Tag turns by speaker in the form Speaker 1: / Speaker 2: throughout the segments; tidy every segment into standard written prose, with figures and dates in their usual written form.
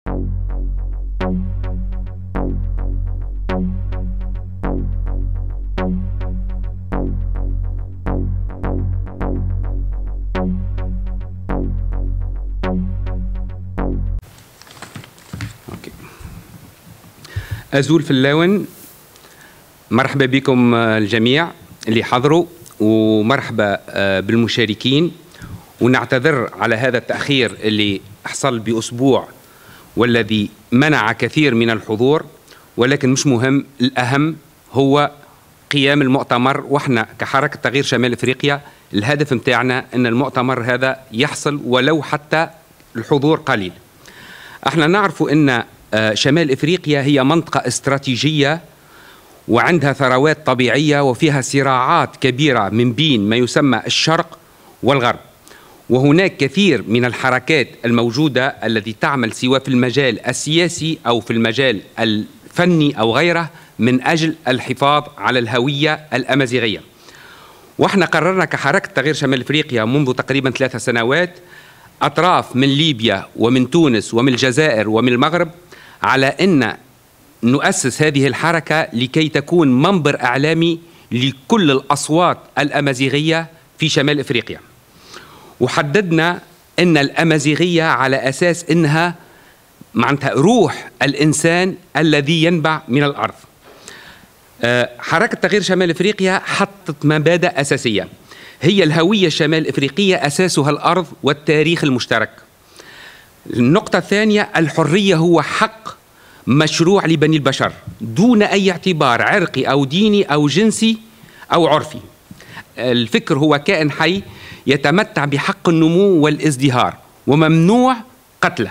Speaker 1: أزول في اللون. مرحبا بكم الجميع اللي حضروا، ومرحبا بالمشاركين، ونعتذر على هذا التأخير اللي حصل بأسبوع والذي منع كثير من الحضور، ولكن مش مهم. الأهم هو قيام المؤتمر، وإحنا كحركة تغيير شمال إفريقيا الهدف متاعنا أن المؤتمر هذا يحصل ولو حتى الحضور قليل. احنا نعرف أن شمال إفريقيا هي منطقة استراتيجية وعندها ثروات طبيعية وفيها صراعات كبيرة من بين ما يسمى الشرق والغرب، وهناك كثير من الحركات الموجودة التي تعمل سواء في المجال السياسي أو في المجال الفني أو غيره من أجل الحفاظ على الهوية الأمازيغية. واحنا قررنا كحركة تغيير شمال إفريقيا منذ تقريبا 3 سنوات، أطراف من ليبيا ومن تونس ومن الجزائر ومن المغرب، على أن نؤسس هذه الحركة لكي تكون منبر إعلامي لكل الأصوات الأمازيغية في شمال إفريقيا. وحددنا أن الأمازيغية على أساس أنها معناتها روح الإنسان الذي ينبع من الأرض. حركة تغيير شمال إفريقيا حطت مبادئ أساسية، هي الهوية الشمال إفريقية أساسها الأرض والتاريخ المشترك. النقطة الثانية، الحرية هو حق مشروع لبني البشر دون أي اعتبار عرقي أو ديني أو جنسي أو عرفي. الفكر هو كائن حي يتمتع بحق النمو والازدهار وممنوع قتله.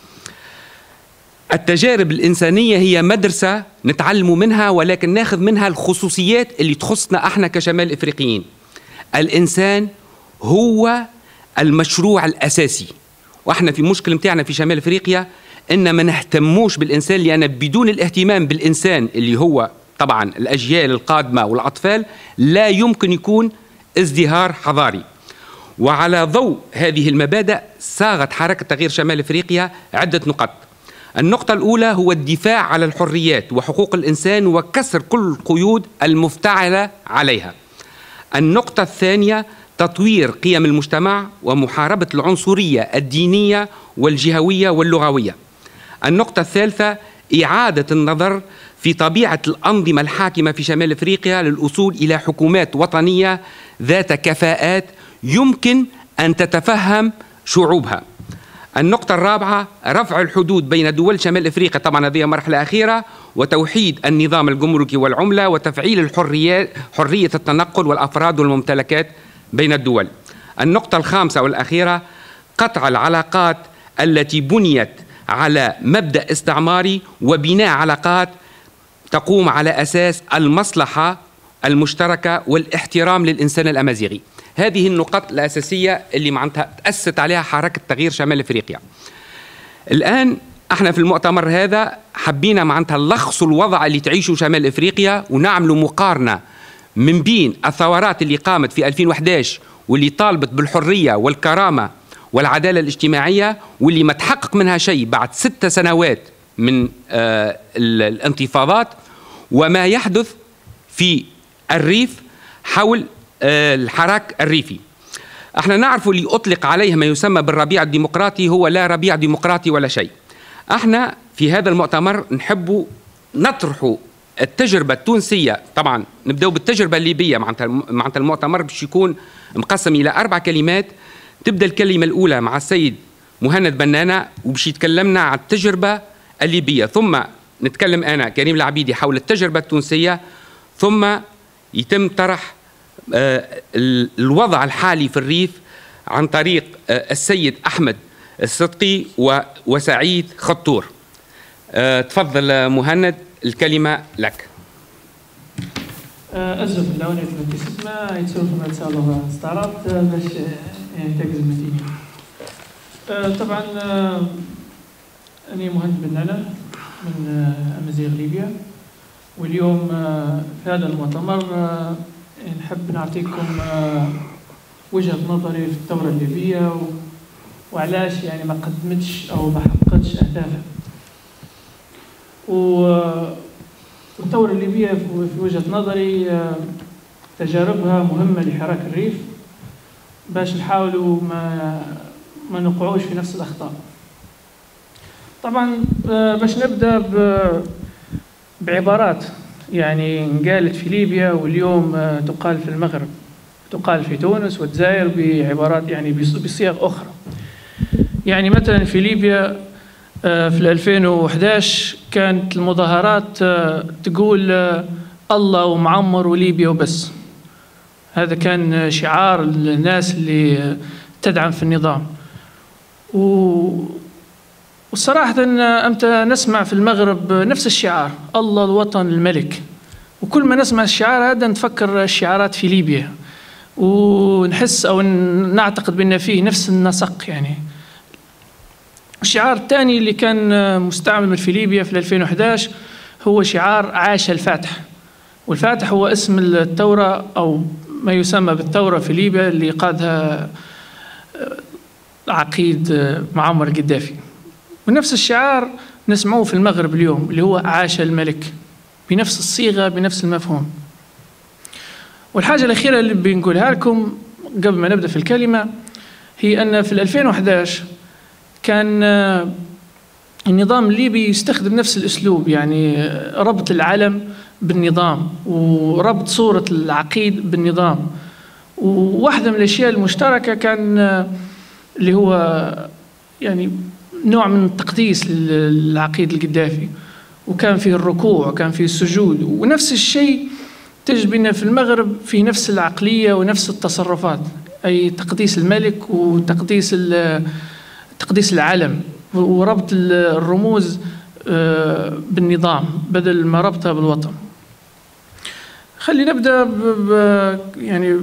Speaker 1: التجارب الإنسانية هي مدرسة نتعلم منها، ولكن ناخذ منها الخصوصيات اللي تخصنا احنا كشمال إفريقيين. الإنسان هو المشروع الأساسي، واحنا في مشكلة متاعنا في شمال إفريقيا إن ما نهتموش بالإنسان، لأن بدون الاهتمام بالإنسان اللي هو طبعا الأجيال القادمة والأطفال لا يمكن يكون ازدهار حضاري. وعلى ضوء هذه المبادئ صاغت حركة تغيير شمال إفريقيا عدة نقط. النقطة الأولى هو الدفاع على الحريات وحقوق الإنسان وكسر كل القيود المفتعلة عليها. النقطة الثانية تطوير قيم المجتمع ومحاربة العنصرية الدينية والجهوية واللغوية. النقطة الثالثة إعادة النظر في طبيعة الأنظمة الحاكمة في شمال إفريقيا للوصول إلى حكومات وطنية ذات كفاءات يمكن أن تتفهم شعوبها. النقطة الرابعة رفع الحدود بين دول شمال إفريقيا، طبعا هذه مرحلة أخيرة، وتوحيد النظام الجمركي والعملة وتفعيل حرية التنقل والأفراد والممتلكات بين الدول. النقطة الخامسة والأخيرة قطع العلاقات التي بنيت على مبدأ استعماري وبناء علاقات تقوم على أساس المصلحة المشتركة والاحترام للإنسان الأمازيغي. هذه النقاط الأساسية اللي معناتها تأسست عليها حركة تغيير شمال إفريقيا. الآن احنا في المؤتمر هذا حبينا معناتها نلخص الوضع اللي تعيشه شمال إفريقيا ونعملوا مقارنة من بين الثورات اللي قامت في 2011 واللي طالبت بالحرية والكرامة والعدالة الاجتماعية، واللي ما تحقق منها شيء بعد 6 سنوات من الانتفاضات، وما يحدث في الريف حول الحراك الريفي. احنا نعرف اللي أطلق عليه ما يسمى بالربيع الديمقراطي هو لا ربيع ديمقراطي ولا شيء. احنا في هذا المؤتمر نحب نطرح التجربة التونسية، طبعا نبدأ بالتجربة الليبية. معناتها المؤتمر باش يكون مقسم إلى 4 كلمات. تبدأ الكلمة الأولى مع السيد مهند بنانة وباش يتكلمنا عن التجربة الليبية، ثم نتكلم أنا كريم العبيدي حول التجربة التونسية، ثم يتم طرح الوضع الحالي في الريف عن طريق السيد أحمد الصدقي وسعيد خطور. تفضل مهند، الكلمة لك.
Speaker 2: أزف اللون يتمكسما يتسوف ما تسالوها ستارت باش تجز متيني. طبعا أنا مهند بنانة من أمازيغ ليبيا، واليوم في هذا المؤتمر نحب نعطيكم وجهة نظري في الثورة الليبية وعلاش يعني ما قدمتش أو ما حققتش أهدافها. والثورة الليبية في وجهة نظري تجاربها مهمة لحراك الريف باش نحاولوا ما نقعوش في نفس الأخطاء. طبعا باش نبدأ بعبارات يعني انقالت في ليبيا واليوم تقال في المغرب، تقال في تونس والجزائر بعبارات يعني بصيغ أخرى. يعني مثلا في ليبيا في 2011 كانت المظاهرات تقول الله ومعمر وليبيا وبس. هذا كان شعار الناس اللي تدعم في النظام. وصراحة أمتى نسمع في المغرب نفس الشعار، الله الوطن الملك، وكل ما نسمع الشعار هذا نتفكر الشعارات في ليبيا ونحس أو نعتقد بأن فيه نفس النسق. يعني الشعار الثاني اللي كان مستعمل في ليبيا في 2011 هو شعار عاش الفاتح، والفاتح هو اسم الثورة أو ما يسمى بالثورة في ليبيا اللي قادها عقيد معمر القذافي. ونفس الشعار نسمعوه في المغرب اليوم اللي هو عاش الملك، بنفس الصيغة بنفس المفهوم. والحاجة الأخيرة اللي بنقولها لكم قبل ما نبدأ في الكلمة هي أن في 2011 كان النظام الليبي يستخدم نفس الأسلوب، يعني ربط العلم بالنظام وربط صورة العقيد بالنظام. وواحدة من الأشياء المشتركة كان اللي هو يعني نوع من التقديس للعقيد القذافي، وكان فيه الركوع وكان فيه السجود. ونفس الشيء تجد بنا في المغرب في نفس العقلية ونفس التصرفات، أي تقديس الملك وتقديس العلم وربط الرموز بالنظام بدل ما ربطها بالوطن. خلي نبدأ يعني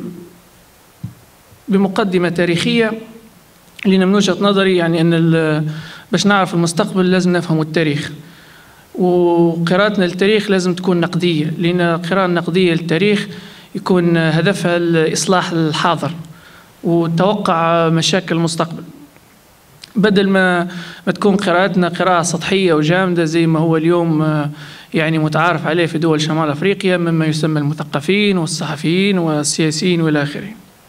Speaker 2: بمقدمة تاريخية، لأن من وجهة نظري يعني أن باش نعرف المستقبل لازم نفهم التاريخ، وقراءتنا للتاريخ لازم تكون نقدية، لأن القراءة النقدية للتاريخ يكون هدفها الإصلاح الحاضر وتوقع مشاكل المستقبل، بدل ما تكون قراءتنا قراءة سطحية وجامدة زي ما هو اليوم يعني متعارف عليه في دول شمال أفريقيا مما يسمى المثقفين والصحفيين والسياسيين والى آخره.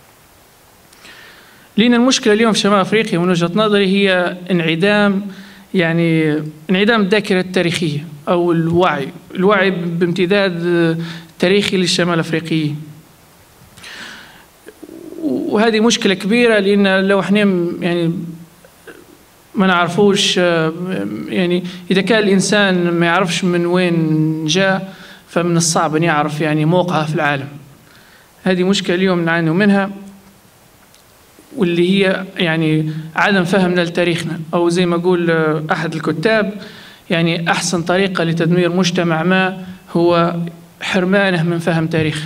Speaker 2: لأن المشكلة اليوم في شمال أفريقيا من وجهة نظري هي انعدام الذاكرة التاريخية أو الوعي بامتداد تاريخي للشمال الأفريقيين. وهذه مشكلة كبيرة، لأن لو احنا يعني ما نعرفوش، يعني إذا كان الإنسان ما يعرفش من وين جاء فمن الصعب أن يعرف يعني موقعه في العالم. هذه مشكلة اليوم نعاني منها، واللي هي يعني عدم فهمنا لتاريخنا، أو زي ما يقول أحد الكتاب يعني أحسن طريقة لتدمير مجتمع ما هو حرمانه من فهم تاريخه.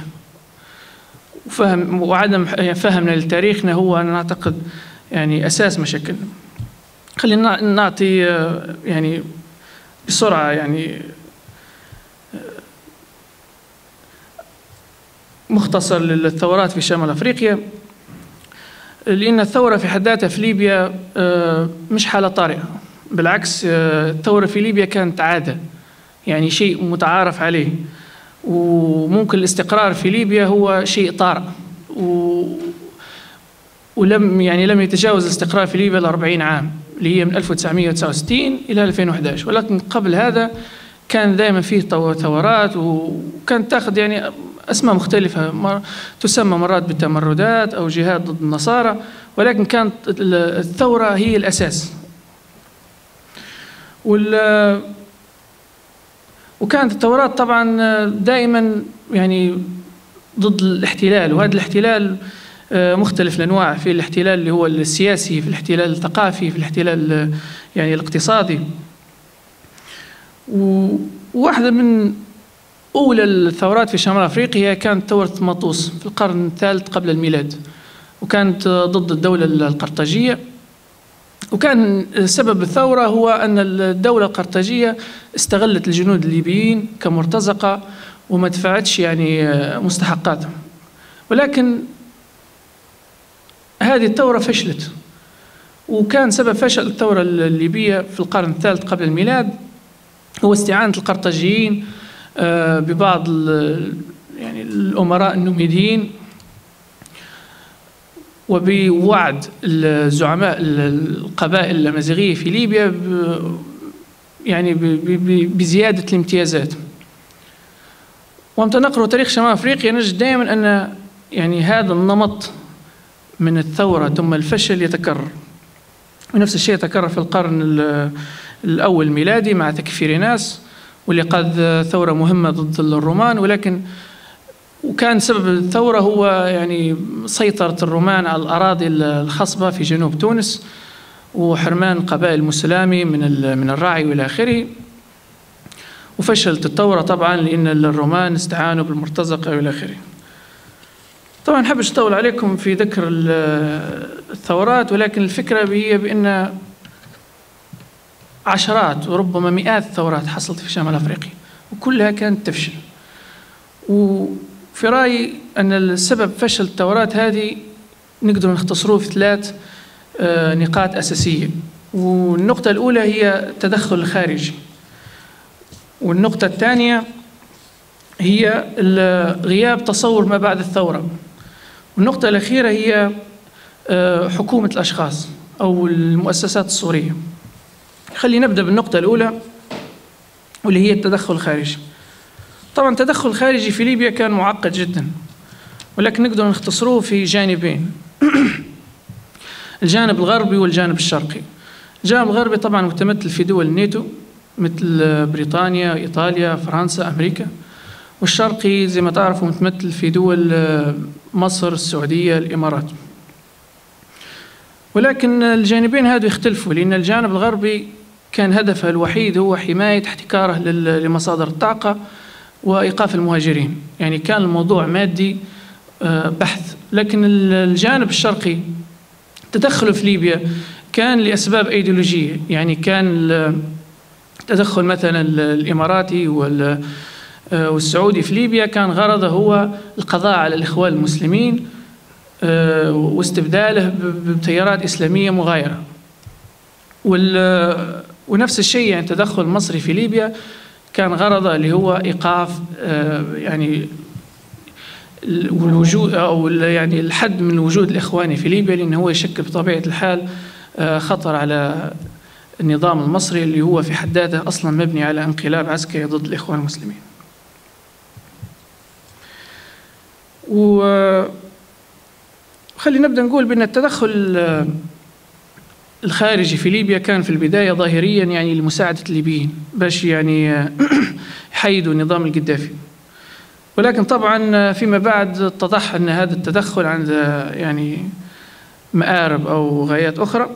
Speaker 2: وعدم فهمنا لتاريخنا هو أنا أعتقد يعني أساس مشاكلنا. خلينا نعطي يعني بسرعة يعني مختصر للثورات في شمال أفريقيا، لأن الثورة في حد ذاتها في ليبيا مش حالة طارئة، بالعكس الثورة في ليبيا كانت عادة، يعني شيء متعارف عليه. وممكن الاستقرار في ليبيا هو شيء طارئ، ولم يتجاوز الاستقرار في ليبيا 40 عام اللي هي من 1969 إلى 2011. ولكن قبل هذا كان دائما فيه ثورات، وكانت تأخذ يعني أسماء مختلفة، تسمى مرات بالتمردات أو جهاد ضد النصارى، ولكن كانت الثورة هي الأساس. وكانت الثورات طبعا دائما يعني ضد الاحتلال، وهذا الاحتلال مختلف الأنواع، في الاحتلال اللي هو السياسي، في الاحتلال الثقافي، في الاحتلال يعني الاقتصادي. وواحدة من أولى الثورات في شمال أفريقيا كانت ثورة مطوس في القرن الثالث قبل الميلاد، وكانت ضد الدولة القرطاجية. وكان سبب الثورة هو أن الدولة القرطاجية استغلت الجنود الليبيين كمرتزقة وما دفعتش يعني مستحقاتهم. ولكن هذه الثورة فشلت، وكان سبب فشل الثورة الليبية في القرن الثالث قبل الميلاد هو استعانة القرطاجيين ببعض يعني الأمراء النوميديين، وبوعد الزعماء القبائل الأمازيغية في ليبيا يعني بزيادة الامتيازات. وأمتى نقرأ تاريخ شمال أفريقيا نجد دائما أن يعني هذا النمط من الثورة ثم الفشل يتكرر، ونفس الشيء يتكرر في القرن الأول الميلادي مع تكفير ناس، واللي قاد ثورة مهمة ضد الرومان، وكان سبب الثورة هو يعني سيطرة الرومان على الأراضي الخصبة في جنوب تونس، وحرمان قبائل مسلمي من الرعي وإلى آخره. وفشلت الثورة طبعا لأن الرومان استعانوا بالمرتزقة وإلى آخره. طبعا حبش أطول عليكم في ذكر الثورات، ولكن الفكرة هي بأن عشرات وربما مئات الثورات حصلت في شمال أفريقيا وكلها كانت تفشل. وفي رأيي أن السبب فشل الثورات هذه نقدر نختصروه في 3 نقاط أساسية. والنقطة الأولى هي التدخل الخارجي، والنقطة الثانية هي غياب تصور ما بعد الثورة، والنقطة الأخيرة هي حكومة الأشخاص أو المؤسسات السورية. خلينا نبدأ بالنقطة الأولى واللي هي التدخل الخارجي. طبعا التدخل الخارجي في ليبيا كان معقد جدا، ولكن نقدر نختصروه في جانبين الجانب الغربي والجانب الشرقي. الجانب الغربي طبعا متمثل في دول الناتو مثل بريطانيا، إيطاليا، فرنسا، أمريكا، والشرقي زي ما تعرفوا متمثل في دول مصر، السعودية، الإمارات. ولكن الجانبين هذو يختلفوا، لأن الجانب الغربي كان هدفه الوحيد هو حماية احتكاره لمصادر الطاقة وإيقاف المهاجرين، يعني كان الموضوع مادي بحث. لكن الجانب الشرقي تدخله في ليبيا كان لأسباب أيديولوجية، يعني كان التدخل مثلا الإماراتي والسعودي في ليبيا كان غرضه هو القضاء على الإخوان المسلمين واستبداله بتيارات إسلامية مغايرة. ونفس الشيء يعني التدخل المصري في ليبيا كان غرضه اللي هو إيقاف يعني الوجود أو يعني الحد من الوجود الإخواني في ليبيا، لأنه هو يشكل بطبيعة الحال خطر على النظام المصري اللي هو في حد ذاته أصلا مبني على انقلاب عسكري ضد الإخوان المسلمين. وخلي نبدأ نقول بأن التدخل الخارجي في ليبيا كان في البداية ظاهريا يعني لمساعدة الليبيين باش يعني يحيدوا نظام القذافي، ولكن طبعا فيما بعد اتضح أن هذا التدخل عنده يعني مآرب أو غايات أخرى،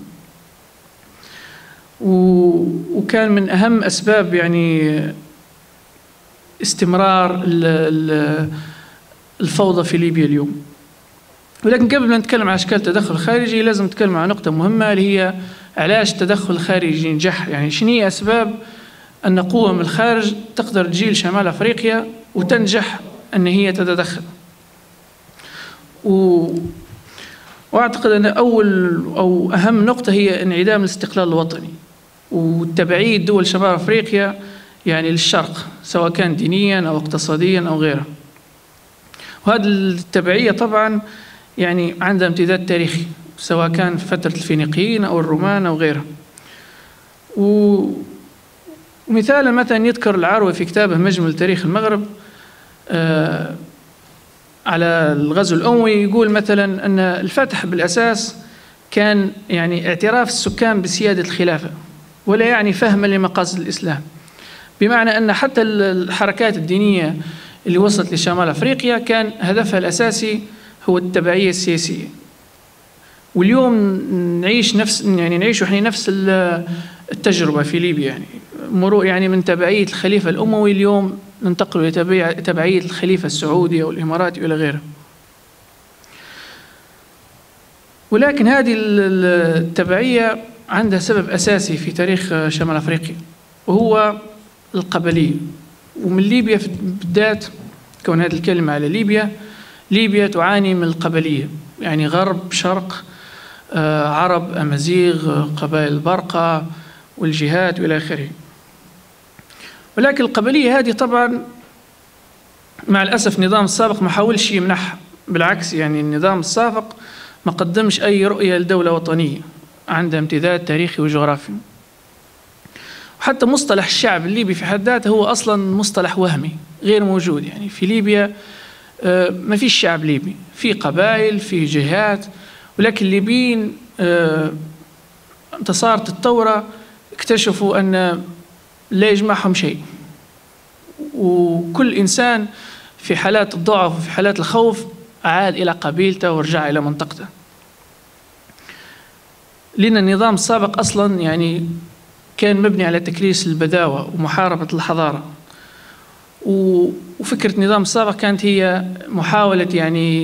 Speaker 2: وكان من أهم أسباب يعني استمرار الفوضى في ليبيا اليوم. ولكن قبل ما نتكلم عن أشكال التدخل الخارجي لازم نتكلم عن نقطة مهمة اللي هي علاش التدخل الخارجي ينجح، يعني شنو هي أسباب أن قوة من الخارج تقدر تجي لشمال أفريقيا وتنجح أن هي تتدخل. وأعتقد أن أول أو أهم نقطة هي انعدام الاستقلال الوطني وتبعيد دول شمال أفريقيا يعني للشرق، سواء كان دينيا أو اقتصاديا أو غيره. وهذه التبعية طبعا يعني عندها امتداد تاريخي، سواء كان في فترة الفينيقيين أو الرومان أو غيره. ومثالا مثلا يذكر العروي في كتابه مجمل تاريخ المغرب على الغزو الأموي، يقول مثلا أن الفتح بالأساس كان يعني اعتراف السكان بسيادة الخلافة ولا يعني فهما لمقاصد الإسلام، بمعنى أن حتى الحركات الدينية اللي وصلت لشمال أفريقيا كان هدفها الأساسي هو التبعية السياسية. واليوم نعيش احنا نفس التجربة في ليبيا، يعني مرور يعني من تبعية الخليفة الأموي اليوم ننتقل لتبعية الخليفة السعودي أو الإماراتي إلى غيره. ولكن هذه التبعية عندها سبب أساسي في تاريخ شمال أفريقيا، وهو القبلية. ومن ليبيا بالذات، كون هذه الكلمة على ليبيا تعاني من القبلية، يعني غرب شرق، عرب، أمازيغ، قبائل البرقة والجهات وإلى آخره. ولكن القبلية هذه طبعا مع الأسف النظام السابق ما حاولش يمنحها، بالعكس يعني النظام السابق ما قدمش أي رؤية لدولة وطنية عندها امتداد تاريخي وجغرافي. وحتى مصطلح الشعب الليبي في حد ذاته هو أصلا مصطلح وهمي غير موجود. يعني في ليبيا ما فيش شعب ليبي، في قبائل، في جهات، ولكن الليبيين صارت الثورة اكتشفوا أن لا يجمعهم شيء، وكل إنسان في حالات الضعف وفي حالات الخوف عاد إلى قبيلته ورجع إلى منطقته. لأن النظام السابق أصلا يعني كان مبني على تكريس البداوة ومحاربة الحضارة، وفكرة النظام السابق كانت هي محاولة يعني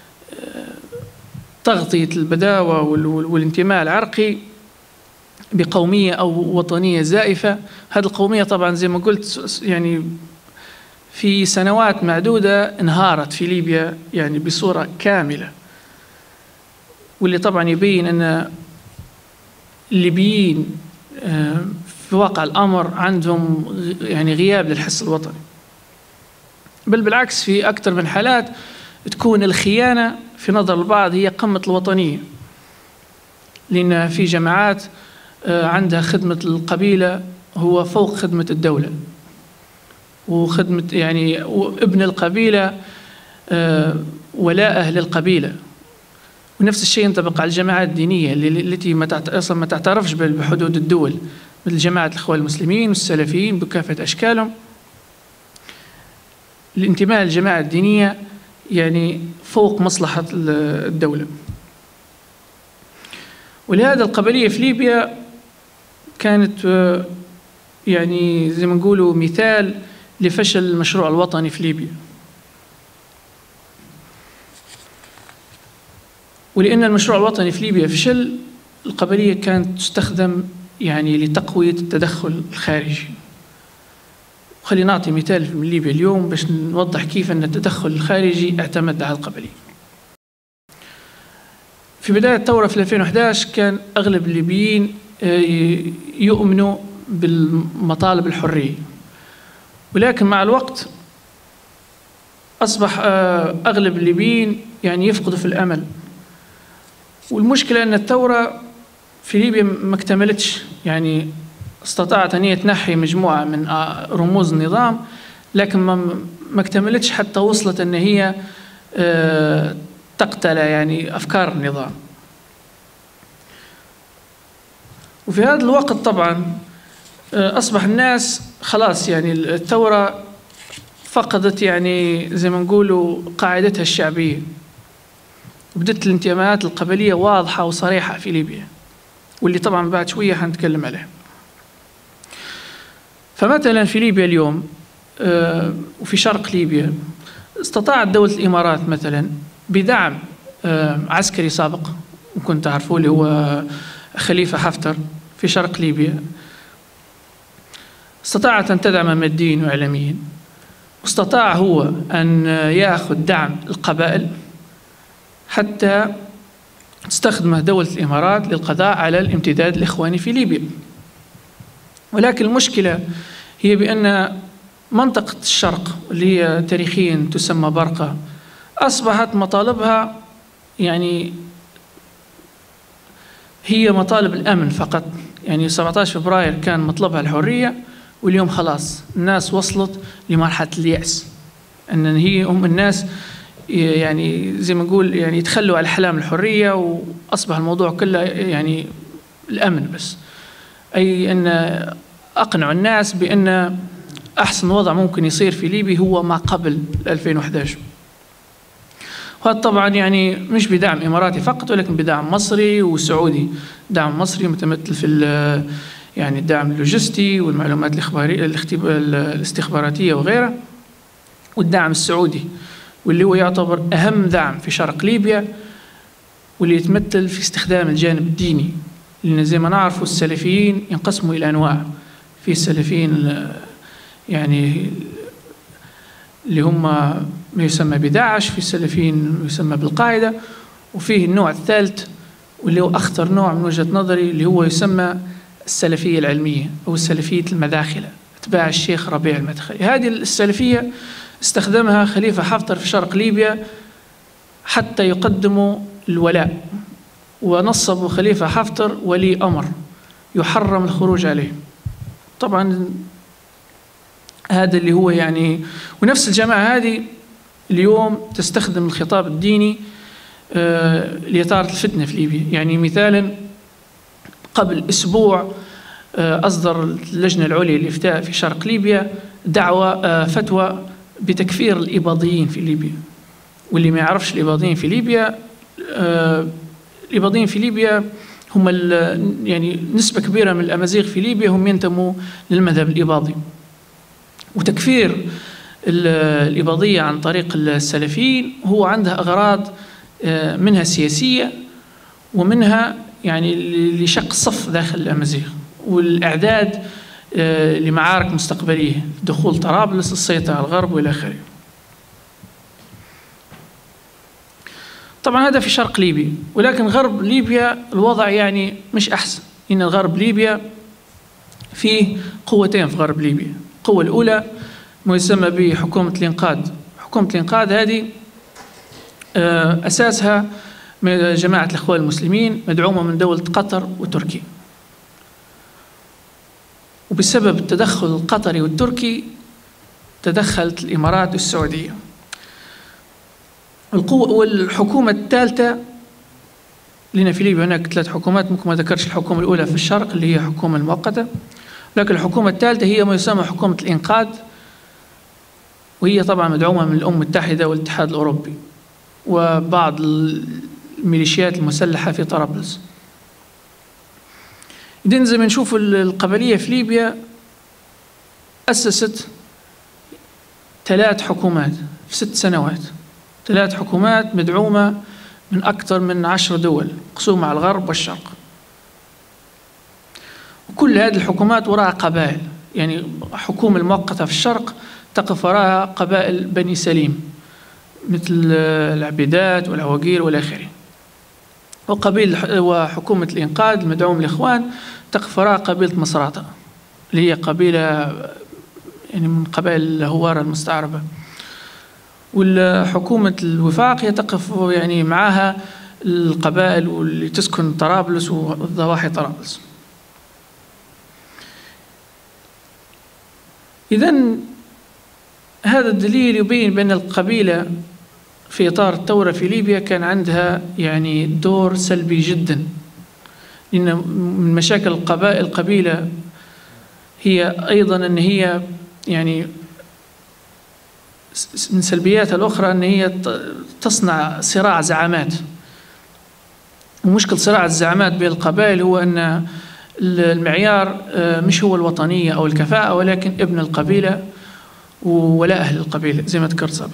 Speaker 2: تغطية البداوة والانتماء العرقي بقومية أو وطنية زائفة. هذه القومية طبعا زي ما قلت يعني في سنوات معدودة انهارت في ليبيا يعني بصورة كاملة، واللي طبعا يبين أن الليبيين في واقع الأمر عندهم يعني غياب للحس الوطني، بل بالعكس في أكثر من حالات تكون الخيانة في نظر البعض هي قمة الوطنية، لأن في جماعات عندها خدمة القبيلة هو فوق خدمة الدولة، وخدمة يعني ابن القبيلة ولاءه للقبيلة. ونفس الشيء ينطبق على الجماعات الدينية التي أصلا ما تعترفش بحدود الدول، مثل جماعة الإخوان المسلمين والسلفيين بكافة أشكالهم. الانتماء للجماعة الدينية يعني فوق مصلحة الدولة. ولهذا القبلية في ليبيا كانت يعني زي ما نقولوا مثال لفشل المشروع الوطني في ليبيا. ولأن المشروع الوطني في ليبيا فشل، القبلية كانت تستخدم يعني لتقوية التدخل الخارجي. خلينا نعطي مثال من ليبيا اليوم باش نوضح كيف أن التدخل الخارجي اعتمد على القبلية. في بداية الثورة في 2011 كان أغلب الليبيين يؤمنوا بالمطالب الحرية، ولكن مع الوقت أصبح أغلب الليبيين يعني يفقدوا في الأمل. والمشكلة أن الثورة في ليبيا ما اكتملتش، يعني استطاعت أن هي تنحي مجموعة من رموز النظام، لكن ما اكتملتش حتى وصلت أن هي تقتل يعني أفكار النظام. وفي هذا الوقت طبعا أصبح الناس خلاص يعني الثورة فقدت يعني زي ما نقولوا قاعدتها الشعبية، وبدت الانتماءات القبلية واضحة وصريحة في ليبيا، واللي طبعا بعد شوية حنتكلم عليها. فمثلا في ليبيا اليوم وفي شرق ليبيا استطاعت دولة الإمارات مثلا بدعم عسكري سابق ممكن تعرفوه اللي هو خليفة حفتر في شرق ليبيا، استطاعت أن تدعم ماديا وإعلاميا، واستطاع هو أن يأخذ دعم القبائل حتى تستخدمه دولة الإمارات للقضاء على الامتداد الإخواني في ليبيا. ولكن المشكلة هي بأن منطقة الشرق اللي هي تاريخيا تسمى برقة أصبحت مطالبها يعني هي مطالب الأمن فقط. يعني 17 فبراير كان مطلبها الحرية، واليوم خلاص الناس وصلت لمرحلة اليأس، أن هي هم الناس يعني زي ما نقول يعني يتخلوا على أحلام الحرية، وأصبح الموضوع كله يعني الأمن بس، أي أن أقنعوا الناس بأن أحسن وضع ممكن يصير في ليبيا هو ما قبل 2011. وهذا طبعا يعني مش بدعم إماراتي فقط، ولكن بدعم مصري وسعودي. دعم مصري متمثل في يعني الدعم اللوجستي والمعلومات الاستخباراتية وغيرها، والدعم السعودي واللي هو يعتبر أهم دعم في شرق ليبيا، واللي يتمثل في استخدام الجانب الديني. لأن زي ما نعرفوا السلفيين ينقسموا إلى أنواع، في السلفيين يعني اللي هم ما يسمى بداعش، في السلفيين يسمى بالقاعدة، وفيه النوع الثالث واللي هو أخطر نوع من وجهة نظري اللي هو يسمى السلفية العلمية أو السلفية المداخلة، أتباع الشيخ ربيع المدخلي. هذه السلفية استخدمها خليفة حفتر في شرق ليبيا حتى يقدموا الولاء، ونصبوا خليفة حفتر ولي أمر يحرم الخروج عليه. طبعا هذا اللي هو يعني، ونفس الجماعة هذه اليوم تستخدم الخطاب الديني لإثارة الفتنة في ليبيا. يعني مثالا قبل أسبوع أصدر اللجنة العليا للإفتاء في شرق ليبيا فتوى بتكفير الإباضيين في ليبيا. واللي ما يعرفش الإباضيين في ليبيا، الإباضيين في ليبيا هم يعني نسبة كبيرة من الأمازيغ في ليبيا هم ينتموا للمذهب الإباضي. وتكفير الإباضية عن طريق السلفيين هو عندها أغراض منها سياسية ومنها يعني لشق صف داخل الأمازيغ والإعداد لمعارك مستقبلية، دخول طرابلس، السيطرة على الغرب وإلى آخره. طبعا هذا في شرق ليبيا، ولكن غرب ليبيا الوضع يعني مش أحسن. إن غرب ليبيا فيه قوتين في غرب ليبيا. القوة الأولى ما يسمى بحكومة الإنقاذ. حكومة الإنقاذ هذه أساسها جماعة الإخوان المسلمين مدعومة من دولة قطر وتركيا، وبسبب التدخل القطري والتركي تدخلت الإمارات والسعودية. والحكومة الثالثة لنا في ليبيا هناك 3 حكومات، ممكن ما ذكرش الحكومة الأولى في الشرق اللي هي حكومة المؤقتة، لكن الحكومة الثالثة هي ما يسمى حكومة الإنقاذ، وهي طبعا مدعومة من الأمم المتحدة والاتحاد الأوروبي وبعض الميليشيات المسلحة في طرابلس. إذن زي ما نشوف القبلية في ليبيا أسست 3 حكومات في 6 سنوات، 3 حكومات مدعومة من أكثر من 10 دول مقسومة على الغرب والشرق. وكل هذه الحكومات وراءها قبائل، يعني حكومة المؤقتة في الشرق تقف وراءها قبائل بني سليم مثل العبيدات والعواقير والآخرين. وحكومة الإنقاذ المدعوم الإخوان تقف وراء قبيلة مصراتة اللي هي قبيلة يعني من قبائل الهوارة المستعربة. والحكومة الوفاق هي تقف يعني معها القبائل واللي تسكن طرابلس وضواحي طرابلس. إذن هذا الدليل يبين بأن القبيلة في إطار الثورة في ليبيا كان عندها يعني دور سلبي جدا، لأن من مشاكل القبيلة هي أيضا أن هي يعني من سلبياتها الأخرى أن هي تصنع صراع زعامات. ومشكل صراع الزعامات بين القبائل هو أن المعيار مش هو الوطنية أو الكفاءة، ولكن ابن القبيلة ولا أهل القبيلة زي ما ذكرت سابقا.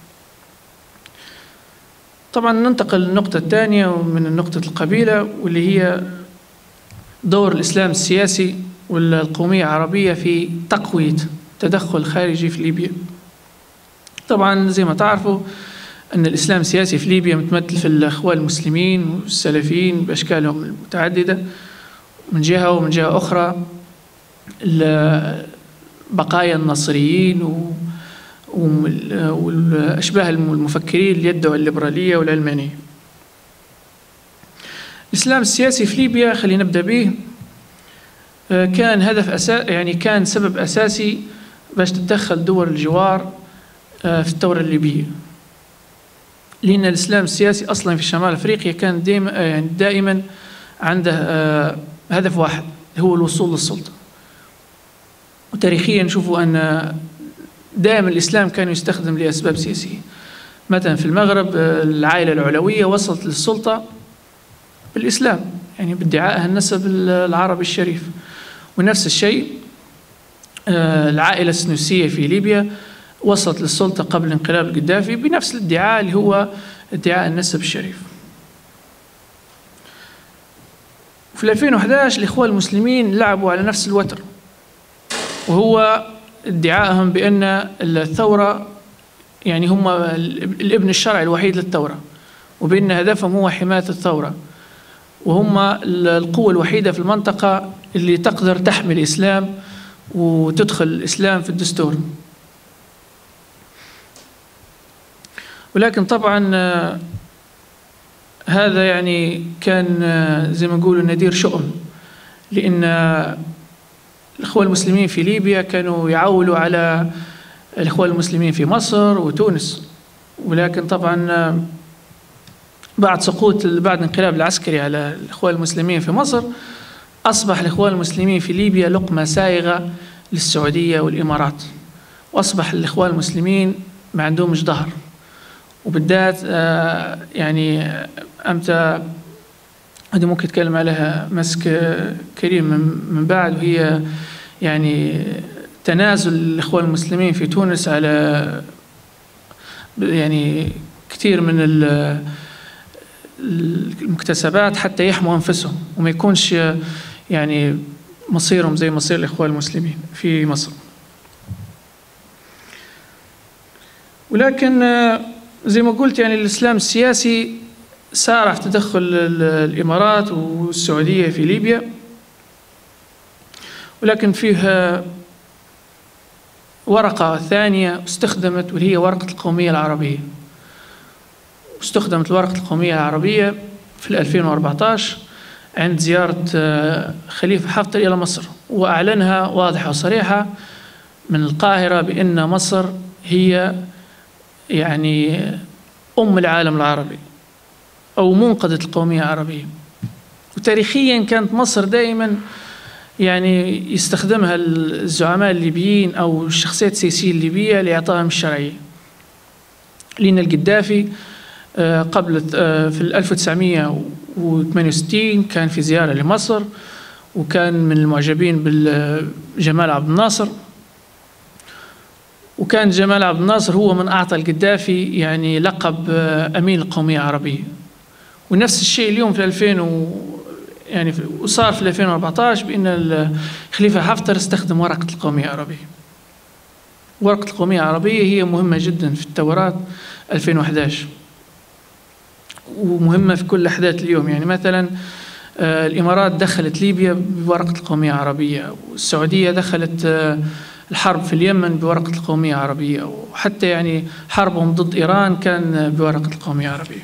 Speaker 2: طبعا ننتقل للنقطة الثانية من نقطة القبيلة، واللي هي دور الإسلام السياسي والقومية العربية في تقوية تدخل خارجي في ليبيا. طبعا زي ما تعرفوا أن الإسلام السياسي في ليبيا متمثل في الأخوان المسلمين والسلفيين بأشكالهم المتعددة من جهة، ومن جهة أخرى بقايا الناصريين والأشباه المفكرين اللي يدعوا الليبرالية والعلمانية. الإسلام السياسي في ليبيا خلينا نبدأ به، كان هدف يعني كان سبب أساسي باش تتدخل دول الجوار في الثورة الليبية، لأن الإسلام السياسي أصلا في شمال أفريقيا كان دائما عنده هدف واحد هو الوصول للسلطة. وتاريخيا نشوفوا أن دائما الإسلام كان يستخدم لأسباب سياسية. مثلا في المغرب العائلة العلوية وصلت للسلطة بالإسلام، يعني بادعائها النسب العربي الشريف. ونفس الشيء العائلة السنوسية في ليبيا وصلت للسلطة قبل انقلاب القذافي بنفس الادعاء اللي هو ادعاء النسب الشريف. في 2011 الإخوان المسلمين لعبوا على نفس الوتر، وهو ادعائهم بأن الثورة يعني هم الابن الشرعي الوحيد للثورة، وبأن هدفهم هو حماية الثورة، وهم القوة الوحيدة في المنطقة اللي تقدر تحمي الإسلام وتدخل الإسلام في الدستور. ولكن طبعا هذا يعني كان زي ما نقولوا نذير شؤم، لأن الإخوة المسلمين في ليبيا كانوا يعولوا على الإخوة المسلمين في مصر وتونس. ولكن طبعا بعد الانقلاب العسكري على الإخوة المسلمين في مصر، أصبح الإخوان المسلمين في ليبيا لقمة سائغة للسعودية والإمارات، وأصبح الإخوان المسلمين ما عندهمش ظهر. وبالذات يعني أمتى هذه ممكن يتكلم عليها مسك كريم من بعد، وهي يعني تنازل الإخوان المسلمين في تونس على يعني كثير من المكتسبات حتى يحموا أنفسهم وما يكونش يعني مصيرهم زي مصير الإخوان المسلمين في مصر. ولكن زي ما قلت يعني الإسلام السياسي سارع في تدخل الإمارات والسعودية في ليبيا، ولكن فيها ورقة ثانية استخدمت، وهي ورقة القومية العربية. استخدمت الورقة القومية العربية في 2014 عند زيارة خليفة حفتر إلى مصر، وأعلنها واضحة وصريحة من القاهرة بأن مصر هي يعني أم العالم العربي أو منقذة القومية العربية. وتاريخيا كانت مصر دائما يعني يستخدمها الزعماء الليبيين أو الشخصيات السياسية الليبية لإعطائهم الشرعية، لأن القذافي قبل في 1968 كان في زيارة لمصر، وكان من المعجبين بجمال عبد الناصر، وكان جمال عبد الناصر هو من أعطى القذافي يعني لقب أمين القومية العربية. ونفس الشيء اليوم في يعني وصار في 2014 بأن الخليفة حفتر استخدم ورقة القومية العربية. ورقة القومية العربية هي مهمة جدا في الثورات 2011 ومهمة في كل أحداث اليوم. يعني مثلا الإمارات دخلت ليبيا بورقة القومية العربية، والسعودية دخلت الحرب في اليمن بورقة القومية العربية، وحتى يعني حربهم ضد إيران كان بورقة القومية العربية.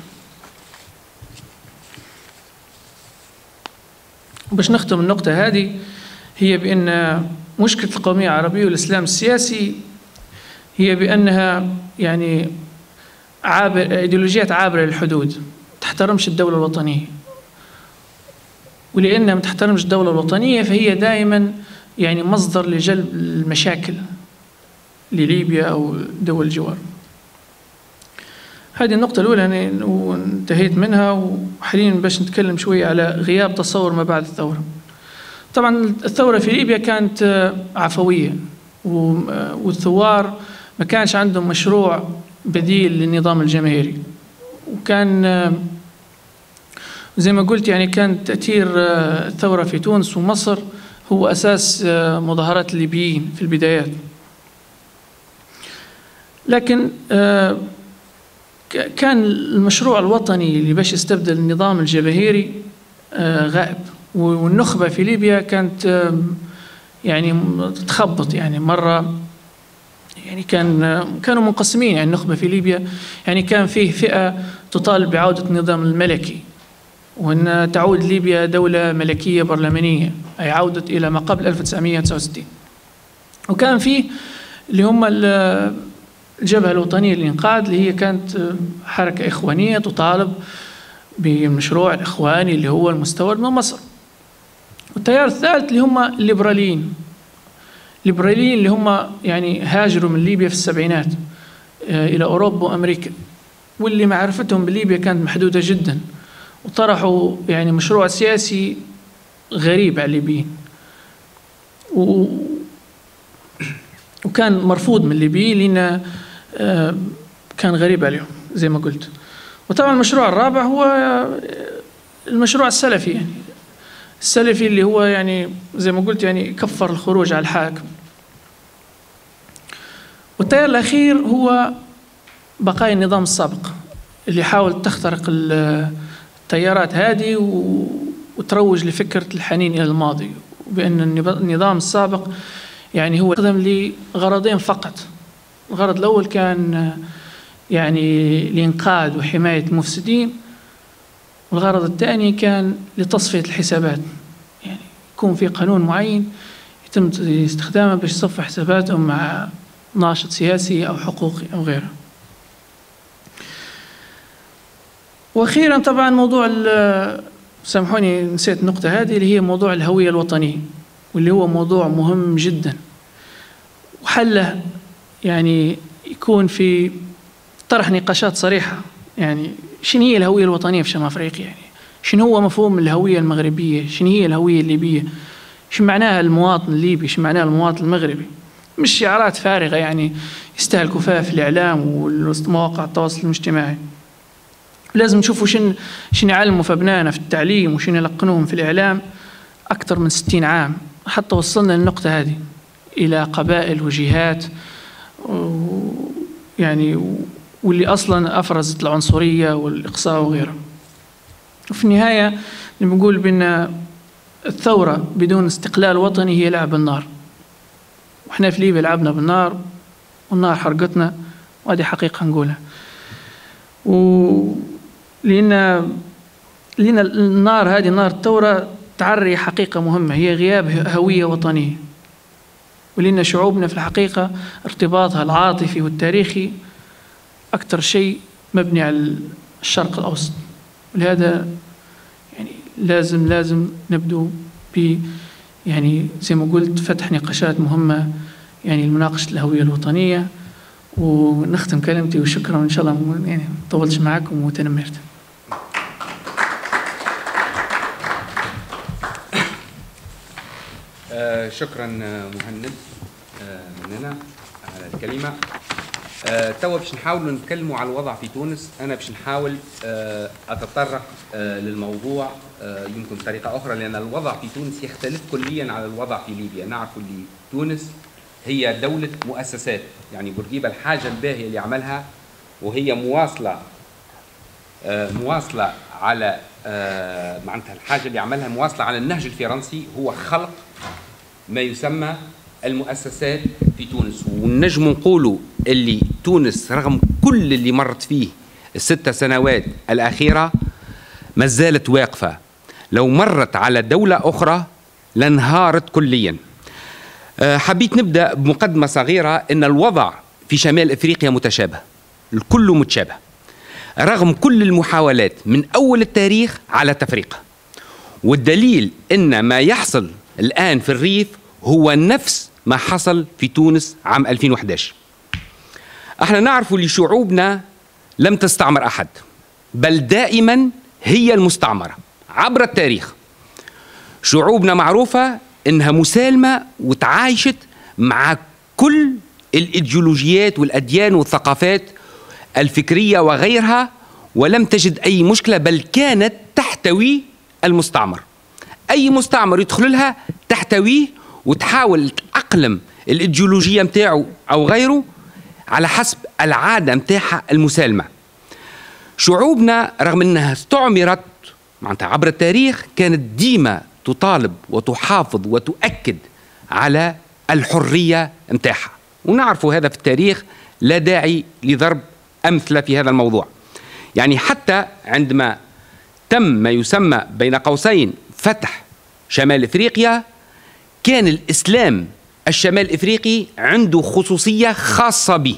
Speaker 2: باش نختم النقطة هذه، هي بأن مشكلة القومية العربية والإسلام السياسي هي بأنها يعني إيديولوجيات عابرة للحدود، تحترمش الدولة الوطنية. ولأنها ما تحترمش الدولة الوطنية فهي دائما يعني مصدر لجلب المشاكل لليبيا أو دول الجوار. هذه النقطة الأولى وانتهيت منها، وحاليا باش نتكلم شوية على غياب تصور ما بعد الثورة. طبعا الثورة في ليبيا كانت عفوية، والثوار ما كانش عندهم مشروع بديل للنظام الجماهيري، وكان زي ما قلت يعني كان تأثير الثورة في تونس ومصر هو أساس مظاهرات الليبيين في البدايات. لكن كان المشروع الوطني اللي باش يستبدل النظام الجماهيري غائب، والنخبة في ليبيا كانت يعني تخبط. يعني مرة يعني كانوا منقسمين. يعني النخبة في ليبيا يعني كان فيه فئة تطالب بعودة النظام الملكي، وأن تعود ليبيا دولة ملكية برلمانية، أي عودة إلى ما قبل 1969. وكان فيه اللي هم الجبهة الوطنية للإنقاذ، اللي هي كانت حركة إخوانية تطالب بالمشروع الإخواني اللي هو المستورد من مصر. والتيار الثالث اللي هم الليبراليين اللي هم يعني هاجروا من ليبيا في السبعينات إلى أوروبا وأمريكا، واللي معرفتهم بليبيا كانت محدودة جدا، وطرحوا يعني مشروع سياسي غريب على الليبيين، وكان مرفوض من الليبيين لأنه كان غريب عليهم زي ما قلت. وطبعا المشروع الرابع هو المشروع السلفي، يعني السلفي اللي هو يعني زي ما قلت يعني كفر الخروج على الحاكم. والتيار الأخير هو بقايا النظام السابق اللي حاول تخترق التيارات هذه وتروج لفكرة الحنين إلى الماضي، بأن النظام السابق يعني هو استخدم لغرضين فقط. الغرض الأول كان يعني لإنقاذ وحماية المفسدين، والغرض الثاني كان لتصفية الحسابات، يعني يكون في قانون معين يتم استخدامه باش يصفي حساباتهم مع ناشط سياسي أو حقوقي أو غيره. وأخيرا طبعا موضوع، سامحوني نسيت النقطة هذه، اللي هي موضوع الهوية الوطنية، واللي هو موضوع مهم جدا، وحله يعني يكون في طرح نقاشات صريحة. يعني شنو هي الهوية الوطنية في شمال أفريقيا؟ يعني شنو هو مفهوم الهوية المغربية؟ شنو هي الهوية الليبية؟ شو معناها المواطن الليبي؟ شو معناها المواطن المغربي؟ مش شعارات فارغة يعني يستهلكوا فيها في الإعلام ومواقع التواصل الاجتماعي. لازم نشوفوا شنو يعلموا في أبنائنا في التعليم وشنو يلقنوهم في الإعلام أكثر من 60 عام حتى وصلنا للنقطة هذه، إلى قبائل وجهات يعني واللي أصلا أفرزت العنصرية والإقصاء وغيره. وفي النهاية بنقول بأن الثورة بدون استقلال وطني هي لعب النار، وإحنا في ليبيا لعبنا بالنار والنار حرقتنا، وهذه حقيقة نقولها. لأن النار هذه، نار الثورة، تعري حقيقة مهمة، هي غياب هوية وطنية. ولأن شعوبنا في الحقيقة ارتباطها العاطفي والتاريخي أكثر شيء مبني على الشرق الأوسط، ولهذا يعني لازم نبدو ب يعني زي ما قلت فتح نقاشات مهمة يعني لمناقشة الهوية الوطنية. ونختم كلمتي وشكرا، إن شاء الله يعني طولتش معكم وتنمرت.
Speaker 1: شكرا مهند مننا على الكلمة. توا باش نحاولوا نتكلموا على الوضع في تونس. أنا باش نحاول أتطرق للموضوع يمكن بطريقة أخرى، لأن الوضع في تونس يختلف كليا على الوضع في ليبيا. نعرف اللي تونس هي دولة مؤسسات، يعني بورقيبة الحاجة الباهية اللي عملها وهي مواصلة على معناتها الحاجة اللي عملها مواصلة على النهج الفرنسي، هو خلق ما يسمى المؤسسات في تونس. ونجم نقولوا اللي تونس رغم كل اللي مرت فيه ال6 سنوات الأخيرة ما زالت واقفة. لو مرت على دولة أخرى لانهارت كليا. حبيت نبدأ بمقدمة صغيرة. إن الوضع في شمال إفريقيا متشابه، الكل متشابه رغم كل المحاولات من أول التاريخ على تفريقه. والدليل إن ما يحصل الآن في الريف هو نفس ما حصل في تونس عام 2011. احنا نعرف اللي شعوبنا لم تستعمر أحد، بل دائما هي المستعمرة عبر التاريخ. شعوبنا معروفة إنها مسالمة وتعايشت مع كل الإيديولوجيات والأديان والثقافات الفكرية وغيرها، ولم تجد أي مشكلة، بل كانت تحتوي المستعمر. أي مستعمر يدخل لها تحتويه وتحاول تأقلم الإيديولوجية متاعه أو غيره على حسب العادة متاعها المسالمة. شعوبنا رغم أنها استعمرت معناتها عبر التاريخ كانت ديما تطالب وتحافظ وتؤكد على الحرية متاعها، ونعرفوا هذا في التاريخ، لا داعي لضرب أمثلة في هذا الموضوع. يعني حتى عندما تم ما يسمى بين قوسين فتح شمال إفريقيا، كان الإسلام الشمال إفريقي عنده خصوصية خاصة به،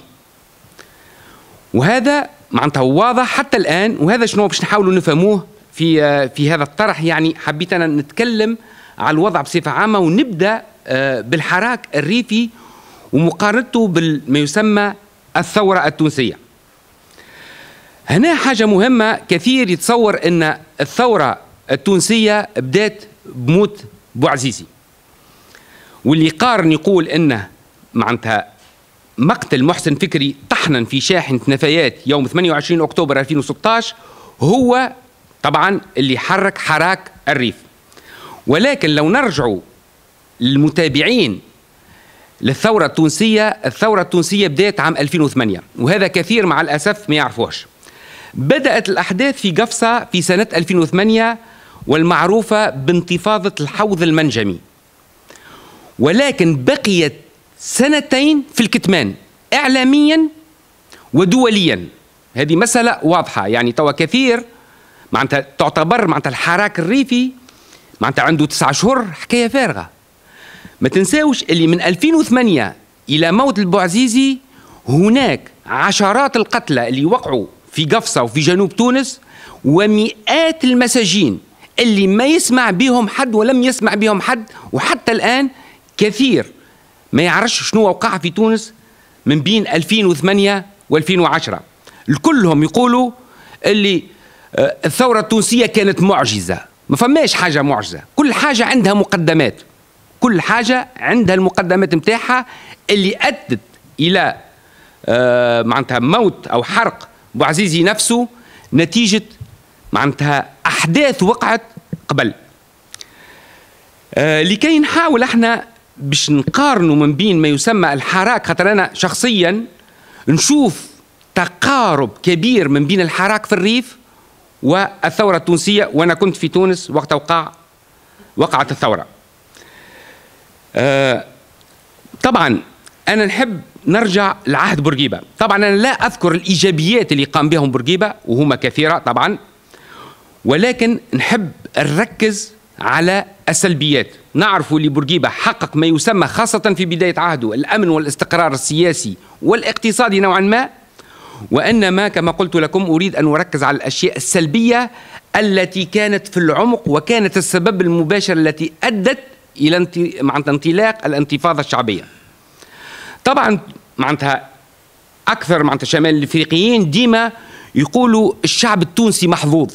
Speaker 1: وهذا معناتها واضح حتى الآن. وهذا شنو باش نحاولوا نفهموه في هذا الطرح. يعني حبيت أنا نتكلم على الوضع بصفة عامة، ونبدأ بالحراك الريفي ومقارنته بما يسمى الثورة التونسية. هنا حاجة مهمة، كثير يتصور أن الثورة التونسية بدأت بموت بوعزيزي، واللي يقارن يقول أنه معناتها مقتل محسن فكري طحنا في شاحنة نفايات يوم 28 أكتوبر 2016 هو طبعا اللي حرك حراك الريف. ولكن لو نرجعوا للمتابعين للثورة التونسية، الثورة التونسية بدأت عام 2008، وهذا كثير مع الأسف ما يعرفوش. بدأت الأحداث في قفصة في سنة 2008 والمعروفة بانتفاضة الحوض المنجمي، ولكن بقيت سنتين في الكتمان إعلاميا ودوليا. هذه مسألة واضحة. يعني توا كثير معناتها تعتبر معناتها الحراك الريفي معناتها عنده 9 أشهر، حكاية فارغة. ما تنساوش اللي من 2008 إلى موت البوعزيزي هناك عشرات القتلى اللي وقعوا في قفصة وفي جنوب تونس، ومئات المساجين اللي ما يسمع بهم حد ولم يسمع بهم حد، وحتى الآن كثير ما يعرفش شنو وقع في تونس من بين 2008 و2010. الكلهم يقولوا اللي الثورة التونسية كانت معجزة. ما فماش حاجة معجزة، كل حاجة عندها مقدمات، كل حاجة عندها المقدمات متاعها اللي أدت إلى معناتها موت أو حرق بوعزيزي نفسه نتيجة معناتها أحداث وقعت قبل. لكي نحاول احنا باش نقارنوا من بين ما يسمى الحراك، خاطر أنا شخصيا نشوف تقارب كبير من بين الحراك في الريف والثورة التونسية، وأنا كنت في تونس وقت وقعت الثورة. طبعا أنا نحب نرجع لعهد بورقيبة. طبعا أنا لا أذكر الإيجابيات اللي قام بهم بورقيبة وهما كثيرة طبعا، ولكن نحب نركز على السلبيات. نعرف اللي بورقيبة حقق ما يسمى خاصة في بداية عهده الأمن والاستقرار السياسي والاقتصادي نوعا ما، وإنما كما قلت لكم أريد أن أركز على الأشياء السلبية التي كانت في العمق وكانت السبب المباشر التي أدت إلى انطلاق الانتفاضة الشعبية. طبعا معناتها أكثر معناتها شمال الإفريقيين ديما يقولوا الشعب التونسي محظوظ.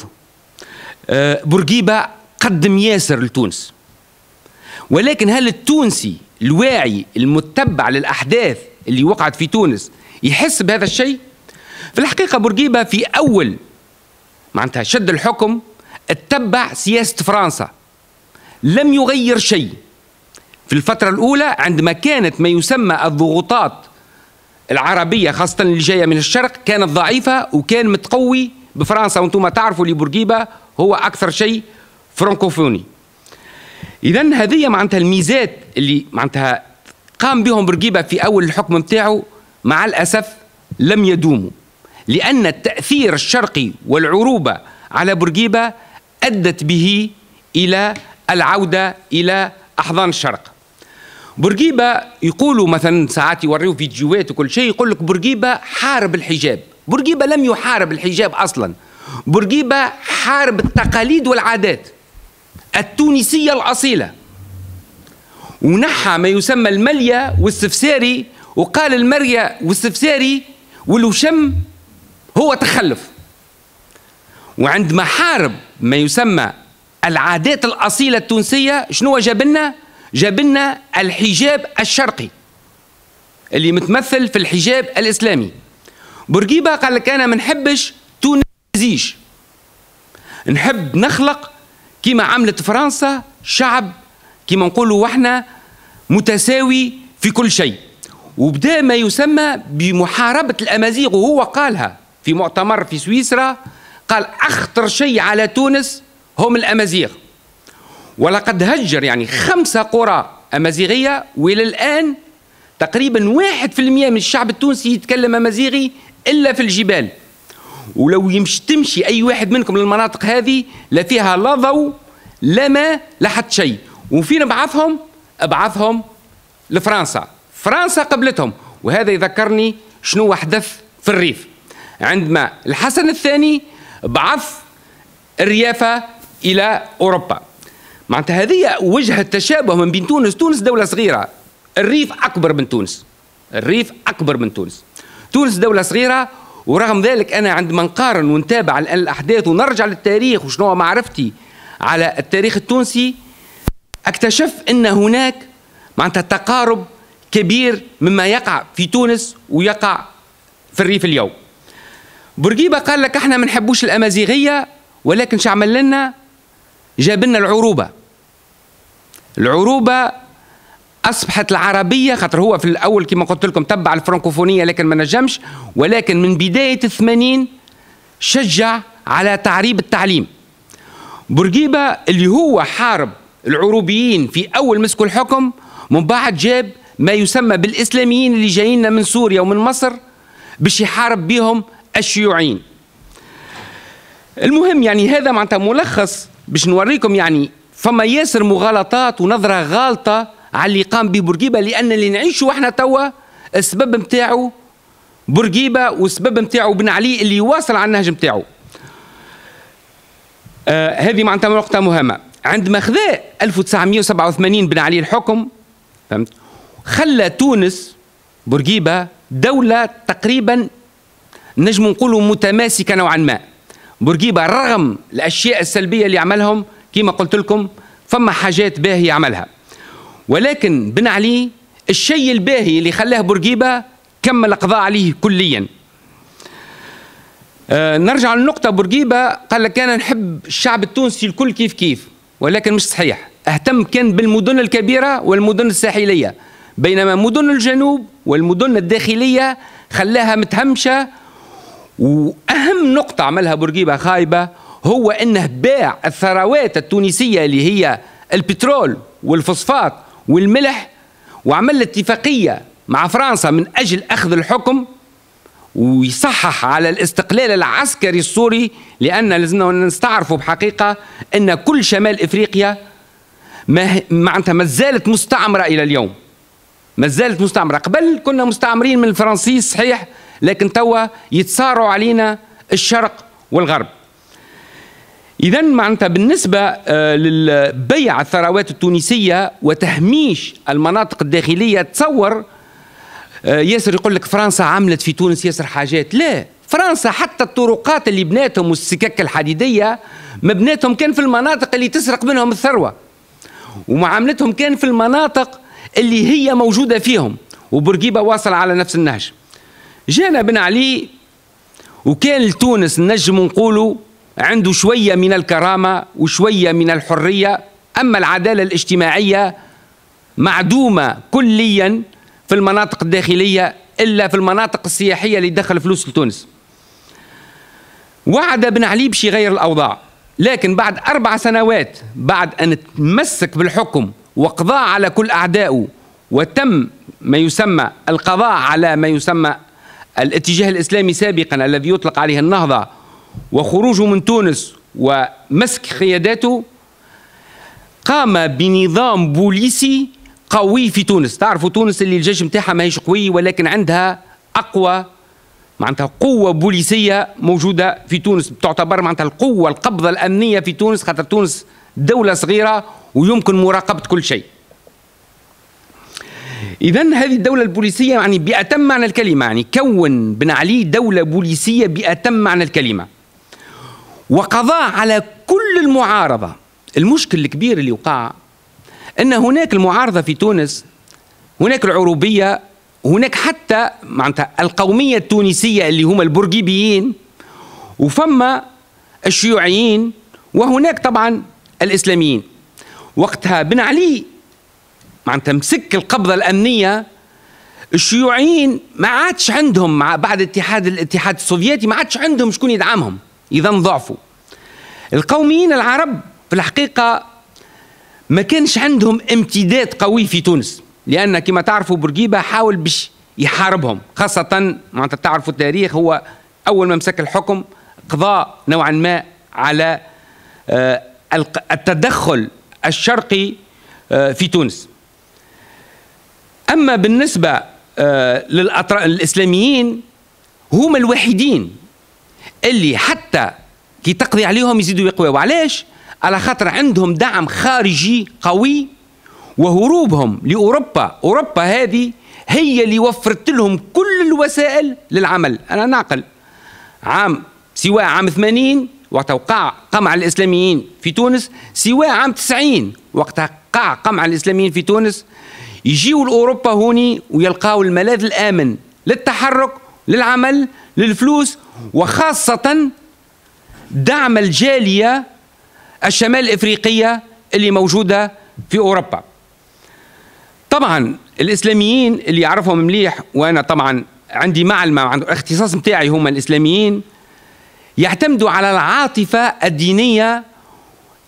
Speaker 1: بورقيبة قدم ياسر لتونس، ولكن هل التونسي الواعي المتبع للأحداث اللي وقعت في تونس يحس بهذا الشيء؟ في الحقيقة بورقيبة في أول معناتها شد الحكم اتبع سياسة فرنسا، لم يغير شيء. في الفترة الأولى عندما كانت ما يسمى الضغوطات العربية خاصة اللي جاية من الشرق كانت ضعيفة، وكان متقوي بفرنسا، وانتم تعرفوا اللي بورقيبة هو أكثر شيء فرانكوفوني. إذن هذه معناتها الميزات اللي معناتها قام بهم بورقيبة في أول الحكم متاعه، مع الأسف لم يدوموا، لأن التأثير الشرقي والعروبة على بورقيبة أدت به إلى العودة إلى أحضان الشرق. بورقيبة يقولوا مثلا ساعات يوريوا فيديوهات وكل شيء، يقول لك بورقيبة حارب الحجاب. بورقيبة لم يحارب الحجاب أصلا، بورقيبة حارب التقاليد والعادات التونسية الأصيلة، ونحى ما يسمى الملية والسفساري، وقال المرية والسفساري والوشم هو تخلف. وعندما حارب ما يسمى العادات الأصيلة التونسية، شنو جاب لنا الحجاب الشرقي اللي متمثل في الحجاب الإسلامي. بورقيبة قال لك أنا ما نحبش تونس تزيج، نحب نخلق كما عملت فرنسا شعب كما نقولوا وحنا متساوي في كل شيء، وبدأ ما يسمى بمحاربة الأمازيغ. وهو قالها في مؤتمر في سويسرا، قال أخطر شيء على تونس هم الأمازيغ، ولقد هجر يعني 5 قرى أمازيغية، وإلى الآن تقريبا 1% من الشعب التونسي يتكلم أمازيغي إلا في الجبال. ولو تمشي أي واحد منكم للمناطق هذه لا فيها لا ضوء لا ماء لا حتى شيء. وفين ابعثهم لفرنسا، فرنسا قبلتهم. وهذا يذكرني شنو حدث في الريف عندما الحسن الثاني بعث الريافة إلى أوروبا. معناتها هذه وجه التشابه من بين تونس دولة صغيرة، الريف أكبر من تونس، تونس دولة صغيرة. ورغم ذلك أنا عندما نقارن ونتابع الآن الأحداث ونرجع للتاريخ وشنو معرفتي على التاريخ التونسي، اكتشف أن هناك معناتها تقارب كبير مما يقع في تونس ويقع في الريف اليوم. بورقيبة قال لك احنا ما نحبوش الأمازيغية، ولكن شو عمل لنا؟ جاب لنا العروبة أصبحت العربية، خاطر هو في الأول كما قلت لكم تبع الفرنكوفونية لكن ما نجمش، ولكن من بداية 80 شجع على تعريب التعليم. بورقيبة اللي هو حارب العروبيين في أول مسكوا الحكم، من بعد جاب ما يسمى بالإسلاميين اللي جايين من سوريا ومن مصر باش يحارب بهم الشيوعيين. المهم يعني هذا معناتها ملخص باش نوريكم يعني فما ياسر مغالطات ونظرة غالطة على اللي قام به بورقيبة، لأن اللي نعيشه احنا توا السبب متاعه بورقيبة والسبب متاعه بن علي اللي يواصل على النهج متاعه. هذه معناتها نقطة مهمة. عندما خذا 1987 بن علي الحكم، فهمت، خلى تونس بورقيبة دولة تقريبا نجم نقولوا متماسكة نوعا ما. بورقيبة رغم الأشياء السلبية اللي عملهم كما قلت لكم فما حاجات باهية عملها، ولكن بن علي الشيء الباهي اللي خلاه بورقيبة كمل قضاء عليه كليا. نرجع للنقطة. بورقيبة قال لك أنا نحب الشعب التونسي الكل كيف كيف، ولكن مش صحيح. اهتم كان بالمدن الكبيرة والمدن الساحلية، بينما مدن الجنوب والمدن الداخلية خلاها متهمشة. وأهم نقطة عملها بورقيبة خايبة هو أنه باع الثروات التونسية اللي هي البترول والفوسفات والملح، وعمل اتفاقية مع فرنسا من أجل أخذ الحكم ويصحح على الاستقلال العسكري السوري، لأن لازمنا نستعرفوا بحقيقة أن كل شمال إفريقيا معناتها ما زالت مستعمرة إلى اليوم، ما زالت مستعمرة. قبل كنا مستعمرين من الفرنسيس صحيح، لكن توا يتصارعوا علينا الشرق والغرب. إذا معناتها بالنسبة للبيع الثروات التونسية وتهميش المناطق الداخلية، تصور ياسر يقول لك فرنسا عملت في تونس ياسر حاجات. لا، فرنسا حتى الطرقات اللي بناتهم والسكك الحديدية مبناتهم كان في المناطق اللي تسرق منهم الثروة، ومعاملتهم كان في المناطق اللي هي موجودة فيهم. وبورقيبة واصل على نفس النهج. جانا بن علي وكان لتونس نجم نقولوا عنده شوية من الكرامة وشوية من الحرية، أما العدالة الاجتماعية معدومة كليا في المناطق الداخلية إلا في المناطق السياحية اللي دخل فلوس لتونس. وعد بن علي باش يغير الأوضاع، لكن بعد 4 سنوات بعد أن تمسك بالحكم وقضى على كل أعدائه، وتم ما يسمى القضاء على ما يسمى الاتجاه الإسلامي سابقا الذي يطلق عليه النهضة، وخروجه من تونس ومسك قياداته، قام بنظام بوليسي قوي في تونس. تعرفوا تونس اللي الجيش متاعها ماهيش قوي، ولكن عندها أقوى معناتها قوة بوليسية موجودة في تونس، تعتبر معناتها القوة القبضة الأمنية في تونس، خاطر تونس دولة صغيرة ويمكن مراقبة كل شيء. إذن هذه الدولة البوليسية يعني بأتم معنى الكلمة، يعني كون بن علي دولة بوليسية بأتم معنى الكلمة، وقضى على كل المعارضة. المشكل الكبير اللي وقع أن هناك المعارضة في تونس، هناك العروبية، هناك حتى معناتها القومية التونسية اللي هم البورقيبيين، وفما الشيوعيين، وهناك طبعا الإسلاميين. وقتها بن علي معناتها مسك القبضة الأمنية، الشيوعيين ما عادش عندهم مع بعد الاتحاد السوفيتي ما عادش عندهم شكون يدعمهم، إذا ضعفوا. القوميين العرب في الحقيقة ما كانش عندهم امتداد قوي في تونس، لأن كما تعرفوا بورقيبة حاول باش يحاربهم، خاصة معناتها تعرفوا التاريخ، هو أول ما مسك الحكم قضى نوعا ما على التدخل الشرقي في تونس. أما بالنسبة للإسلاميين هم الوحيدين اللي حتى كي تقضي عليهم يزيدوا يقووا. وعلاش؟ على خاطر عندهم دعم خارجي قوي، وهروبهم لأوروبا. أوروبا هذه هي اللي وفرت لهم كل الوسائل للعمل. أنا نعقل سواء عام 80 وقت وقع قمع الإسلاميين في تونس، سواء عام 90 وقت وقع قمع الإسلاميين في تونس، يجيوا لأوروبا هوني ويلقاوا الملاذ الآمن للتحرك، للعمل، للفلوس، وخاصة دعم الجالية الشمال الإفريقية اللي موجودة في أوروبا. طبعا الإسلاميين اللي يعرفهم مليح، وأنا طبعا عندي معلمة عند الاختصاص متاعي، هم الإسلاميين يعتمدوا على العاطفة الدينية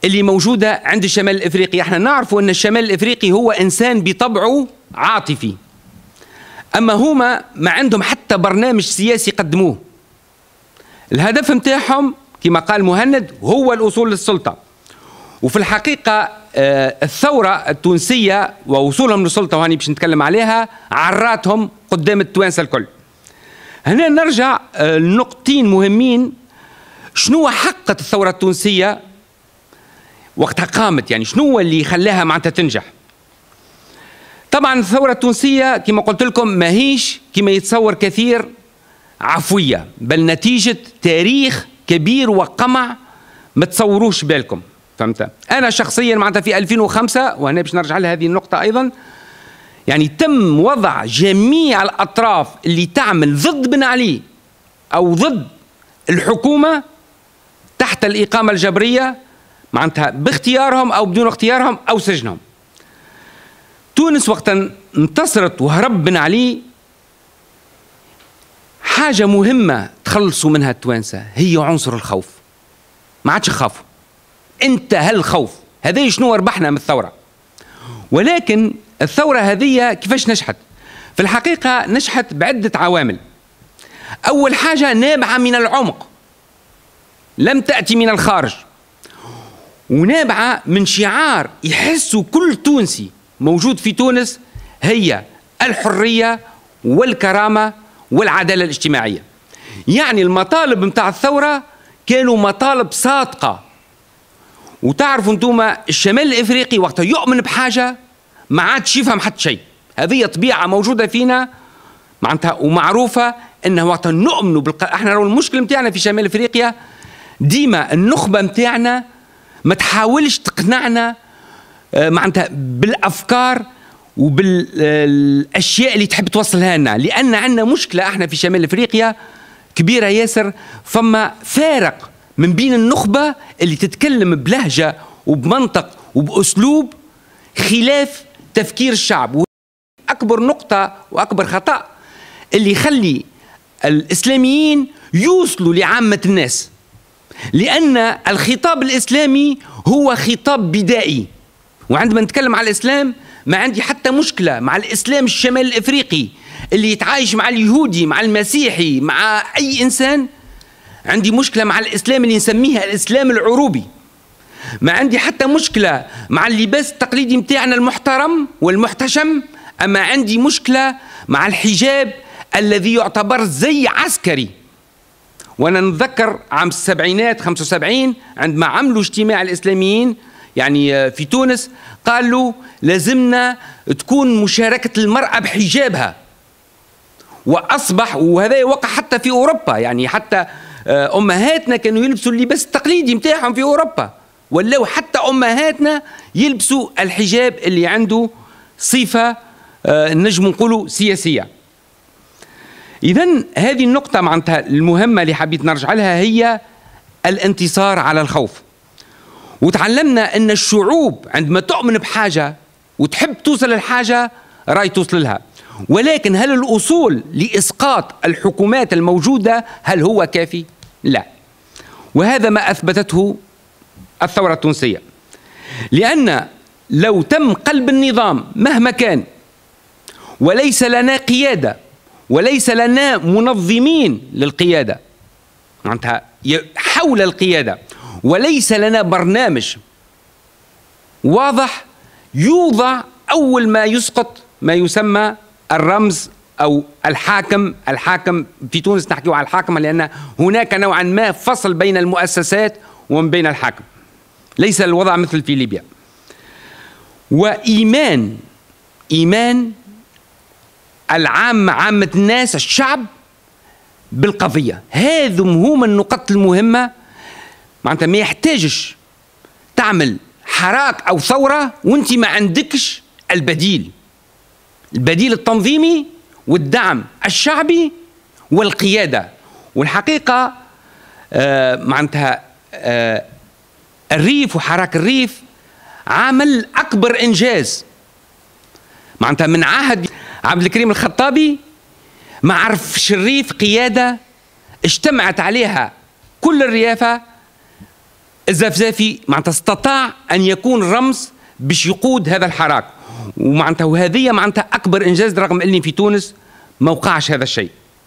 Speaker 1: اللي موجودة عند الشمال الإفريقي. احنا نعرف أن الشمال الإفريقي هو إنسان بطبعه عاطفي، أما هما ما عندهم حتى برنامج سياسي قدموه. الهدف متاعهم كما قال مهند هو الوصول للسلطة. وفي الحقيقة الثورة التونسية ووصولهم للسلطة، وهاني باش نتكلم عليها، عراتهم قدام التوانسة الكل. هنا نرجع لنقطتين مهمين. شنو حققت الثورة التونسية وقتها قامت؟ يعني شنو اللي خلاها معناتها تنجح؟ طبعا الثورة التونسية كما قلت لكم ماهيش كما يتصور كثير عفوية، بل نتيجة تاريخ كبير وقمع ما تصوروش بالكم. فهمت؟ أنا شخصيا معناتها في 2005، وهنا باش نرجع لهذه النقطة أيضا، يعني تم وضع جميع الأطراف اللي تعمل ضد بن علي أو ضد الحكومة تحت الإقامة الجبرية، معناتها باختيارهم أو بدون اختيارهم أو سجنهم. تونس وقت انتصرت وهرب بن علي، حاجة مهمة تخلصوا منها التوانسة هي عنصر الخوف. ما عادش خافوا، انتهى الخوف. هذا شنو ربحنا من الثورة. ولكن الثورة هذه كيفاش نجحت؟ في الحقيقة نجحت بعدة عوامل. أول حاجة نابعة من العمق، لم تأتي من الخارج، ونابعة من شعار يحسوا كل تونسي موجود في تونس، هي الحرية والكرامة والعدالة الاجتماعية. يعني المطالب متاع الثورة كانوا مطالب صادقة. وتعرفوا انتوما الشمال الافريقي وقت يؤمن بحاجة ما عادش يفهم حتى شيء. هذه طبيعة موجودة فينا معناتها ومعروفة، انه وقت نؤمنوا احنا لو المشكلة متاعنا في شمال افريقيا ديما النخبة متاعنا ما تحاولش تقنعنا معناتها بالافكار وبالاشياء اللي تحب توصلها لنا، لان عندنا مشكله احنا في شمال افريقيا كبيره ياسر. فما فارق من بين النخبه اللي تتكلم بلهجه وبمنطق وباسلوب خلاف تفكير الشعب. اكبر نقطه واكبر خطا اللي يخلي الاسلاميين يوصلوا لعامه الناس، لان الخطاب الاسلامي هو خطاب بدائي. وعندما نتكلم على الإسلام ما عندي حتى مشكلة مع الإسلام الشمال الإفريقي اللي يتعايش مع اليهودي مع المسيحي مع أي إنسان. عندي مشكلة مع الإسلام اللي نسميها الإسلام العروبي. ما عندي حتى مشكلة مع اللباس التقليدي متاعنا المحترم والمحتشم، أما عندي مشكلة مع الحجاب الذي يعتبر زي عسكري. وأنا نتذكر عام السبعينات 75 عندما عملوا اجتماع الإسلاميين يعني في تونس، قالوا لازمنا تكون مشاركة المرأة بحجابها. وأصبح وهذا يوقع حتى في أوروبا، يعني حتى أمهاتنا كانوا يلبسوا اللباس التقليدي متاعهم في أوروبا، ولو حتى أمهاتنا يلبسوا الحجاب اللي عنده صفة نجم نقولوا سياسية. إذن هذه النقطة معناتها المهمة اللي حبيت نرجع لها هي الانتصار على الخوف. وتعلمنا أن الشعوب عندما تؤمن بحاجة وتحب توصل للحاجة راي توصل لها، ولكن هل الوصول لإسقاط الحكومات الموجودة هل هو كافي؟ لا. وهذا ما أثبتته الثورة التونسية، لأن لو تم قلب النظام مهما كان وليس لنا قيادة وليس لنا منظمين للقيادة معناتها حول القيادة، وليس لنا برنامج واضح، يوضع أول ما يسقط ما يسمى الرمز أو الحاكم. الحاكم في تونس نحكيه على الحاكم لأن هناك نوعا ما فصل بين المؤسسات ومن بين الحاكم، ليس الوضع مثل في ليبيا. وإيمان عامة الناس الشعب بالقضية. هذم هما النقط المهمة. معناتها ما يحتاجش تعمل حراك أو ثورة وانت ما عندكش البديل التنظيمي والدعم الشعبي والقيادة. والحقيقة معناتها الريف وحراك الريف عمل أكبر إنجاز. معناتها من عهد عبد الكريم الخطابي ما عرفش الريف قيادة اجتمعت عليها كل الريافة الزفزافي معناتها استطاع أن يكون رمز باش يقود هذا الحراك، ومعناتها وهذه معناتها أكبر إنجاز، رغم أني في تونس ما وقعش هذا الشيء.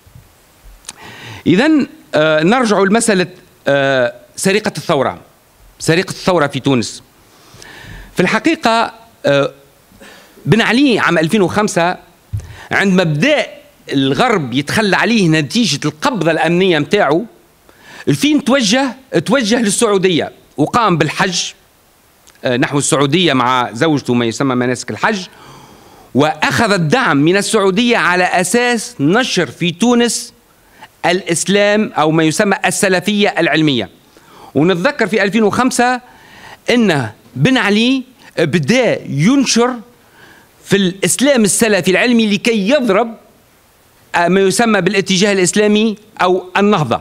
Speaker 1: إذن نرجع لمسألة سرقة الثورة. سرقة الثورة في تونس في الحقيقة بن علي عام 2005 عندما بدأ الغرب يتخلى عليه نتيجة القبضة الأمنية متاعه، الفين توجه للسعودية وقام بالحج نحو السعودية مع زوجته، ما يسمى مناسك الحج، وأخذ الدعم من السعودية على أساس نشر في تونس الإسلام أو ما يسمى السلفية العلمية. ونتذكر في 2005 أن بن علي بدأ ينشر في الإسلام السلفي العلمي لكي يضرب ما يسمى بالاتجاه الإسلامي أو النهضة،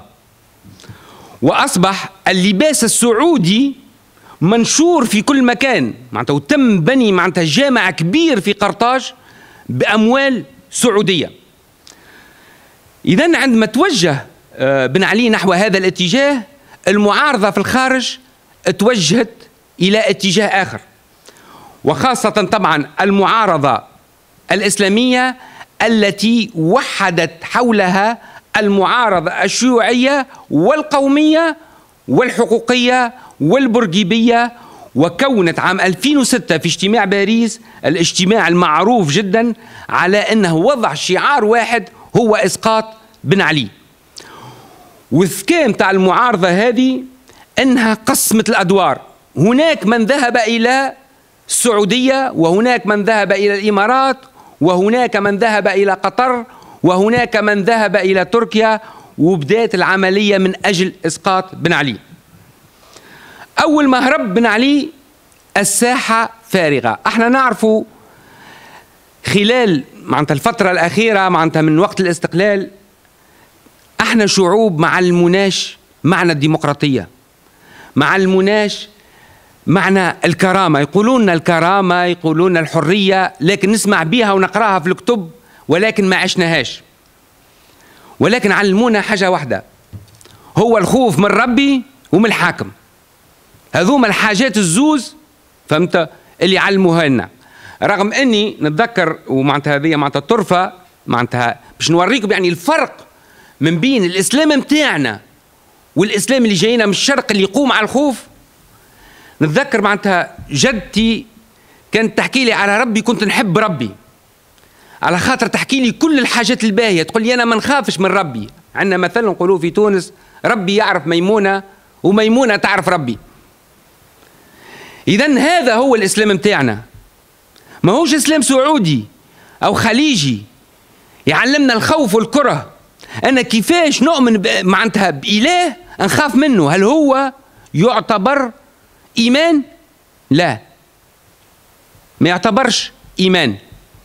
Speaker 1: وأصبح اللباس السعودي منشور في كل مكان معناتها، وتم بني معناتها جامع كبير في قرطاج بأموال سعودية. إذن عندما توجه بن علي نحو هذا الاتجاه، المعارضة في الخارج توجهت إلى اتجاه آخر، وخاصة طبعا المعارضة الإسلامية التي وحدت حولها المعارضة الشيوعية والقومية والحقوقية والبرجيبية، وكونت عام 2006 في اجتماع باريس الاجتماع المعروف جدا على أنه وضع شعار واحد هو إسقاط بن علي. والذكاء متاع المعارضة هذه أنها قسمت الأدوار، هناك من ذهب إلى السعودية، وهناك من ذهب إلى الإمارات، وهناك من ذهب إلى قطر، وهناك من ذهب إلى تركيا، وبدأت العملية من أجل إسقاط بن علي. أول ما هرب بن علي الساحة فارغة. احنا نعرفوا خلال معناتها الفترة الأخيرة معناتها من وقت الاستقلال احنا شعوب مع المناش معنى الديمقراطية، مع المناش معنى الكرامة، يقولون الكرامة، يقولون الحرية، لكن نسمع بيها ونقراها في الكتب ولكن ما عشناهاش. ولكن علمونا حاجة واحدة، هو الخوف من ربي ومن الحاكم. هذوما الحاجات الزوز فهمت اللي علموها لنا. رغم اني نتذكر ومعناتها هذه معناتها الطرفة معناتها باش نوريكم يعني الفرق من بين الاسلام متاعنا والاسلام اللي جاينا من الشرق اللي يقوم على الخوف. نتذكر معناتها جدتي كانت تحكي لي على ربي، كنت نحب ربي على خاطر تحكي لي كل الحاجات الباهية، تقول لي أنا ما نخافش من ربي. عندنا مثلا نقولوا في تونس ربي يعرف ميمونة وميمونة تعرف ربي. إذن هذا هو الإسلام متاعنا، ما هوش إسلام سعودي أو خليجي يعلمنا الخوف والكره. أنا كيفاش نؤمن معناتها بإله نخاف منه؟ هل هو يعتبر إيمان؟ لا، ما يعتبرش إيمان.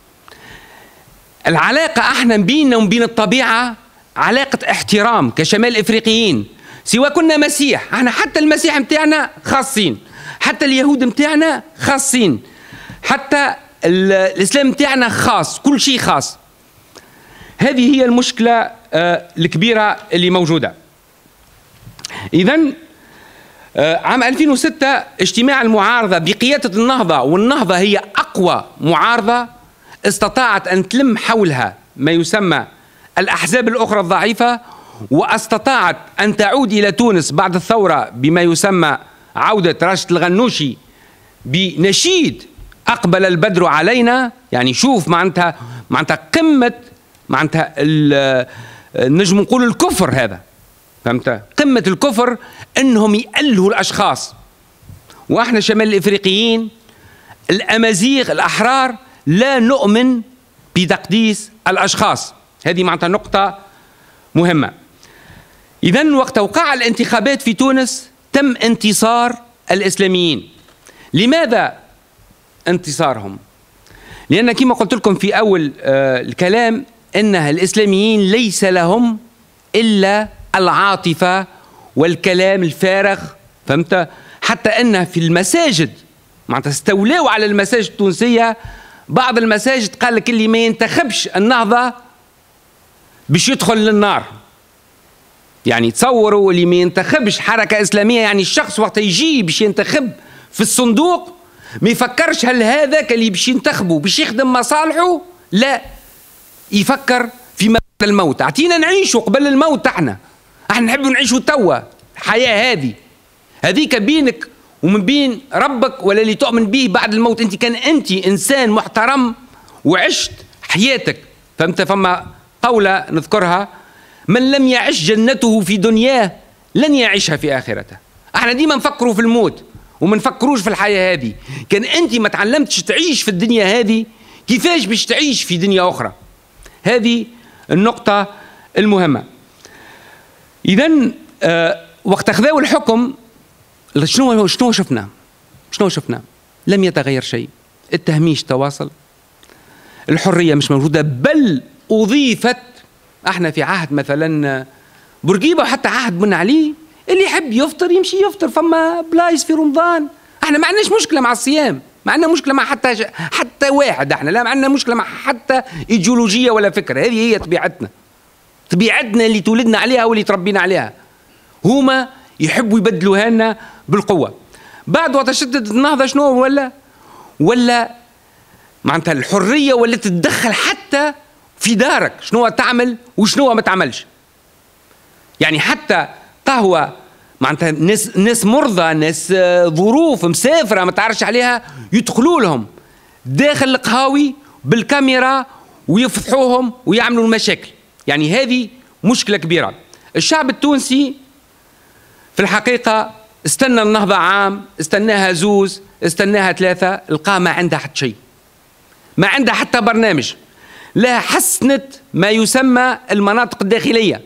Speaker 1: العلاقة احنا بيننا وبين الطبيعة علاقة احترام كشمال افريقيين، سواء كنا مسيح، احنا حتى المسيح متاعنا خاصين، حتى اليهود متاعنا خاصين، حتى الاسلام متاعنا خاص، كل شيء خاص. هذه هي المشكلة الكبيرة اللي موجودة. إذن عام 2006 اجتماع المعارضة بقيادة النهضة، والنهضة هي أقوى معارضة استطاعت أن تلم حولها ما يسمى الأحزاب الأخرى الضعيفة، واستطاعت أن تعود إلى تونس بعد الثورة بما يسمى عودة راشد الغنوشي بنشيد أقبل البدر علينا. يعني شوف معناتها قمة معناتها نجم نقول الكفر هذا، فهمت؟ قمة الكفر أنهم يألهوا الأشخاص. وإحنا شمال الإفريقيين الأمازيغ الأحرار لا نؤمن بتقديس الأشخاص. هذه معناتها نقطة مهمة. إذن وقت وقع الانتخابات في تونس تم انتصار الإسلاميين. لماذا انتصارهم؟ لأن كما قلت لكم في أول الكلام أن الإسلاميين ليس لهم إلا العاطفة والكلام الفارغ، فهمت؟ حتى أن في المساجد معناتها استولوا على المساجد التونسية. بعض المساجد قال لك اللي ما ينتخبش النهضة باش يدخل للنار. يعني تصوروا اللي ما ينتخبش حركة إسلامية، يعني الشخص وقت يجي باش ينتخب في الصندوق ما يفكرش هل هذاك اللي باش ينتخبه باش يخدم مصالحه، لا، يفكر فيما بعد الموت. اعطينا نعيشوا قبل الموت، احنا نحبوا نعيشوا توا الحياة هذيك بينك ومن بين ربك ولا اللي تؤمن به بعد الموت. انت كان انت انسان محترم وعشت حياتك، فهمت؟ فما قولة نذكرها: من لم يعش جنته في دنياه لن يعيشها في آخرته. احنا ديما نفكروا في الموت وما نفكروش في الحياة هذه. كان انت ما تعلمتش تعيش في الدنيا هذه، كيفاش باش تعيش في دنيا أخرى؟ هذه النقطة المهمة. إذن وقت أخذوا الحكم شنو شفنا؟ لم يتغير شيء. التهميش تواصل، الحرية مش موجودة، بل أضيفت. احنا في عهد مثلا بورقيبة وحتى عهد بن علي، اللي يحب يفطر يمشي يفطر، فما بلايص في رمضان. احنا ما عندناش مشكلة مع الصيام، ما عندنا مشكلة مع حتى واحد، احنا لا، ما عندنا مشكلة مع حتى ايديولوجية ولا فكرة. هذه هي طبيعتنا اللي تولدنا عليها واللي تربينا عليها. هما يحبوا يبدلوها لنا بالقوة. بعد وقت شدت النهضة شنو ولا معناتها الحرية ولا تتدخل حتى في دارك، شنو تعمل وشنو ما تعملش. يعني حتى قهوة معناتها ناس مرضى، ناس ظروف مسافرة ما تعرفش عليها، يدخلوا لهم داخل القهاوي بالكاميرا ويفضحوهم ويعملوا المشاكل. يعني هذه مشكلة كبيرة. الشعب التونسي في الحقيقة استنى النهضة عام، استناها زوز، استناها ثلاثة، القى ما عندها حتى شيء، ما عندها حتى برنامج. لا حسنت ما يسمى المناطق الداخلية،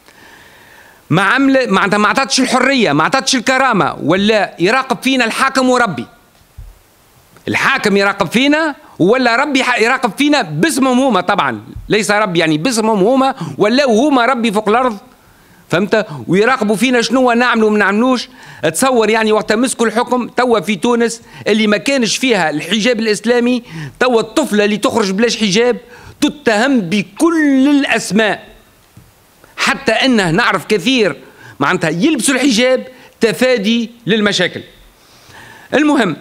Speaker 1: ما عطاتش الحرية، ما عطاتش الكرامة، ولا يراقب فينا الحاكم وربي. الحاكم يراقب فينا ولا ربي يراقب فينا باسمهم هما، طبعا ليس ربي يعني باسمهم هما، ولا هما ربي فوق الأرض، فهمت؟ ويراقبوا فينا شنو نعملوا وما نعملوش. تصور يعني وقت مسكوا الحكم توا في تونس اللي ما كانش فيها الحجاب الإسلامي، توا الطفلة اللي تخرج بلاش حجاب تتهم بكل الأسماء، حتى أنه نعرف كثير معناتها يلبسوا الحجاب تفادي للمشاكل. المهم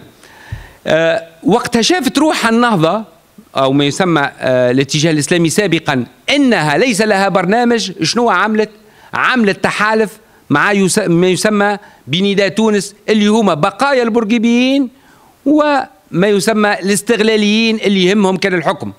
Speaker 1: وقتها شافت روحها النهضة أو ما يسمى الاتجاه الإسلامي سابقا أنها ليس لها برنامج، شنو عملت تحالف مع ما يسمى بنداء تونس، اللي هما بقايا البورقيبيين وما يسمى الاستغلاليين اللي يهمهم كان الحكم.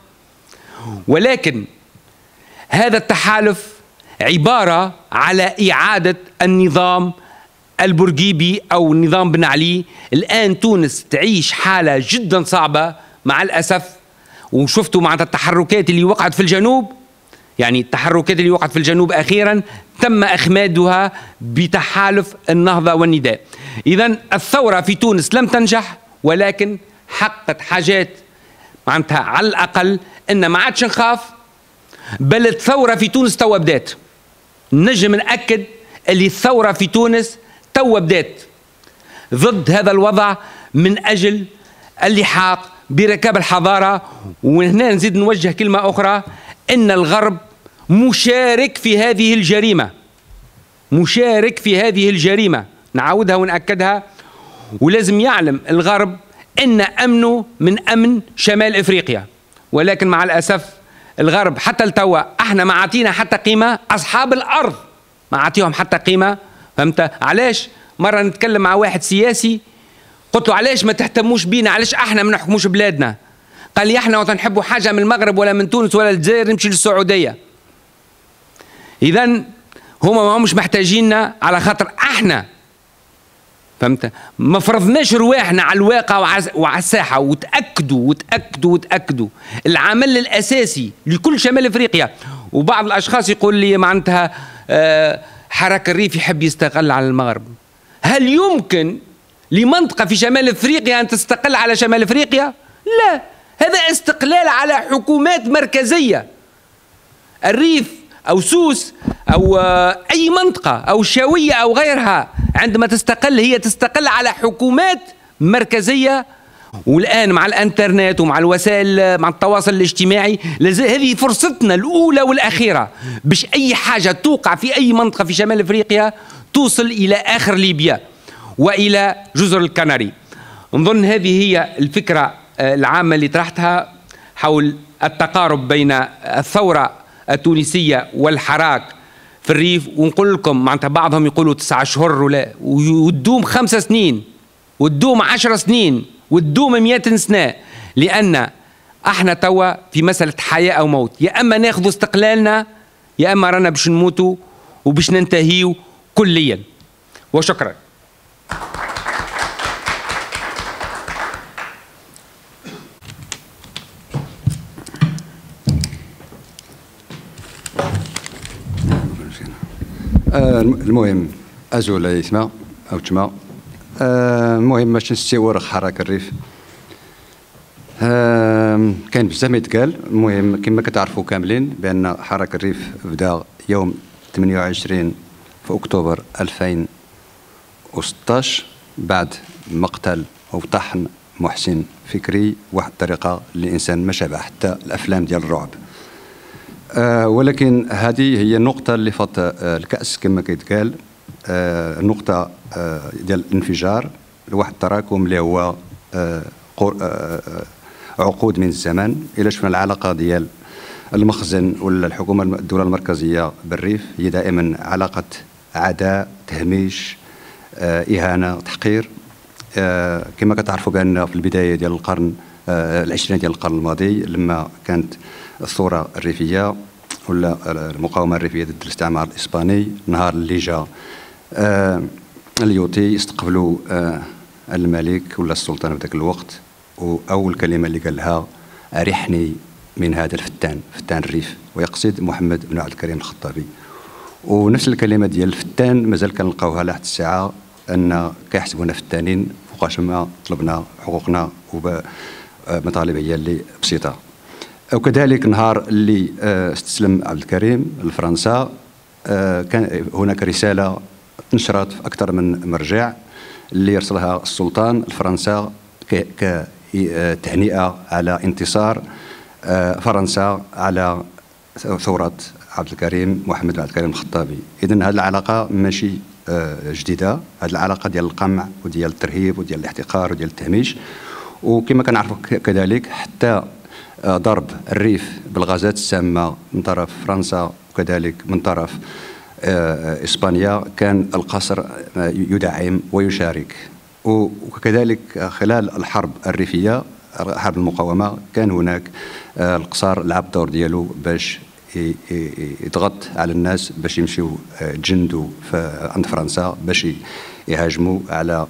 Speaker 1: ولكن هذا التحالف عبارة على إعادة النظام البورقيبي أو النظام بن علي. الآن تونس تعيش حالة جدا صعبة مع الأسف، وشفتوا مع التحركات اللي وقعت في الجنوب، يعني التحركات اللي وقعت في الجنوب أخيرا تم إخمادها بتحالف النهضة والنداء. إذن الثورة في تونس لم تنجح، ولكن حققت حاجات معناتها على الأقل أن ما عادش نخاف، بل الثورة في تونس توا بدات. نجم نأكد اللي الثورة في تونس توا بدات ضد هذا الوضع من أجل اللحاق بركاب الحضارة. وهنا نزيد نوجه كلمة أخرى، أن الغرب مشارك في هذه الجريمة، مشارك في هذه الجريمة، نعاودها ونأكدها. ولازم يعلم الغرب أن أمنه من أمن شمال إفريقيا، ولكن مع الأسف الغرب حتى التوا احنا ما عطينا حتى قيمة، أصحاب الأرض ما عطيهم حتى قيمة، فهمت؟ علاش؟ مرة نتكلم مع واحد سياسي قلت له علاش ما تهتموش بينا، علاش احنا ما نحكموش بلادنا؟ قال لي احنا وقت نحبوا حاجة من المغرب ولا من تونس ولا الجزائر نمشي للسعودية. إذن هما ما همش محتاجيننا على خاطر احنا، فهمت؟ ما فرضناش رواحنا على الواقع وعلى الساحة. وتأكدوا العمل الأساسي لكل شمال أفريقيا. وبعض الأشخاص يقول لي معناتها حراك الريف يحب يستقل على المغرب. هل يمكن لمنطقة في شمال أفريقيا أن تستقل على شمال أفريقيا؟ لا، هذا استقلال على حكومات مركزية. الريف أو سوس أو أي منطقة أو الشاوية أو غيرها عندما تستقل هي تستقل على حكومات مركزية والآن مع الانترنت ومع الوسائل مع التواصل الاجتماعي هذه فرصتنا الأولى والأخيرة باش أي حاجة توقع في أي منطقة في شمال أفريقيا توصل إلى آخر ليبيا وإلى جزر الكناري. نظن هذه هي الفكرة العامة اللي طرحتها حول التقارب بين الثورة التونسية والحراك في الريف. ونقول لكم معناتها بعضهم يقولوا 9 أشهر ولا وتدوم 5 سنين وتدوم 10 سنين وتدوم 100 سنة، لأن احنا توا في مسألة حياة أو موت، يا أما ناخذ استقلالنا يا أما رانا باش نموتوا وباش ننتهيوا كليا. وشكرا.
Speaker 3: المهم أزول يسمع أو تسمع المهم باش نستيور حراك الريف كاين بزاف ما يتقال. المهم كما كتعرفوا كاملين بأن حراك الريف بدا يوم 28 في أكتوبر 2016 بعد مقتل أو طحن محسن فكري واحد الطريقة اللي الإنسان ما شابه حتى الأفلام ديال الرعب. ولكن هذه هي النقطة اللي فات الكأس كما كيتقال، النقطة ديال الانفجار لواحد التراكم اللي هو عقود من الزمان. إلا شفنا العلاقة ديال المخزن ولا الحكومة الدولة المركزية بالريف هي دائما علاقة عداء، تهميش، إهانة، تحقير. كما كتعرفوا بأن في البداية ديال القرن العشرين ديال القرن الماضي لما كانت الثورة الريفية ولا المقاومة الريفية ضد الاستعمار الإسباني، نهار اللي جا اليوتي استقبلوا الملك ولا السلطان في ذاك الوقت، وأول كلمة اللي قالها أرحني من هذا الفتان، فتان الريف، ويقصد محمد بن عبد الكريم الخطابي. ونفس الكلمة ديال الفتان مازال كنلقاوها لحد الساعة، أن كيحسبونا فتانين فوقاش ما طلبنا حقوقنا ومطالب هي اللي بسيطة. وكذلك نهار اللي استسلم عبد الكريم لفرنسا كان هناك رسالة نشرت في أكثر من مرجع اللي يرسلها السلطان لفرنسا كتهنئة على انتصار فرنسا على ثورة عبد الكريم محمد بن عبد الكريم الخطابي. إذن هذه العلاقة ماشي جديدة، هذه العلاقة ديال القمع وديال الترهيب وديال الاحتقار وديال التهميش. وكما كنعرفوا كذلك حتى ضرب الريف بالغازات السامة من طرف فرنسا وكذلك من طرف إسبانيا كان القصر يدعم ويشارك. وكذلك خلال الحرب الريفية، حرب المقاومة، كان هناك القصار لعب دور ديالو باش يضغط على الناس باش يمشيو تجندوا عند فرنسا باش يهاجموا على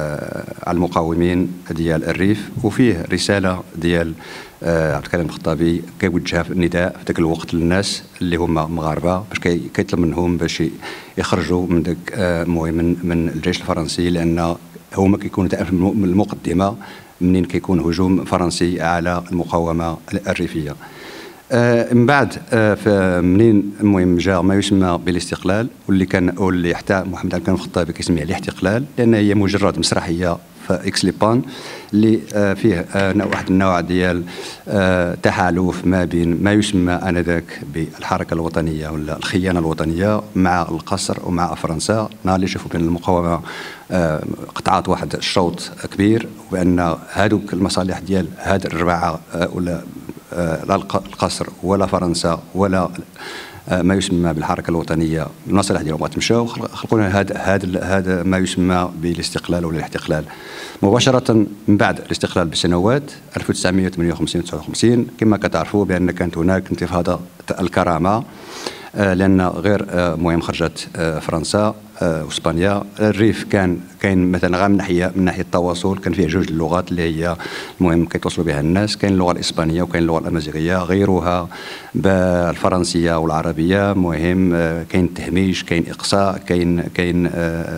Speaker 3: المقاومين ديال الريف. وفيه رسالة ديال عبد الكريم الخطابي كيوجهها في النداء في ذاك الوقت للناس اللي هما مغاربه باش كيطلب منهم باش يخرجوا من ذاك المهم من الجيش الفرنسي، لان هما كيكونوا دائما من المقدمه منين كيكون هجوم فرنسي على المقاومه الريفيه. من بعد منين المهم جاء ما يسمى بالاستقلال واللي حتى محمد عبد الكريم الخطابي كيسميه الاحتقلال، لان هي مجرد مسرحيه في اكسليبان اللي فيه واحد النوع ديال تحالف ما بين ما يسمى انذاك بالحركه الوطنيه ولا الخيانه الوطنيه مع القصر ومع فرنسا. نهار اللي شافوا بين المقاومه قطعت واحد الشوط كبير، وبان هذوك المصالح ديال هاد الرباعه ولا لا القصر ولا فرنسا ولا ما يسمى بالحركه الوطنيه المصالح ديالهم غتمشاو، خلقوا لنا هذا ما يسمى بالاستقلال ولا الاحتقال. مباشره من بعد الاستقلال بسنوات 1958 59 كما كتعرفوا بان كانت هناك انتفاضه الكرامه، لان غير مهم خرجت فرنسا واسبانيا. الريف كاين مثلا غير من ناحيه التواصل كان فيه جوج اللغات اللي هي المهم كيتواصلوا بها الناس، كاين اللغه الاسبانيه وكاين اللغه الامازيغيه، غيرها بالفرنسيه والعربيه. مهم كاين تهميش، كاين اقصاء، كاين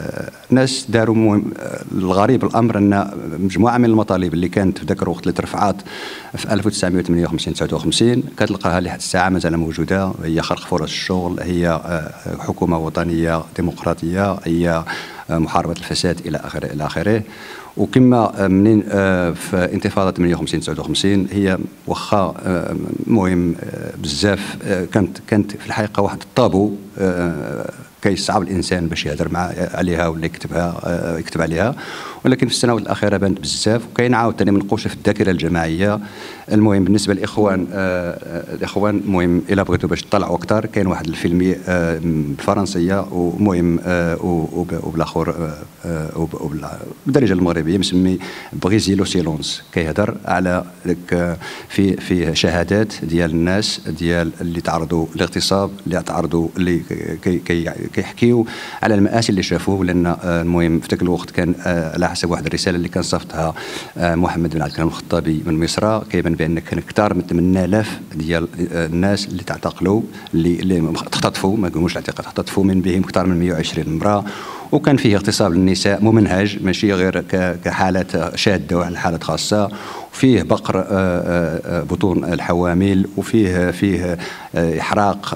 Speaker 3: ناس داروا مهم. الغريب الامر ان مجموعه من المطالب اللي كانت في ذاك الوقت اللي ترفعات في 1958 59 كتلقاها لحد الساعه مازال موجوده، هي خلق فرص الشغل، هي حكومه وطنيه ديمقراطيه، هي محاربه الفساد الى اخره الى اخره. وكما منين في انتفاضه 58 59 هي واخا مهم بزاف كانت في الحقيقه واحد الطابو كيصعب الانسان باش يهضر عليها ولا يكتب عليها، ولكن في السنوات الاخيره بانت بزاف. وكاين عاوتاني منقوشه في الذاكره الجماعيه. المهم بالنسبه للاخوان المهم الا بغيتوا باش تطلعوا اكثر كاين واحد الفيلم بالفرنسيه ومهم وبالاخر بالدارجه المغربيه مسمي بريزيلو سيلونس، كيهضر على في شهادات ديال الناس ديال اللي تعرضوا للاغتصاب، اللي تعرضوا اللي كيحكيوا على المآسي اللي شافوه. لان المهم في ذاك الوقت كان على حسب واحد الرساله اللي كان صيفطها محمد بن عبد الكريم الخطابي من مصر، كيبان بان كان اكثر من 8000 ديال الناس اللي تعتقلوا اللي اختطفوا، ما نقولوش الاعتقال، اختطفوا من بهم اكثر من 120 امراه. وكان فيه اغتصاب للنساء ممنهج، ماشي غير كحالات شاذه وعلى حالات خاصه، وفيه بقر بطون الحوامل، وفيه احراق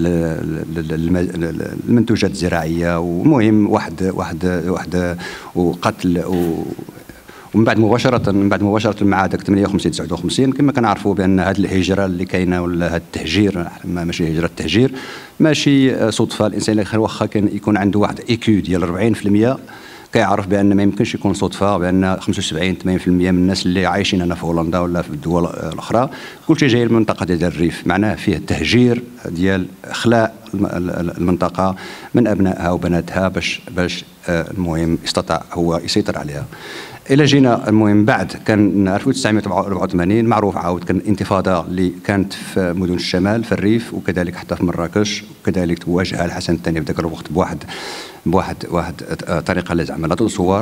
Speaker 3: المنتوجات الزراعيه، ومهم واحد وقتل ومن بعد مباشره مع داك 58 59 كما كنعرفوا بان هذه الهجره اللي كاينه ولا هذا التهجير، ماشي هجره، التهجير ماشي صدفه. الانسان واخا كان يكون عنده واحد ايكيو ديال 40% كيعرف بان ما يمكنش يكون صدفه، بان 75 80% من الناس اللي عايشين هنا في هولندا ولا في الدول الاخرى كلشي جاي من المنطقه ديال الريف، معناه فيه التهجير ديال اخلاء المنطقه من ابنائها وبناتها باش المهم استطاع هو يسيطر عليها. الى جينا المهم بعد كان 1984 معروف عاود كان الانتفاضه اللي كانت في مدن الشمال في الريف، وكذلك حتى في مراكش، وكذلك واجهها الحسن الثاني في ذاك الوقت بواحد طريقه اللي زعما لا تصور.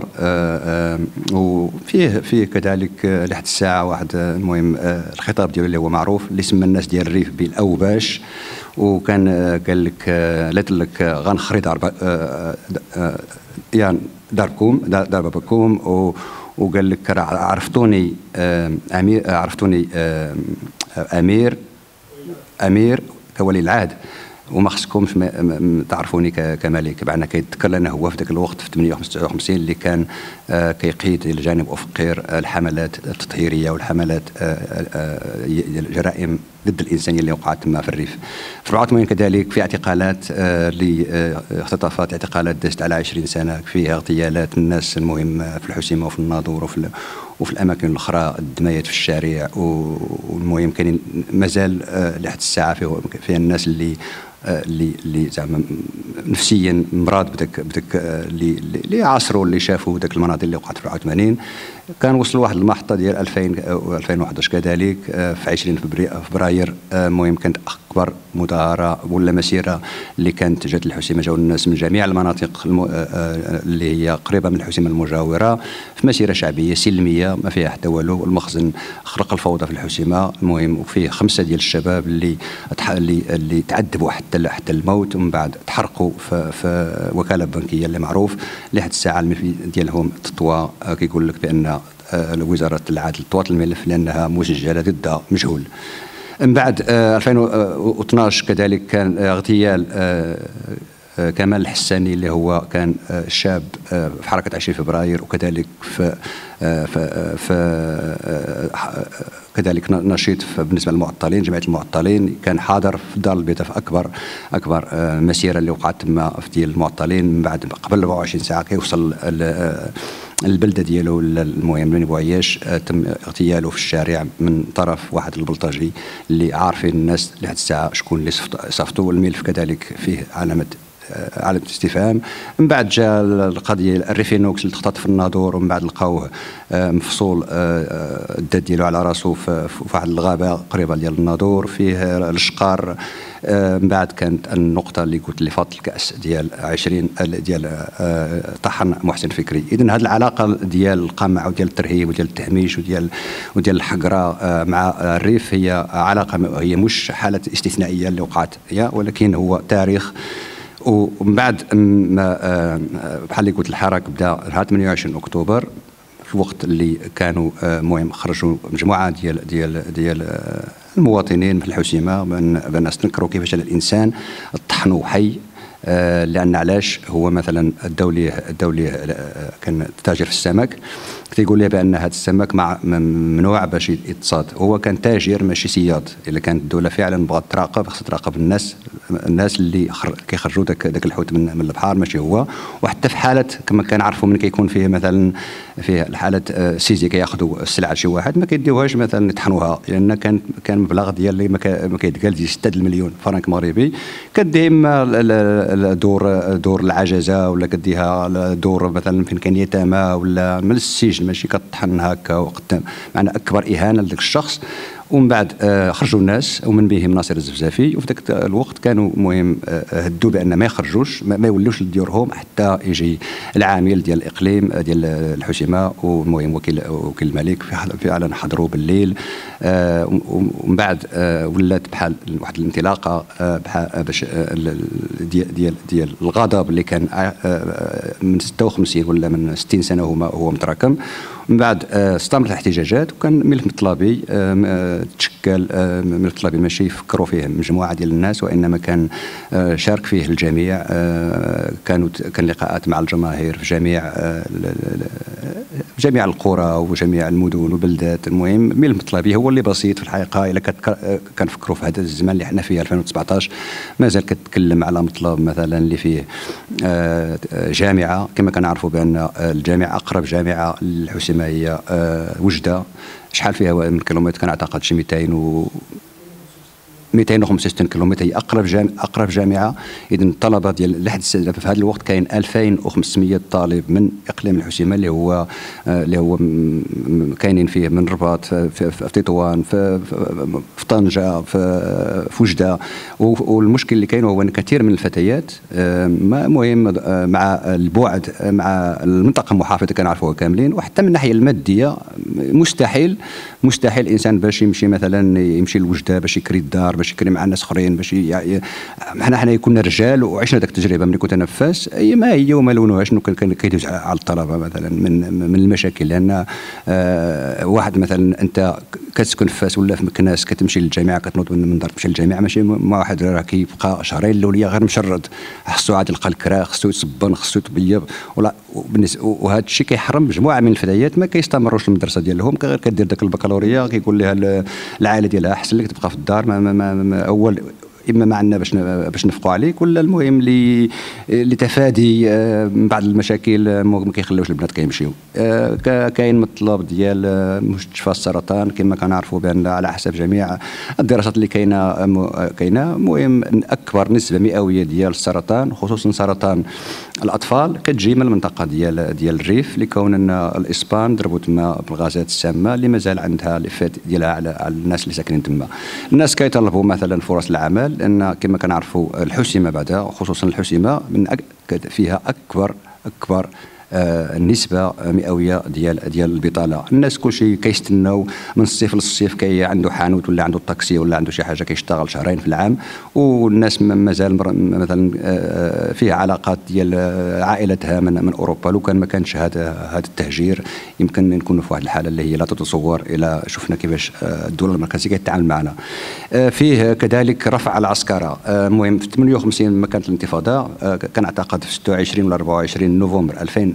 Speaker 3: وفيه كذلك لحد الساعه واحد المهم الخطاب ديالو اللي هو معروف اللي سمى الناس ديال الريف بالاوباش، وكان قال لك غنخري يعني دار بابكم، وقال لك عرفتوني امير كولي العهد، وما خصكمش تعرفوني كملك. بعنا كيتذكر لنا هو في ذاك الوقت في 58 اللي كان كيقيد الى جانب افقير الحملات التطهيريه والحملات الجرائم ضد الانسانيه اللي وقعت تما في الريف. في 84 كذلك في اعتقالات اختطافات، اعتقالات دازت على 20 سنه، فيها اغتيالات الناس المهم في الحسيمه وفي الناظور وفي الاماكن الاخرى، الدمايات في الشارع. والمهم كاين مازال لحد الساعه فيها الناس اللي زعما نفسيا مراد بدك اللي عاصروا اللي شافوا ذاك المناظر اللي وقعت في 84. كان وصلوا واحد المحطه ديال 2011 كذلك في 20 فبراير. المهم كانت اكبر مظاهره ولا مسيره اللي كانت جات الحسيمه، جاوا الناس من جميع المناطق اللي هي قريبه من الحسيمه المجاوره، في مسيره شعبيه سلميه ما فيها حتى والو. المخزن خلق الفوضى في الحسيمه المهم، وفيه 5 ديال الشباب اللي تعذبوا حتى الموت، ومن بعد تحرقوا في وكاله بنكيه اللي معروف لحد الساعه الملف ديالهم تطوى. كيقول لك بان وزاره العدل طوات الملف لانها مسجله ضد مجهول. من بعد 2012 كذلك كان اغتيال كمال الحساني اللي هو كان شاب في حركه 20 فبراير، وكذلك كذلك نشيط بالنسبه للمعطلين، جمعيه المعطلين. كان حاضر في الدار البيضاء في اكبر مسيره اللي وقعت تما في ديال المعطلين. من بعد قبل 24 ساعه كيوصل البلده ديالو المهم بن بوعياش، تم اغتياله في الشارع من طرف واحد البلطجي اللي عارفين الناس لحد الساعه شكون اللي صفتو. والملف كذلك فيه علامه استفهام. من بعد جاء القضيه الريفينوكس اللي تخطط في الناظور، ومن بعد لقاوه مفصول الداد ديالو على راسو في واحد الغابه قريبه ديال الناظور فيه الشقار. من بعد كانت النقطه اللي قلت اللي فاضت الكاس ديال 20 ديال طحن محسن فكري. اذا هذه العلاقه ديال القمع وديال الترهيب وديال التهميش وديال الحقره مع الريف هي علاقه، هي مش حاله استثنائيه اللي وقعت هي، ولكن هو تاريخ. ومن بعد بحال اللي قلت الحراك بدا نهار 28 اكتوبر، في الوقت اللي كانوا المهم خرجوا مجموعه ديال المواطنين في الحسيمه بان استنكروا كيفاش الانسان طحنوا حي لان علاش هو مثلا الدولي كان تاجر في السمك، تيقول لي بان هذا السمك ممنوع باش يتصاد. هو كان تاجر ماشي صياد. الا كانت الدوله فعلا بغات تراقب، خصها تراقب الناس اللي كيخرجوا داك الحوت من البحر، ماشي هو. وحتى في حاله كما كنعرفوا من كيكون فيه مثلا فيه الحالات سيزي كياخذوا السلعه شي واحد، ما كيديوهاش مثلا يطحنوها، لان كان مبلغ ديال اللي ما كيتقال ديال 6 المليون فرنك مغربي. كدي اما دور العجزه، ولا كديها دور مثلا فين كان يتامى، ولا من السجن، ماشي كطحن هكا وقدام، معنا اكبر اهانه لذاك الشخص. ومن بعد خرجوا الناس ومن بهم ناصر الزفزافي، وفي ذاك الوقت كانوا مهم هدوا بان ما يخرجوش، ما يولوش لديورهم حتى يجي العامل ديال الاقليم ديال الحسيمه، والمهم وكيل الملك فعلا حضروا بالليل. ومن بعد ولات بحال واحد الانطلاقه باش ديال الغضب اللي كان من 56 ولا من 60 سنه هو متراكم. من بعد استمرت الاحتجاجات، وكان ملف مطلبي تشكل ملف مطلبي ماشي يفكروا فيه مجموعه ديال الناس، وانما كان شارك فيه الجميع. كان لقاءات مع الجماهير في جميع القرى وجميع المدن والبلدات. المهم ملف مطلبي هو اللي بسيط في الحقيقه. الا كنفكروا في هذا الزمان اللي حنا فيه 2017 مازال كتكلم على مطلب مثلا اللي فيه جامعه، كما كنعرفوا بان الجامعه اقرب جامعه للحسيمه هي وجده. شحال فيها من كيلومتر؟ كنعتقد شي 265 كيلومتر، هي اقرب جامعه. اذا الطلبه ديال لحد في هذا الوقت كاين 2500 طالب من اقليم الحسيمه اللي هو كاينين فيه من الرباط، في تطوان، في طنجه، في وجده. والمشكل اللي كاين هو ان كثير من الفتيات مهم مع البعد مع المنطقه المحافظه كنعرفوها كاملين، وحتى من الناحيه الماديه مستحيل الانسان باش يمشي مثلا يمشي لوجده باش يكري الدار، باش يكري مع الناس اخرين، باش حنا كنا رجال وعشنا ذاك التجربه ملي كنت انا في فاس. ما هي وما لونها شنو كان كيدوز على الطلبه مثلا من المشاكل. لان واحد مثلا انت كتسكن في فاس ولا في مكناس، كتمشي للجامعه، كتنوض من الدار تمشي للجامعه، ماشي مع واحد راه كيبقى شهرين الاوليه غير مشرد، خصو عاد يلقى الكرا، خصو يصبن، خصو يطبيب، وهذا الشيء كيحرم مجموعه من الفتيات ما كيستمروش المدرسه ديالهم، غير كدير داك البكالوريا كيقول لها العائله ديالها احسن لك تبقى في الدار. اول اما ما عندنا باش نفقوا عليك، ولا المهم لتفادي بعض المشاكل ما كيخليوش البنات كيمشيو. كاين مطلب ديال مستشفى السرطان، كما كنعرفوا بان على حسب جميع الدراسات اللي كاينه مهم اكبر نسبه مئويه ديال السرطان، خصوصا سرطان الاطفال، كتجي من المنطقه ديال الريف، لكون ان الاسبان ضربوا تما بالغازات السامه اللي مازال عندها الافات ديالها على الناس اللي ساكنين تما. الناس كيطلبوا مثلا فرص العمل، لان كما كنعرفوا الحسيمه بعدا، خصوصا الحسيمه فيها اكبر النسبه مئويه ديال البطاله. الناس كلشي كيستناو من الصيف للصيف، عنده حانوت ولا عنده طاكسي ولا عنده شي حاجه كيشتغل شهرين في العام، والناس مازال مثلا فيها علاقات ديال عائلتها من اوروبا. لو كان ما كانش هذا التهجير يمكن نكونوا في واحد الحاله اللي هي لا تتصور الى شفنا كيفاش الدوله المركزيه كتعامل معنا. فيه كذلك رفع العسكره. المهم في 58 لما كانت الانتفاضه، كان اعتقد في 26 ولا 24 نوفمبر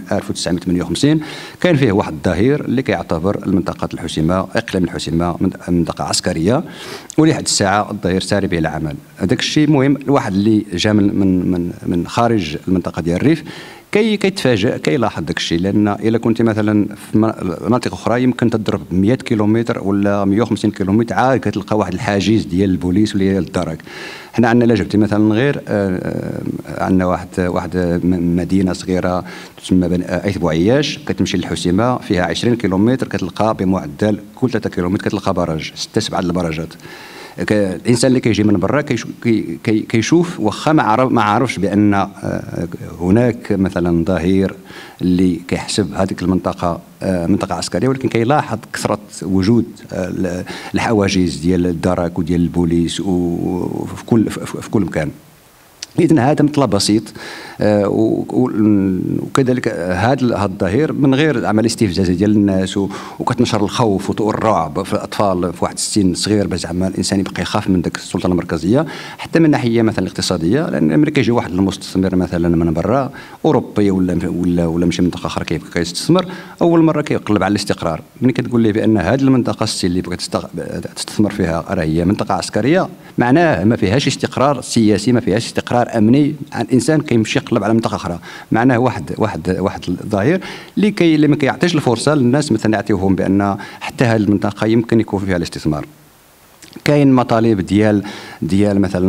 Speaker 3: 1958 كان فيه واحد الظهير اللي كيعتبر المنطقه الحسيمه، اقليم الحسيمه منطقه عسكريه، ولحد الساعه الظهير ساري به العمل. هذاك الشيء مهم. الواحد اللي جا من خارج المنطقه ديال الريف كيتفاجئ، كيلاحظ داك الشيء، لان الا كنت مثلا في مناطق اخرى يمكن تضرب 100 كيلومتر ولا 150 كيلومتر عاد كتلقى واحد الحاجز ديال البوليس ولا ديال الدرك. حنا عندنا لا جبتي مثلا غير عندنا واحد مدينه صغيره تسمى ايث بوعياش، كتمشي للحسيمه فيها 20 كيلومتر كتلقى بمعدل كل 3 كيلومتر كتلقى براج، 6 7 البراجات. الانسان اللي كيجي من برا كيشوف واخا ما عارفش بان هناك مثلا ظهير اللي كيحسب هذيك المنطقه منطقه عسكريه، ولكن كيلاحظ كثره وجود الحواجز ديال الدرك وديال البوليس في كل مكان. إذن هذا مطلب بسيط وكذلك هذا الظهير من غير عمل استفزاز ديال الناس وكتنشر الخوف والرعب في الاطفال في واحد السن صغير باش زعما الانسان يبقى يخاف من ذاك السلطه المركزيه، حتى من ناحيه مثلا الاقتصاديه، لان امريكا يجي واحد المستثمر مثلا من برا اوروبي ولا ماشي منطقه اخرى كيبقى يستثمر، اول مره كيقلب على الاستقرار. ملي كتقول لي بان هذه المنطقه اللي بغيت تستثمر فيها راه هي منطقه عسكريه، معناه ما فيهاش استقرار سياسي، ما فيهاش استقرار امني، الانسان كيمشي يقلب على منطقه اخرى. معناه واحد الظاهر اللي ما كيعطيش الفرصه للناس مثلا يعطيوهم بان حتى هذه المنطقه يمكن يكون فيها الاستثمار. كاين مطالب ديال مثلا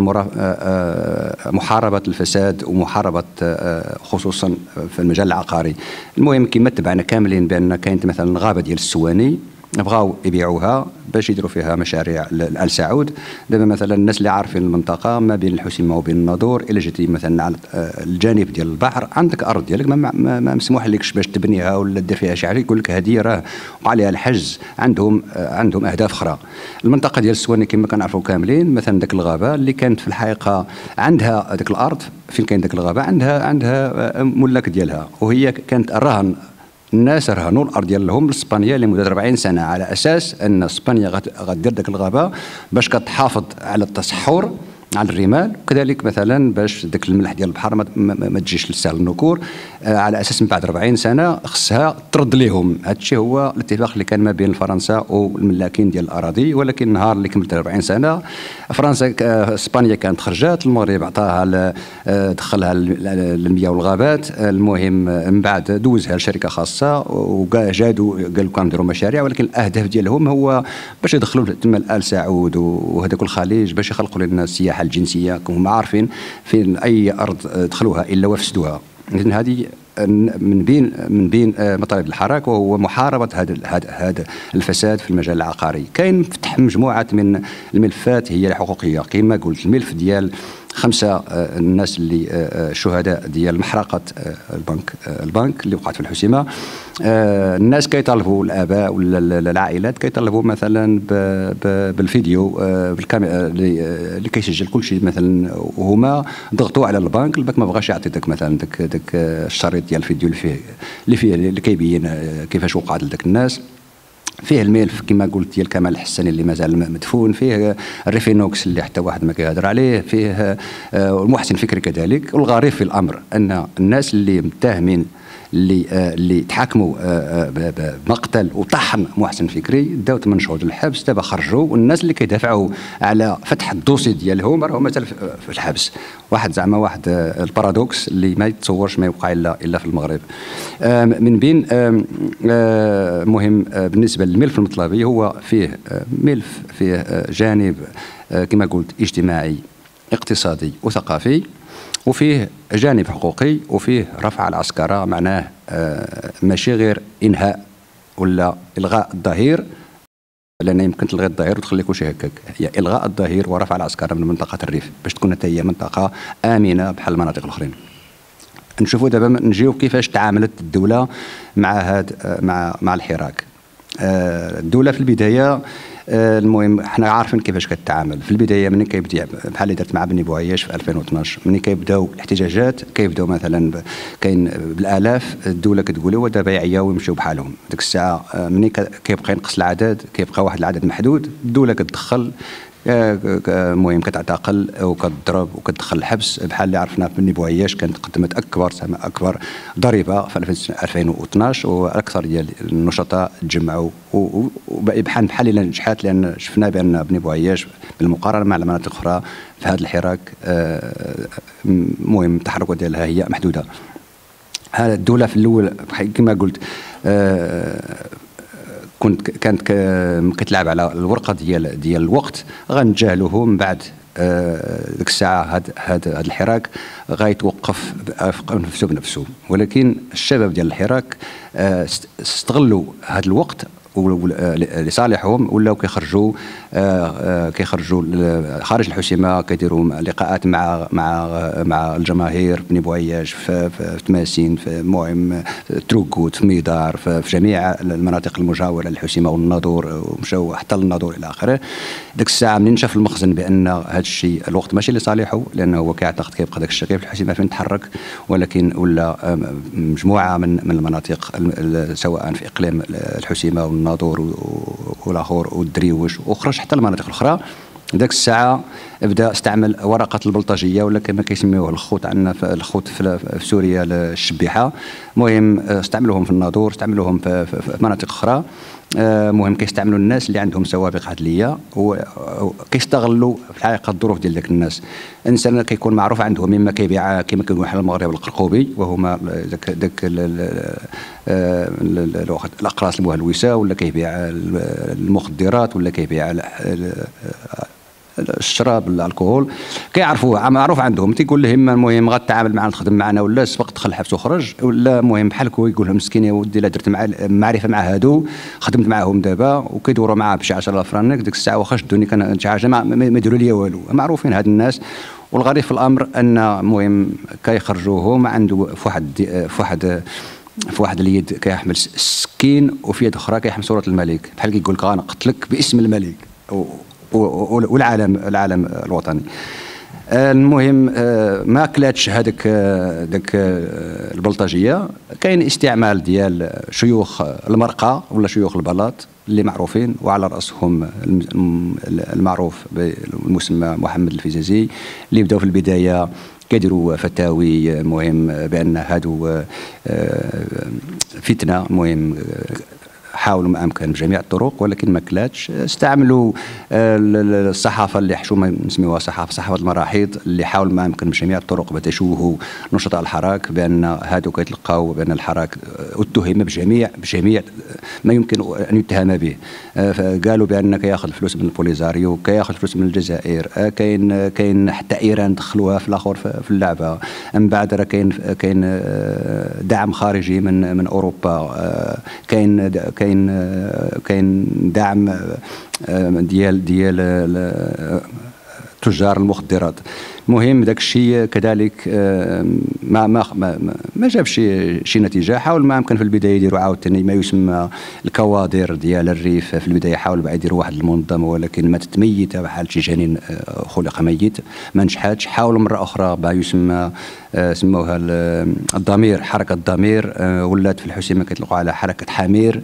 Speaker 3: محاربه الفساد ومحاربه خصوصا في المجال العقاري. المهم كما تبعنا كاملين بان كاينت مثلا الغابه ديال السواني بغاو يبيعوها باش يديروا فيها مشاريع لآل سعود. دابا مثلا الناس اللي عارفين المنطقه ما بين الحسيمه وبين الناظور، الا جيتي مثلا على الجانب ديال البحر عندك ارض ديالك ما مسموح لكش باش تبنيها ولا دير فيها شي حاجه، يقول لك هذه راه وقع عليها الحجز، عندهم اهداف اخرى. المنطقه ديال السواني كما كنعرفوا كاملين مثلا داك الغابه اللي كانت في الحقيقه عندها داك الارض فين كاين داك الغابه عندها ملاك ديالها، وهي كانت الرهن. الناس رهنوا الارض ديالهم لاسبانيا لمده 40 سنه على اساس ان اسبانيا غدير داك الغابه باش كتحافظ على التصحر على الرمال، وكذلك مثلا باش داك الملح ديال البحر ما تجيش لسهل النكور، على اساس من بعد 40 سنه خصها ترد لهم. هذا الشيء هو الاتفاق اللي كان ما بين فرنسا والملاكين ديال الاراضي. ولكن النهار اللي كملت 40 سنه فرنسا اسبانيا كانت خرجات، المغرب عطاها دخلها للمياه والغابات، المهم من بعد دوزها لشركه خاصه وجادوا قالوا كنديروا مشاريع، ولكن الاهداف ديالهم هو باش يدخلوا تما آل سعود وهذاك الخليج باش يخلقوا لنا السياحه الجنسيه. هم عارفين فين اي ارض دخلوها الا وافسدوها. اذن هذه من بين مطالب الحراك وهو محاربه هذا الفساد في المجال العقاري. كاين فتح مجموعه من الملفات هي الحقوقيه، كما قلت الملف ديال 5 الناس اللي شهداء ديال محرقه البنك اللي وقعت في الحسيمه. الناس كيطالبوا الاباء ولا العائلات كيطالبوا مثلا بالفيديو بالكاميرا اللي كيسجل كل شيء مثلا، وهما ضغطوا على البنك ما بغاش يعطي داك مثلا داك الشريط ديال الفيديو اللي كيبين كيفاش وقعت لذاك الناس. فيه الملف كما قلت ديال كمال الحساني اللي مازال مدفون، فيه الريفينوكس اللي حتى واحد ما كيهضر عليه، فيه المحسن فكري كذلك. والغريب في الامر ان الناس اللي متهمين اللي تحاكموا بمقتل وطحن محسن فكري داو 8 شهور الحبس، دابا خرجوا، والناس اللي كيدافعوا على فتح الدوسي ديالهم راهم مازال في الحبس. واحد البارادوكس اللي ما يتصورش ما يوقع الا في المغرب. من بين مهم بالنسبه للملف المطلبي هو فيه ملف فيه جانب كما قلت اجتماعي اقتصادي وثقافي، وفيه جانب حقوقي، وفيه رفع العسكرة. معناه ماشي غير إنهاء ولا إلغاء الظهير، لأن يمكن تلغي الظهير وتخلي كلشي هكاك، هي إلغاء الظهير ورفع العسكرة من منطقة الريف باش تكون حتى هي منطقة آمنة بحال المناطق الأخرين. نشوفوا دابا نجيو كيفاش تعاملت الدولة مع الحراك. الدولة في البداية المهم حنا عارفين كيفاش كتعامل. في البدايه من كيبدا بحال اللي درت مع بني بوعياش في 2012، من كيبداو الاحتجاجات كيبداو مثلا كاين بالالاف، الدوله كتقول هو دابا يعياو ويمشيو بحالهم. ديك الساعه من كيبقى ينقص العدد، كيبقى واحد العدد محدود، الدوله كتدخل المهم كتعتقل وكتضرب وكتدخل الحبس. بحال اللي عرفنا بني بوعياش كانت قدمت اكبر ضريبه في 2012، واكثر ديال النشطاء تجمعوا بحال اللي نجحت، لان شفنا بان بني بوعياش بالمقارنه مع المناطق الاخرى في هذا الحراك المهم التحركات ديالها هي محدوده. هذا الدوله في الاول كما قلت كانت كتلعب على الورقه ديال الوقت، غنتجاهلوه من بعد ديك الساعه هذا الحراك غيتوقف نفسه بنفسه. ولكن الشباب ديال الحراك استغلوا هذا الوقت لصالحهم ولاو كيخرجوا خارج الحسيمه، كيديروا لقاءات مع الجماهير في بني بوعياش، في تماسين، في المهم تروكوت، في ميدار، في جميع المناطق المجاوره للحسيمه والناظور، ومشاو حتى للناظور الى اخره. ديك الساعه منين شاف المخزن بان هذا الشيء الوقت ماشي لصالحه، لانه هو كيعتقد كيبقى داك الشيء غير في الحسيمه فين تحرك، ولكن ولا مجموعه من المناطق سواء في اقليم الحسيمه والناظور والاخر والدريوش، وخرج حتى المناطق الاخرى. ذاك الساعه بدا استعمل ورقه البلطجيه ولا كما كيسميوه الخوت عندنا في الخوت في سوريا الشبيحه. المهم استعملوهم في الناظور، استعملوهم في مناطق اخرى. مهم كيستعملوا الناس اللي عندهم سوابق عدليه وكيستغلوا في الحقيقه الظروف ديال ذاك الناس. الانسان كيكون معروف عندهم اما كيبيع كما كيقولوا حنا المغرب القرقوبي، وهما ذاك الاقراص المهلوسه، ولا كيبيع المخدرات، ولا كيبيع الشراب الكحول، كيعرفوه معروف عندهم. تيقول لهم المهم غتعامل معنا تخدم معنا ولا سبق دخل الحبس وخرج، ولا المهم بحالك هو يقول لهم مسكين يا ودي لا درت معرفه مع هادو، خدمت معاهم دابا وكيدوروا معاه بشي 10,000 فرنك. ديك الساعه واخا شدوني كان شي حاجه ما يديروا لي والو، معروفين هاد الناس. والغريب في الامر ان المهم كيخرجوهم عنده في واحد اليد كيحمل السكين، وفي يد اخرى كيحمل صوره الملك، بحال كيقول لك غنقتلك باسم الملك والعالم الوطني. المهم ما كلاتش هذاك البلطجيه. كاين استعمال ديال شيوخ المرقه ولا شيوخ البلاط اللي معروفين، وعلى راسهم المعروف بالمسمى محمد الفزازي، اللي بداو في البدايه كيديروا فتاوي مهم بان هادو فتنه. المهم حاولوا ما امكن بجميع الطرق ولكن ما كلاتش. استعملوا الصحافه اللي حشومه نسميوها صحافه المراحيض، اللي حاولوا ما امكن بجميع الطرق باش يشوهوا نشطاء الحراك بان هادو كيتلقاو بان الحراك اتهم بجميع ما يمكن ان يتهم به. قالوا بان كياخذ فلوس من البوليزاريو، كياخذ فلوس من الجزائر، كاين حتى ايران دخلوها في الاخر في اللعبه. من بعد راه كاين دعم خارجي من اوروبا، كاين دعم ديال تجار المخدرات. المهم داك الشيء كذلك ما جابش شي نتيجه. حاول ما يمكن في البدايه يديروا عاوتاني ما يسمى الكوادر ديال الريف. في البدايه حاولوا بعد يديروا واحد المنظمه ولكن ماتت ميته بحال شي جنين خلق ميت، ما نجحاتش. حاولوا مره اخرى ما يسمى سموها الضمير، حركه الضمير، ولات في الحسيمه كيطلقوا على حركه حمير،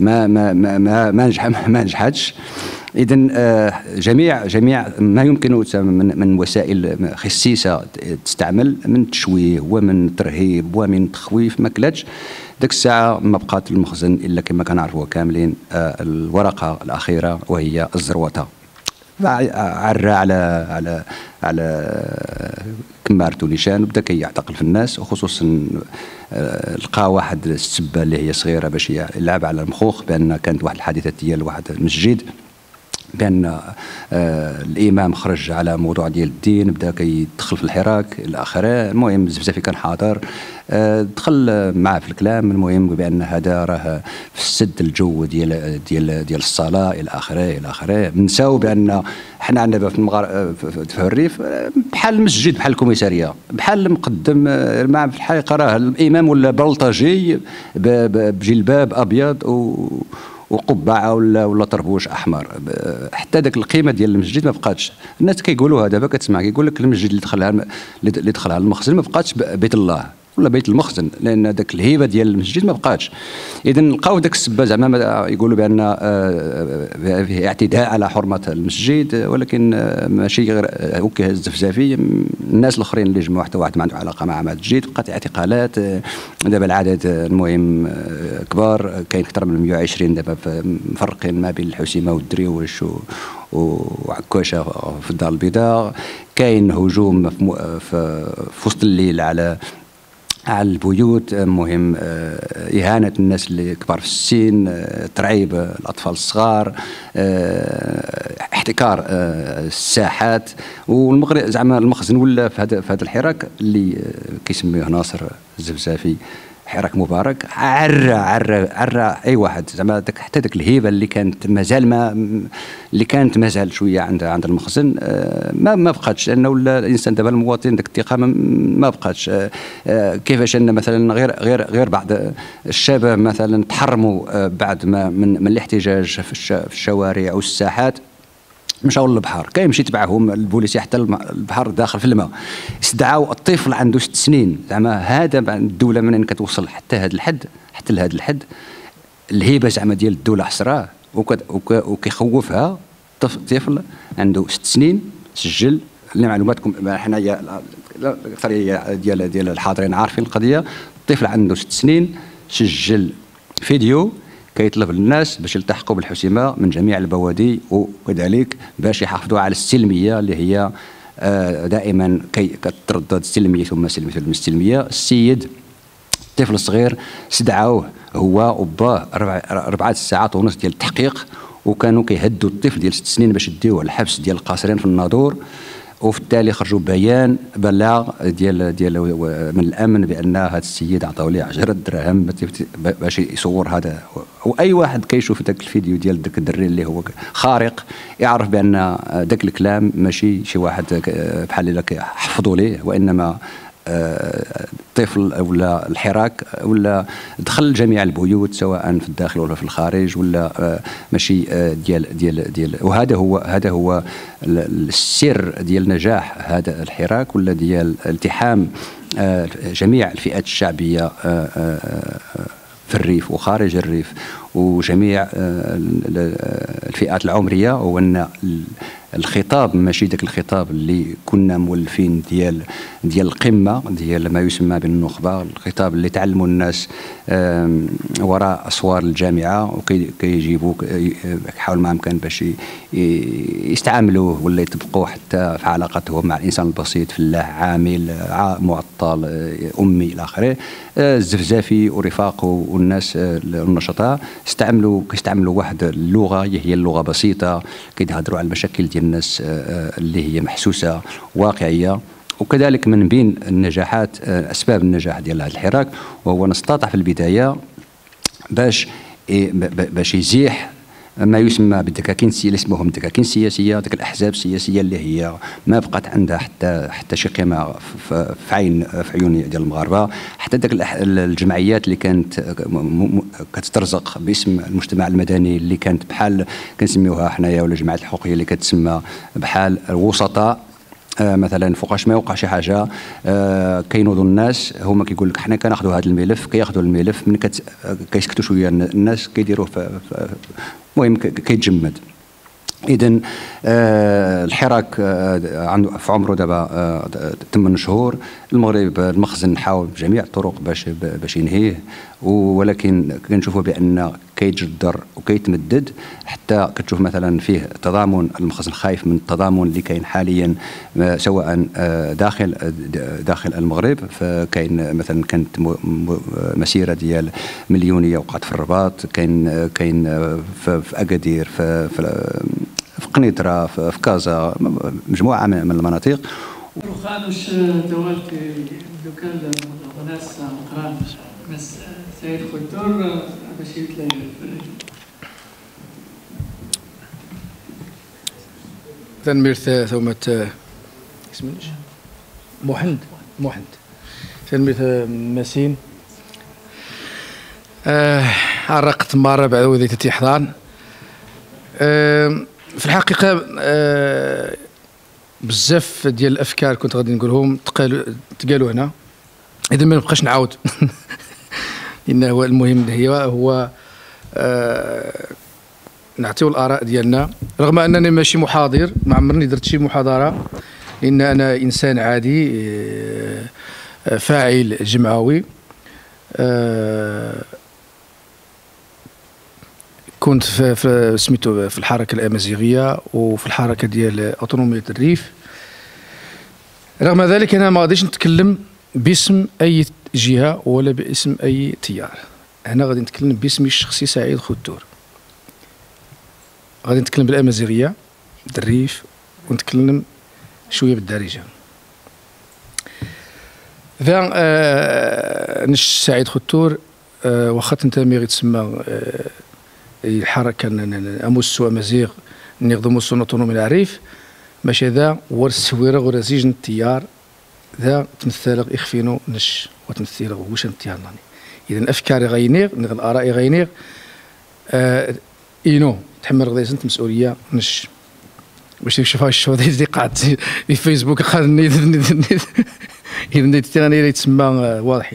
Speaker 3: ما نجحتش. إذا جميع ما يمكن من وسائل خسيسة تستعمل من تشويه ومن ترهيب ومن تخويف ما كلاتش. ديك الساعة ما بقات المخزن إلا كما كنعرفوها كاملين الورقة الأخيرة وهي الزروطة. عرى على كمارته نيشان وبدا كيعتقل في الناس، وخصوصا لقى واحد السبه اللي هي صغيره باش يلعب على المخوخ بان كانت واحد الحادثه ديال واحد المسجد بان الامام خرج على موضوع ديال الدين، بدا كيدخل في الحراك الى اخره. المهم الزفزافي كان حاضر، دخل معاه في الكلام. المهم بان هذا راه في السد الجو ديال الصلاه الى اخره. نساو بان حنا عندنا في الريف بحال المسجد، بحال الكوميساريه، بحال المقدم. مع في الحقيقه راه الامام ولا بلطجي بجلباب ابيض وقبعه ولا طربوش احمر. حتى داك القيمه ديال المسجد ما بقاتش. الناس كيقولوها دابا كتسمع كيقول لك المسجد اللي دخلها المخزن ما بقاتش بيت الله ولا بيت المخزن، لان داك الهيبه ديال المسجد ما بقاتش. اذا لقاو داك السبه زعما يقولوا بان فيه اعتداء على حرمه المسجد، ولكن ماشي غير هكا الزفزافي. الناس الاخرين اللي جمعوا حتى واحد ما عنده علاقه مع المسجد، بقات اعتقالات. دابا العدد المهم كبار، كاين اكثر من 120 دابا مفرقين ما بين الحسيمه والدريوش وعكاشه في الدار البيضاء. كاين هجوم في وسط الليل على البيوت، مهم إهانة الناس اللي كبار في السن، ترعيب الأطفال الصغار، احتكار الساحات. والمغرب زعما المخزن ولا في هذا الحراك اللي كيسميه ناصر الزفزافي حراك مبارك عرى اي واحد زعما حتى ديك الهيبه اللي كانت مازال شويه عند المخزن ما بقاتش، لانه ولا الانسان دابا المواطن ديك الثقه ما بقاتش. كيفاش ان مثلا غير بعض الشباب مثلا تحرموا بعد ما من الاحتجاج في الشوارع والساحات، مشاو للبحر، كيمشي تبعهم البوليسي حتى البحر داخل في الماء، استدعاو الطفل عنده 6 سنين. زعما هذا الدوله منين كتوصل حتى لهذا الحد الهيبه زعما ديال الدوله حصراه وكيخوفها. طفل عنده 6 سنين سجل لمعلوماتكم، حنايا الاكثريه ديال الحاضرين عارفين القضيه. الطفل عنده 6 سنين سجل فيديو كيطلب الناس باش يلتحقوا بالحسيمه من جميع البوادي، وكذلك باش يحافظوا على السلميه اللي هي دائما كتردد السلميه ثم السلميه ثم السلميه. السيد الطفل الصغير استدعوه هو وباه 4 ساعات ونص ديال التحقيق، وكانوا كيهدوا الطفل ديال 6 سنين باش يديوه الحبس ديال القاصرين في الناظور، وفي التالي خرجوا بلاغ ديال من الامن بان هذا السيد عطاو ليه 10 دراهم باش يصور هذا. واي واحد كيشوف ذاك الفيديو ديال ذاك الدري اللي هو خارق يعرف بان ذاك الكلام ماشي شي واحد بحال اللي حفظوا ليه، وانما الطفل ولا الحراك ولا دخل جميع البيوت سواء في الداخل ولا في الخارج، ولا ماشي ديال وهذا هو السر ديال نجاح هذا الحراك، ولا ديال التحام جميع الفئات الشعبيه في الريف وخارج الريف وجميع الفئات العمريه. هو ان الخطاب ماشي ذاك الخطاب اللي كنا مولفين ديال القمه ديال ما يسمى بالنخبه، الخطاب اللي تعلموا الناس وراء اسوار الجامعه وكيجيبوا يحاول ما امكن باش يستعملوه ولا يطبقوه حتى في علاقتهم مع الانسان البسيط، فلاح عامل معطل امي الى اخره. الزفزافي ورفاقه والناس النشطاء كيستعملوا واحد اللغه هي اللغه بسيطه، كيتهضروا على المشاكل ديال الناس اللي هي محسوسه واقعيه. وكذلك من بين النجاحات اسباب النجاح ديال هذا الحراك وهو نستطاع في البدايه باش يزيح ما يسمى بالدكاكين السياسيه اللي اسمهم الدكاكين السياسيه، ذيك الاحزاب السياسيه اللي هي ما بقات عندها حتى شي قيمه في عيون ديال المغاربه، حتى ذاك الجمعيات اللي كانت كتسترزق باسم المجتمع المدني اللي كانت بحال كنسميوها حنايا، ولا الجمعيات الحقوقيه اللي كتسمى بحال الوسطاء مثلا. فوقاش ما يوقع شي حاجه كينوضوا الناس هما كيقول لك حنا كناخذوا هذا الملف، كياخذوا الملف من كيسكتوا شويه الناس كيديروه المهم كيتجمد. اذا الحراك عنده في عمره دابا 8 شهور. المغرب المخزن حاول بجميع الطرق باش ينهيه، ولكن كنشوفوا بان كيتجدر وكيتمدد حتى كتشوف مثلا فيه تضامن. المخزن خايف من التضامن اللي كاين حاليا سواء داخل المغرب، فكاين مثلا كانت مسيره ديال مليونيه وقعت في الرباط، كاين في اكادير، في قنيطره، في كازا، مجموعه من المناطق.
Speaker 2: خانوش دوالت دوكال ناس مقران بس سيد خدور باش يتلاقى
Speaker 4: تنميرث ثومة اسمنش محند تنميرث مسين عرقت مرة بعد وذيت تحضان. في الحقيقة بزاف ديال الافكار كنت غادي نقولهم تقالوا هنا، اذا ما نبقاش نعاود لان هو المهم هو نعطيو الاراء ديالنا، رغم انني ماشي محاضر، ما عمرني درت شي محاضره، لان انا انسان عادي فاعل جمعوي. كنت في سميتو في الحركه الامازيغيه وفي الحركه ديال اوتونوميه الريف. رغم ذلك انا ما غاديش نتكلم باسم اي جهه ولا باسم اي تيار، انا غادي نتكلم باسمي الشخصي سعيد خدور. غادي نتكلم بالامازيغيه الريف ونتكلم شويه بالدارجه. نش سعيد خطور واخا تنتمي غير تسمى الحركه اموس ومزيغ نخدموا السنوطون من العريف ماشي ذا ورسويره ورزيج التيار ذا تمثل اخفينو نش وتمثل واش التيار ناني اذا افكاري غينيغ نغ الارائي غينيغ اينو تحمل غدايس انت مسؤوليه نش باش نشوف الشو اللي قاعد في فيسبوك خلني اذا تيراني اللي تسمى واضحين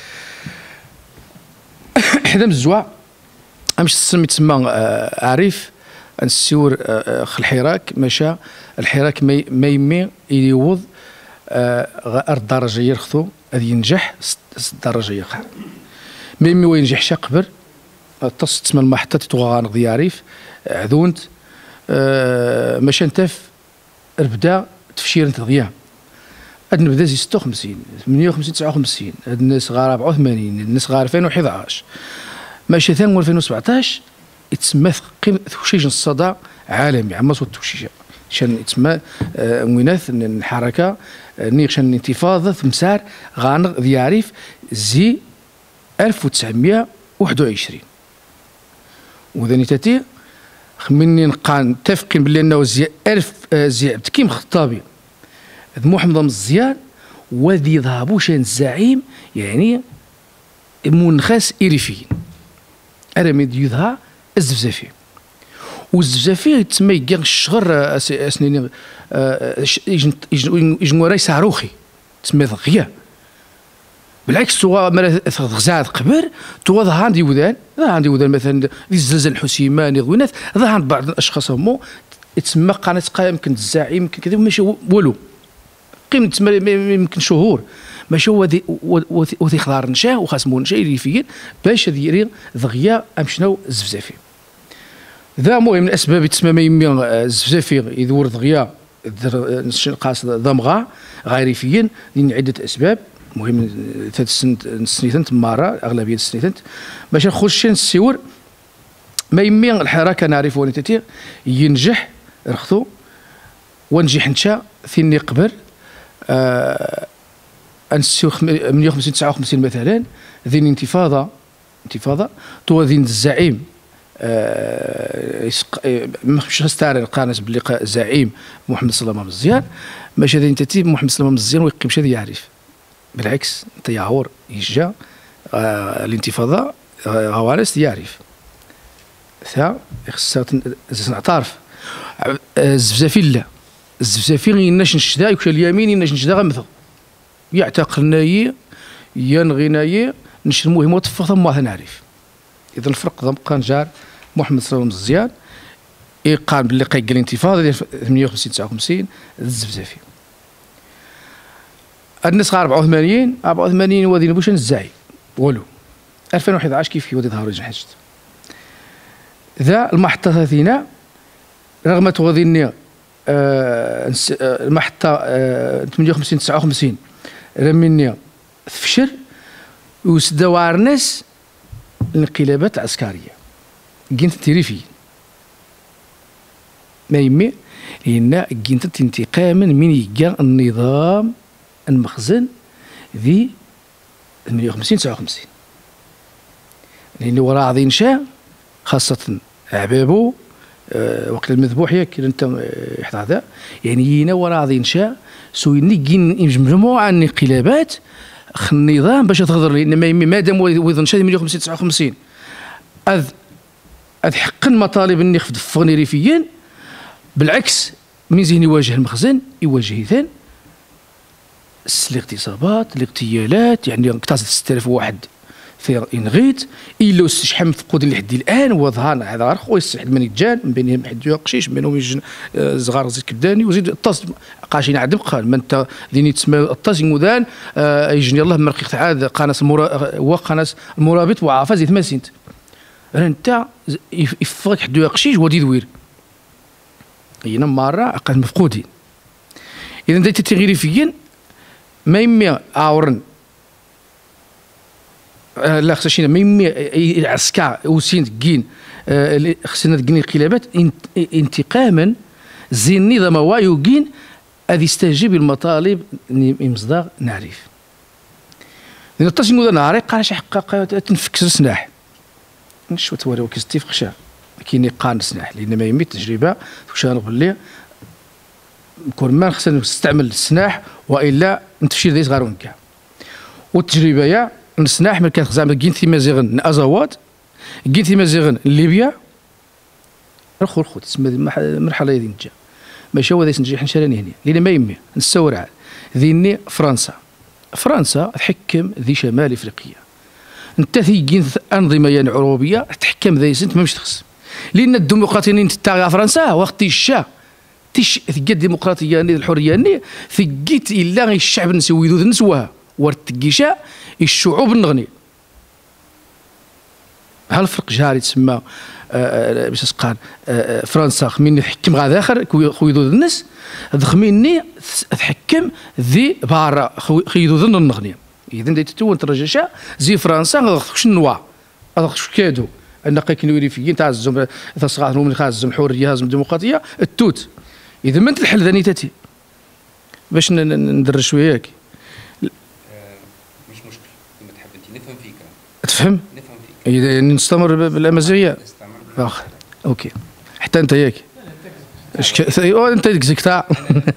Speaker 4: حدا من الزواع امش تسمي تسمى عريف نسيور الحراك مشى الحراك ما يمي يوض الدرجه يرخثو هذه ينجح الدرجه يقع ما يمي وينجح شا قبر تص تسمى المحطه تتوغان غدي عريف عذونت مشى نتف ربدا تفشير انت ضياع هاد نبدا زي 56 58 59 هاد الناس غار 84 الناس غار 2011 ماشي ثاني 2017 يتسمى توشيج الصدى عالمي عما صوت توشيجه شان يتسمى ويناث الحركه نيشان انتفاضه مسار غانغ دياريف زي 1921 وذاني تاتي خمني نقان متفقين باللي انه زي عبد الكريم الخطابي محمد مزيان وذي ذهبوا شان الزعيم يعني منخاس إريفيين أرميد يذها الزفزافي والزفزافي يتسمى كاع الشغر سنين يجنوا راي صاروخي تسمى ضغيا بالعكس تو غزاد قبر تو ظهر عندي ودان مثلا ذي الزلزال الحسيماني غوينات ظهر عند بعض الاشخاص هما يتسمى قناه قايم يمكن الزعيم يمكن كذا ماشي والو قيمة تسمى يمكن شهور ماشي هو وذي خضار نشا وخاصمو نشا ريفيين باش ديري ضغيا امشناو الزفزافي ذا مهم من الاسباب تسمى ما يمي الزفزافي يدور ضغيا قاصد ضمغا غيريفيين لان عده اسباب مهم ثلاث سنين مرة اغلبيه السنين باش نخش نسيور ما يمي الحركه نعرف ونتتي ينجح رخصو ونجح نشا ثاني قبل انسيو 58 59 مثلا ذي انتفاضه تو ذي الزعيم مش هستعرض قانس باللقاء زعيم محمد سلامه مزيان ماشي ذي انت محمد سلامه مزيان ويقيم شي يعرف بالعكس انت يعور يجا الانتفاضه غوارس يعرف ثا خصها نعترف الزفزافي لا الزفزافي غيناش نشدا يكون اليمين يناش نشدا غمثو يعتقلناي ينغيناي نشر المهم وتفق ثم نعرف اذا الفرق ضمقان جار محمد سلامه مزيان يقان باللي قايق الانتفاضه ديال 58 59 الزفزافي الناس 84 وادي نبوش الزعيم والو 2011 كيف ودي ظهر رجع حاجت ذا المحطه ثينا رغم توظيني المحطه 58 59 رميني فشل وسداو عرناس الانقلابات العسكريه كنت تريفي ما يمي لان كنت انتقاما من يجا النظام المخزن ذي 58 59 لان وراء عضي نشا خاصه عبابو وقت المذبوح ياك انت يحضر هذا يعني ينا وراء عضي نشا سويني كاين مجموعه من الانقلابات النظام باش تهضر لان ما دام ويظن شاد 58 59 اذ حقا مطالب اني خفض فغني ريفيين بالعكس من زين يواجه المخزن يواجه ثان الاغتصابات الاغتيالات يعني اقتصد 6000 واحد في انغيت الا استشحام فقود لحد الان وظهر هذا خويا السحد من يتجان من بينهم حد قشيش بينهم يجن صغار زيد كبداني وزيد الطاس قاشين عدم قال ما انت ذيني تسمى الطاس يمودان يجني الله مرقيق عاد قناص وقناص المرابط وعافا زيد ما سنت انت يفرق حد قشيش ودي دوير هنا مره عقد مفقودين اذا انت تغيري فيا ما يمي عاورن لا خصنا ما يمي العسكر وسين كين خصنا كين انقلابات انتقاما زي النظام وايو كين هذه يستجيب المطالب مصداق نعرف لأن التصميم ذا نهاري قال شي حقا تنفكس سناح نشو تواري وكيستيف خشا كاين قان سناح لأن ما يمي التجربة واش نقول ليه كون ما خصنا نستعمل السناح والا نتفشير ذي صغار ونكا والتجربه يا السناح ملي كانت زعما كاين في مازيغن ازوات كاين في مازيغن ليبيا الخو تسمى المرحله هذه نجا ماشي هو ذا نجي حنشراني هنا لان ما يمي نستورع ذيني فرنسا تحكم ذي شمال افريقيا انت في كاين انظمه يعني عروبيه تحكم ذي سنت ما مش تخص لان الديمقراطيين تاع فرنسا وقت الشاه ثقات الديمقراطيه الحريه ني ثقيت الا الشعب نسوي ذو نسوها ورتقيشا الشعوب النغني هل الفرق جاري تسمى باش قال فرنسا خميني تحكم غا اخر خويدو الناس خميني تحكم ذي بارا خيدو ذن النغني اذا ديت تو ترجع زي فرنسا غاخش النوا غاخش كادو ان كاين ويريفيين تاع الزم تصغار من خازم الحريه هازم الديمقراطيه التوت اذا ما الحل ذاني تاتي باش ندرج شويه ياك
Speaker 1: مش مشكل كما تحب انت نفهم فيك
Speaker 4: تفهم اذا نستمر بالامازيغيه واخا اوكي حتى انت ياك انت ديك زكتا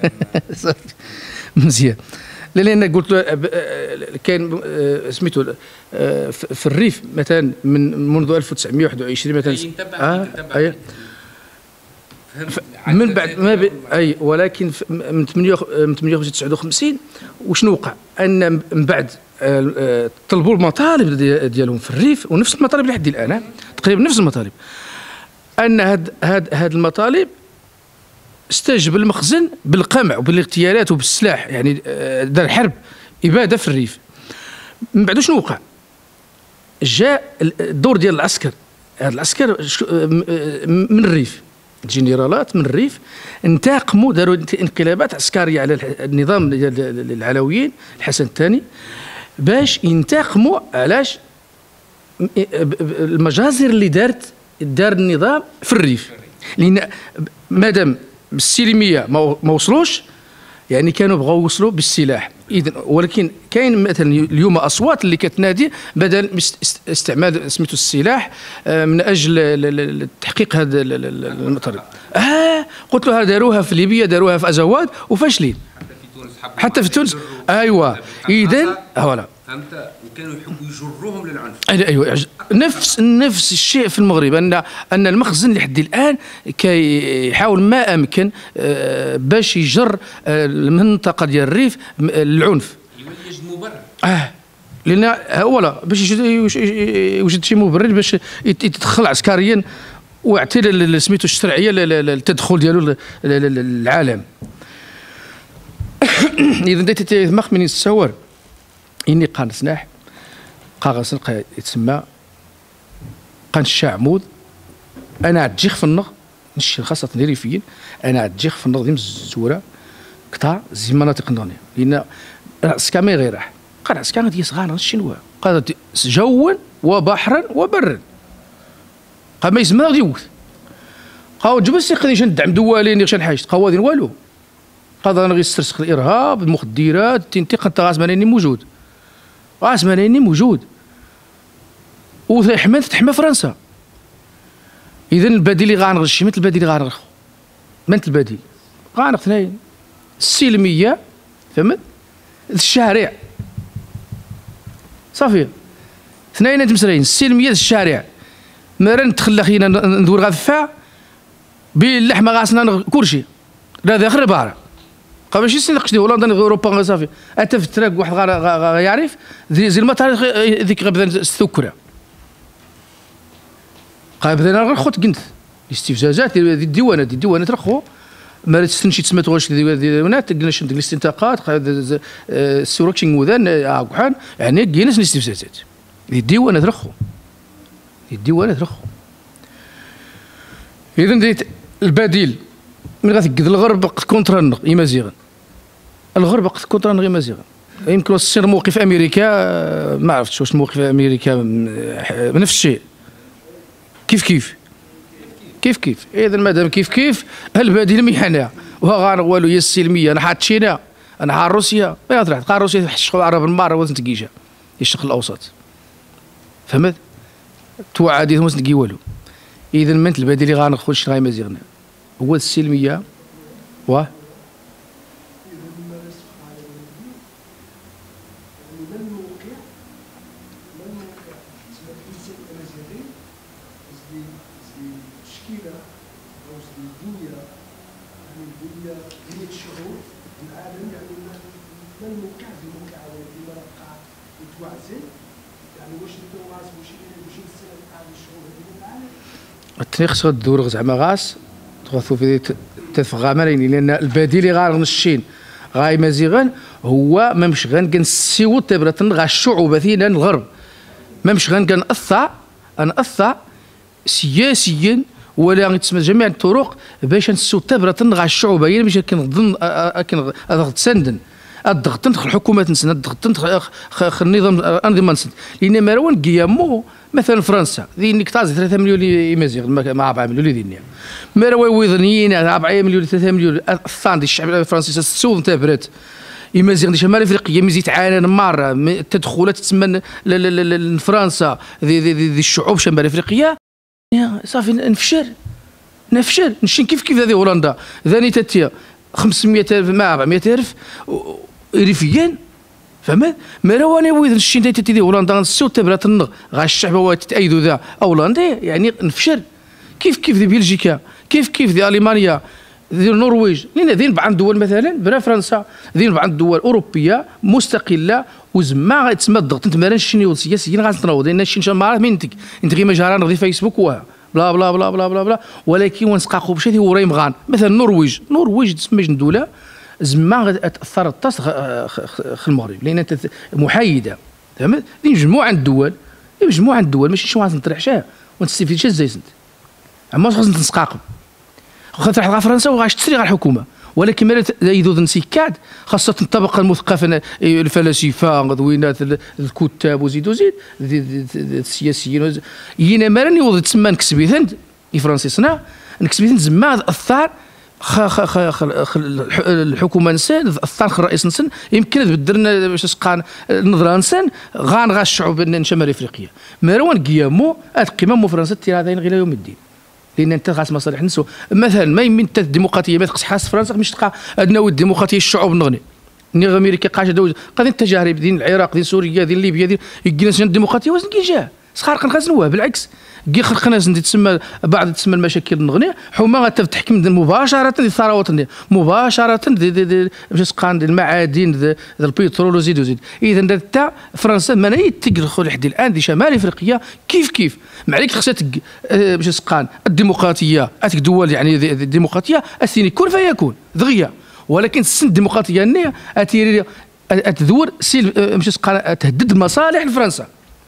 Speaker 4: مزيان لان قلت له كاين سميتو في الريف مثلا منذ 1921 مثلا من بعد ما اي ولكن من 58 وشنو وقع ان من بعد طلبوا المطالب ديالهم في الريف ونفس المطالب لحد الان تقريبا نفس المطالب ان هاد المطالب استجب المخزن بالقمع وبالاغتيالات وبالسلاح يعني دار حرب اباده في الريف من بعد شنو وقع جاء الدور ديال العسكر هاد العسكر من الريف الجنرالات من الريف انتقموا داروا انقلابات عسكريه على النظام ديال العلويين الحسن الثاني باش ينتقموا علاش المجازر اللي دار النظام في الريف لان مادام بالسلميه ما وصلوش يعني كانوا بغاو يوصلوا بالسلاح اذا ولكن كاين مثلا اليوم اصوات اللي كتنادي بدل استعمال سميتو السلاح من اجل تحقيق هذا المطالب قلت له داروها في ليبيا داروها في ازواد وفاشلين حتى في تونس ايوه اذا فوالا
Speaker 1: فهمت وكانوا يحبوا يجروهم للعنف
Speaker 4: ايوه نفس الشيء في المغرب ان المخزن لحد الان كيحاول ما امكن باش يجر المنطقه ديال الريف للعنف
Speaker 1: يوجد مبرر
Speaker 4: لان ولا باش يوجد شي مبرر باش يتدخل عسكريا واعتلال سميتو الشرعيه للتدخل ديالو للعالم اذا ديت تمخ من التصور اني قان سلاح قاغس يتسمى قان الشعمود انا تجيخ في النغ نشي خاصه ريفيين انا تجيخ في النغ ديال الزوره قطع زي مناطق النغنيه لان العسكر ما غير راح قال العسكر غادي صغار شنو قال جوا وبحرا وبرا قال ما يسمى غادي يوث قال جبس يقدر يندعم دوالين يغشى حاجه قوادين والو قال انا غير يسترسخ الارهاب المخدرات التنتيق انت غاسمانيني موجود غاسمانيني موجود وحماة تحمى فرنسا اذا البديل اللي غنغش شي مثل البديل اللي غنغ مثل البديل غنغ اثنين السلميه فهمت الشارع صافي اثنين تمسرين السلميه الشارع مرة ندخل خينا ندور غادفع باللحمه غاسنا كلشي لا داخل بارا قبل ماشي سنقش دي هولندا نغ اوروبا صافي انت في التراك واحد يعرف زي المطار ذيك غبدا السكره بدا نرخو تقنت الاستفزازات ديال الديوانات رخو ما تستنشي تسمى واش ديوانات قلنا الاستنتاقات السوركشين مودان كحان يعني كاينه الاستفزازات الديوانات رخو اذا ديت البديل من غتقد الغرب كونترا النغ يمازيغن الغرب كونترا النغ يمازيغن يمكن يصير موقف امريكا ما عرفتش واش موقف امريكا بنفس الشيء كيف اذا مادام كيف البديل ميحنا وها والو هي السلميه انا حات تشينا انا حار روسيا قال روسيا حشقوا العرب الماره وزن تقيشه الشرق الاوسط فهمت توعدي ثم تلقي والو اذا من البديل اللي غنخرج شنو غيمازيغنا هو السلميه و التاريخ خصها تدور زعما غاس تغثو في تفغامرين لان البديل اللي غنشين غاي مزيغان هو ما مش غنسيو الطبرة غا الشعوب ثينا الغرب ما مش نأثر سياسيا ولا تسمى جميع الطرق باش نسيو الطبرة غا الشعوب هي باش كنظن اضغط سندن الضغط الحكومات نسن الضغط النظام الانظمه نسن لان مروان قيامو مثلا فرنسا ذي نكتاز 3 مليون يمازيغ مع 4 مليون ذي مروان ويضنيين 4 مليون 3 مليون الثان الشعب الفرنسي السود تابرت يمازيغ شمال افريقيا مزيت عانى مره التدخلات تسمى لفرنسا ذي الشعوب شمال افريقيا صافي نفشل نشين كيف هذه هولندا ذاني تاتيا 500,000 مع 400,000 ريفيين فهمت مرواني ويد نشين تاتي هولندا نسيو تبرات النغ غا الشعب هو تتأيدوا ذا هولندا يعني نفشل كيف ذي بلجيكا كيف ذي المانيا ذي النرويج لان ذي بعض الدول مثلا برا فرنسا ذي بعض الدول الاوروبيه مستقله وزما تسمى الضغط انت ما شنو سياسيين غنتناوض لان شي ما عارف منتك انت غير ما جاران غير فيسبوك وها بلا بلا بلا بلا بلا بلا ولكن ونسقاقوا بشي وراي مغان مثلا النرويج تسمى دوله زما تاثر الطاس المغرب لان انت محايده فهمت دي مجموعه الدول ماشي شي واحد نطرحشاه ونستفيد شي ازاي انت اما خاص نسقاقوا خاطر على فرنسا وغاش تشري على الحكومه ولكن ما يذوذ نسيكاد خاصه الطبقه المثقفه الفلاسفه غدوينات الكتاب وزيد السياسيين ينا مالني يوض تسمى نكسبيثن فرنسي صنع نكسبيثن زما اثار الحكومه نسان اثار الرئيس نسن يمكن تبدلنا باش تسقان النظره نسان غا الشعوب شمال افريقيا مروان قيامو القمم فرنسا تيرادين غير يوم الدين لان انت خاص مصالح نسو مثلا ما يمين الديمقراطيه ما تقص حاس فرنسا مش تلقى ادنى الديمقراطيه الشعوب نغني ني امريكا قاعده دوز قاعدين التجارب دين العراق دين سوريا دين ليبيا دين يجينا الديمقراطيه وزن كي جا سخارق نخزنوه بالعكس كي خلقنا تسمى بعض تسمى المشاكل نغني حما تحكم مباشره الثروات مباشره باش تسقان المعادن البترول وزيد اذا حتى فرنسا ما تدخل لحد الان دي شمال افريقيا كيف ما عليك خصها باش تسقان الديمقراطيه دول يعني الديمقراطيه الثاني كون فيكون دغيا ولكن السن الديمقراطيه نيه اتيري تدور سيل باش تسقان تهدد مصالح فرنسا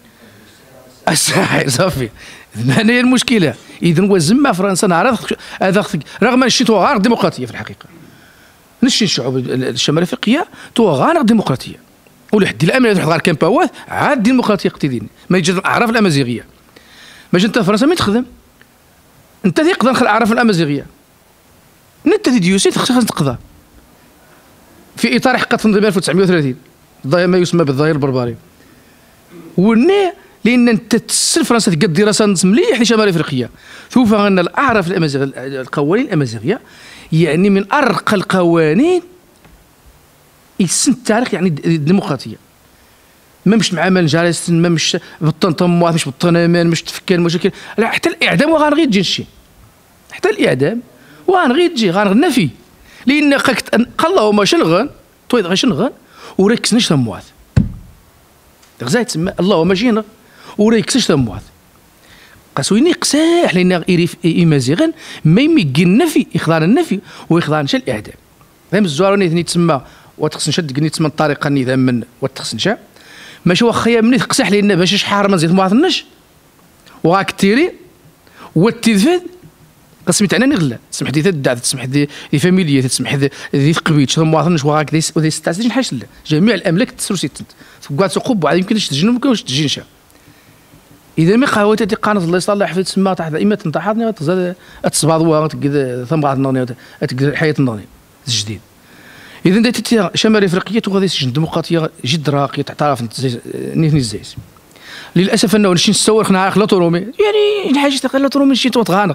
Speaker 4: صافي هنا هي المشكله اذا هو زعما فرنسا نعرف هذا رغم الشيء تو غير ديمقراطيه في الحقيقه نشي الشعوب الشمال الافريقيه تو غير ديمقراطيه ولحد الان غير كان باواث عاد ديمقراطيه قتيدين ما يجي الاعراف الامازيغيه باش انت فرنسا ما تخدم انت تقدر نخل الاعراف الامازيغيه انت ديوسي خاص تقضى في اطار حقيقه تنظيم 1930 ما يسمى بالظهير البربري وني لان انت تسل فرنسا تقد دراسه مليح لشمال افريقيا شوف ان الاعراف الامازيغ القوانين الامازيغيه يعني من ارقى القوانين يسن التاريخ يعني الديمقراطيه ما مش معامل جالس ما مش بالطنطم مش بالطنامان مش تفكر مشاكل لا حتى الاعدام وغنغي تجي نشي حتى الاعدام وغنغي تجي غنغنى فيه لان اللهم شنغن تويد غنشنغن وريكسنش تمواث غزايت تسمى اللهم جينا وريكسش تمواث قاسويني قساح لان يمازيغن ما يمكن النفي يخضع النفي ويخضع شا الاعدام فهم الزواروني ثني تسمى وتخصن شد قني تسمى الطريقه النظام من وتخصن شا ماشي واخا مني تقسح لان باش شحار ما نزيد مواثنش وراك تيري والتذفذ قسمي تاعنا نغلا تسمح دي تدع تسمح دي فاميليه تسمح دي قبيل شنو مواطنش وراك دي 16 حاجه لا جميع الاملاك تسرسيت تقعد تقب وعاد يمكنش تجن ممكنش تجينشا اذا ما قهوتي قانت الله يصلح في تسمى تحت اما تنتحضني تزاد تصباضوا ثم غاد نغني الحياه النغني الجديد اذا دايت شمال افريقيا غادي تسجن ديمقراطيه جد راقيه تعترف نيت الزايز. للاسف انه نمشي نستور خنا عارف لوتونومي يعني حاجه تقال لوتونومي شي توتغانق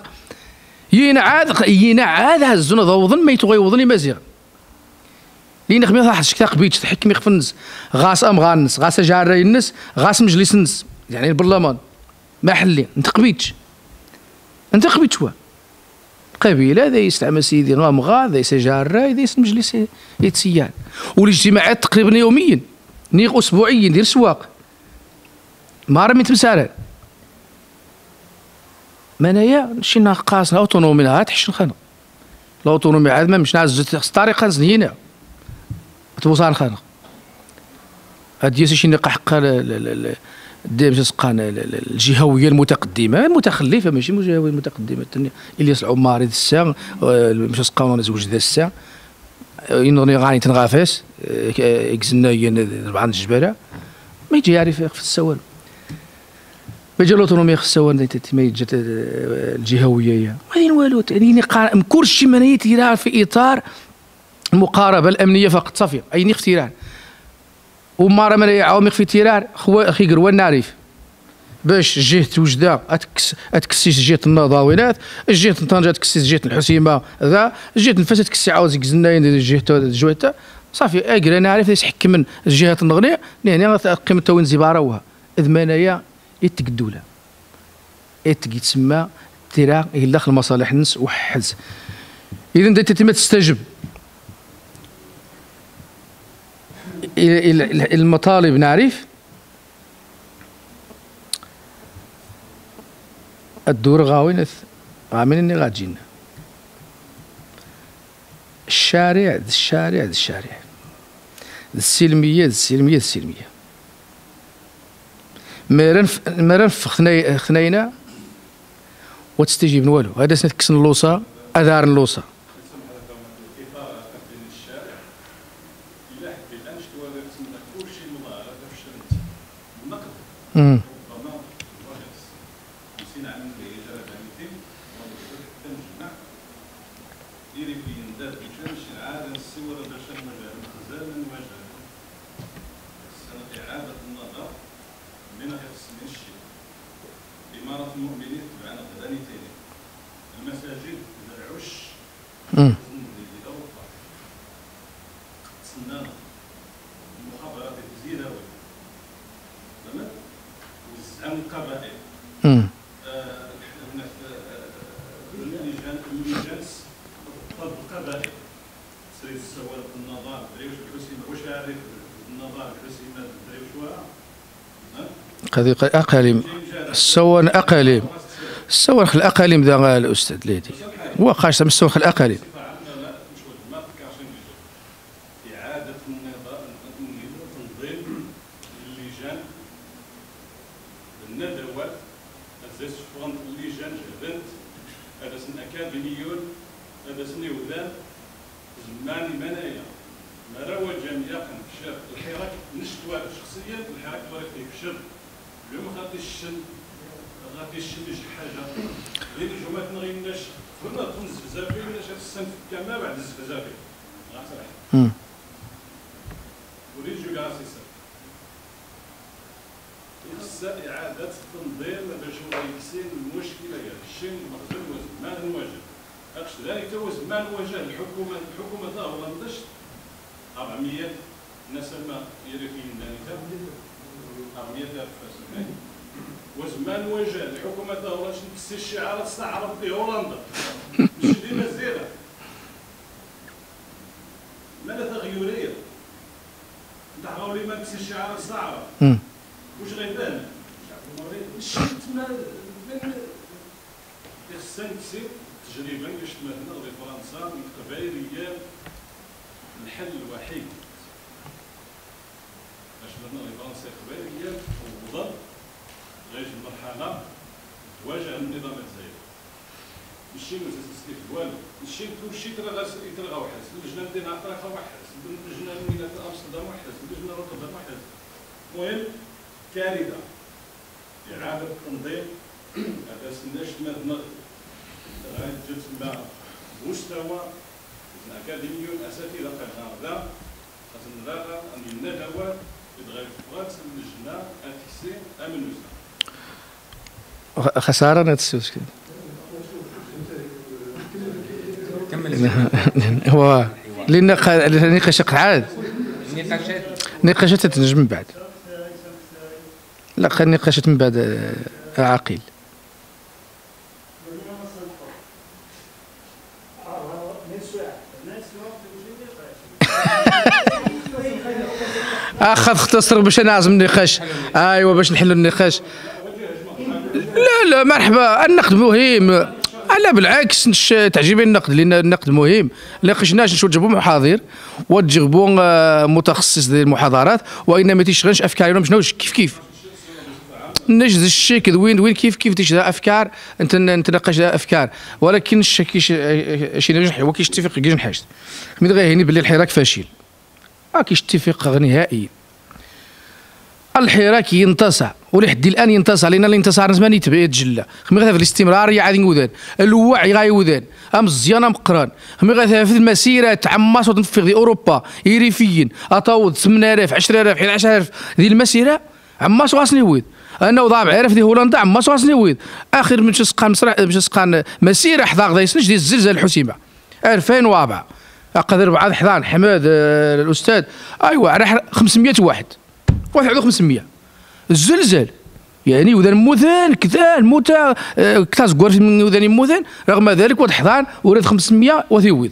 Speaker 4: ينعاد هزونا ضوضن ما يتغيوضني مزيغ لين خمي واحد شكتا قبيتش تحكمي خفنس غاس غانس غاس جاري الناس غاس مجلس الناس يعني البرلمان ما حلي انت قبيتش وا قبيله ذا يستعمل سيدي غامغا ذا يسجاري ذا المجلس يتسيان والاجتماعات تقريبا يوميا نيق اسبوعيا ندير سواق ما راه من تمسارع منايا شي ناقص اوتونومي لا تحشن خنا الاوتونومي عاد ما مش نعز الطريقه نزنينا توصل خنا هادي شي نلقى حق الجهويه المتقدمه المتخلفه ماشي الجهويه المتقدمه الياس العماري الساعه مش سقاونا زوج ذا الساعه ينغني غاني تنغافاس اكزنا بعض الجباله ما يجي يعرف في السوال ما جا لوتونومي في السوال ما جات الجهويه ما داير والو يعني كلشي منايا تيرا في اطار المقاربه الامنيه فقط صافي اي اختراع وما راه منايا عوامق في تيرار اخي قروان نعرف باش جهه وجده اتكسيس جهه النضاوينات جهه طنجه تكسيس جهه الحسيمه ذا جهه الفاس تكسي عاوز كزناين جهه الجويته صافي اقرا نعرف يحكم من الجهات النغنيه هنا قيمه توين زباروها اذ منايا يتقدوله يتسمى تيرا هي داخل مصالح الناس وحز اذا انت تستجب المطالب نعرف الدور غاوين عاملين اني غاجينا الشارع السلميه ما رنف خنينا وتستجيب والو هذا سنتكسن اللوصه اذار اللوصه هذه اقاليم السوان اقاليم السوان الاقاليم ذا الاستاذ ليدي هو خاصه من السوان الاقاليم
Speaker 5: إعادة تنظيم باش يكسين المشكلة الشيء المخزن وزمان نواجه أقش ذلك وزمان نواجه الحكومة ظاهرة ندش 400 نسمة يريفين ذلك 400,000 سمين وزمان نواجه الحكومة ظاهرة نكسي الشعار تستعرض به هولندا مش ديما زيرة ماذا تغييرية دعوا لي ما نكسي الشعار تستعرض واش غيبان الشيء تما خصنا نكسي تجربه باش تمثلنا في فرنسا من قبائليه الحل الوحيد باش تمثلنا في فرنسا قبائليه وضد غير المرحله تواجه النظام الجزائري ماشي ما تستيف والو ماشي كلشي يترغى واحد اللجنه ديالنا عطاها واحد اللجنه من امستردام واحد اللجنه روتردام واحد المهم كارثة إعادة تنظيم هذا سناش مدنا غادي تسمى مستوى أكاديميون أساتذة قد غاردا قد نراغا أن الندوات إدغال فقات اللجنة أتيسي أمنوسا
Speaker 4: خسارة نتسوس
Speaker 1: كمل.
Speaker 4: هو لأن النقاش عاد نقاشات تنجم من بعد. لا خلينا نقاشات من بعد عاقل. اختصر باش نعزم النقاش. ايوا باش نحلوا النقاش. لا مرحبا، النقد مهم. لا بالعكس تعجبني النقد، لان النقد مهم. ناقشناش نجيبوا محاضر وتجيبوا متخصص ديال المحاضرات، وانما تيشغلش افكارنا باش كيف نجد الشكل وين كيف تشغل افكار انت نتناقش افكار، ولكن الشك شي نجح هو كيتفق كاين جوج حاجات. من غير هيني باللي الحراك فاشل، كيتفق نهائيا. الحراك ينتصر ولحد الان ينتصر، لان اللي انتصر زمان يتجلى. خمي غير في الاستمراريه غادي نودان، الوعي غايودان، مزيان مقران. خمي غير في المسيره تعمص وتنفق دي اوروبا يريفيين اطاود 8000 10000 11000 ديال المسيره عماس واصل يويد. انا وضاب عارف دي هولندا عماس واصل يويد. اخر من سقان سقان مسيره حضاق دايس ديال الزلزال الحسيمه 2004 قدر بعض حضان حماد الاستاذ. ايوا راه 500 واحد 500 الزلزال يعني وذان موذان كذا الموتى كتاز كوار من وذان موذان. رغم ذلك واحد حضان ورد 500 وثيويد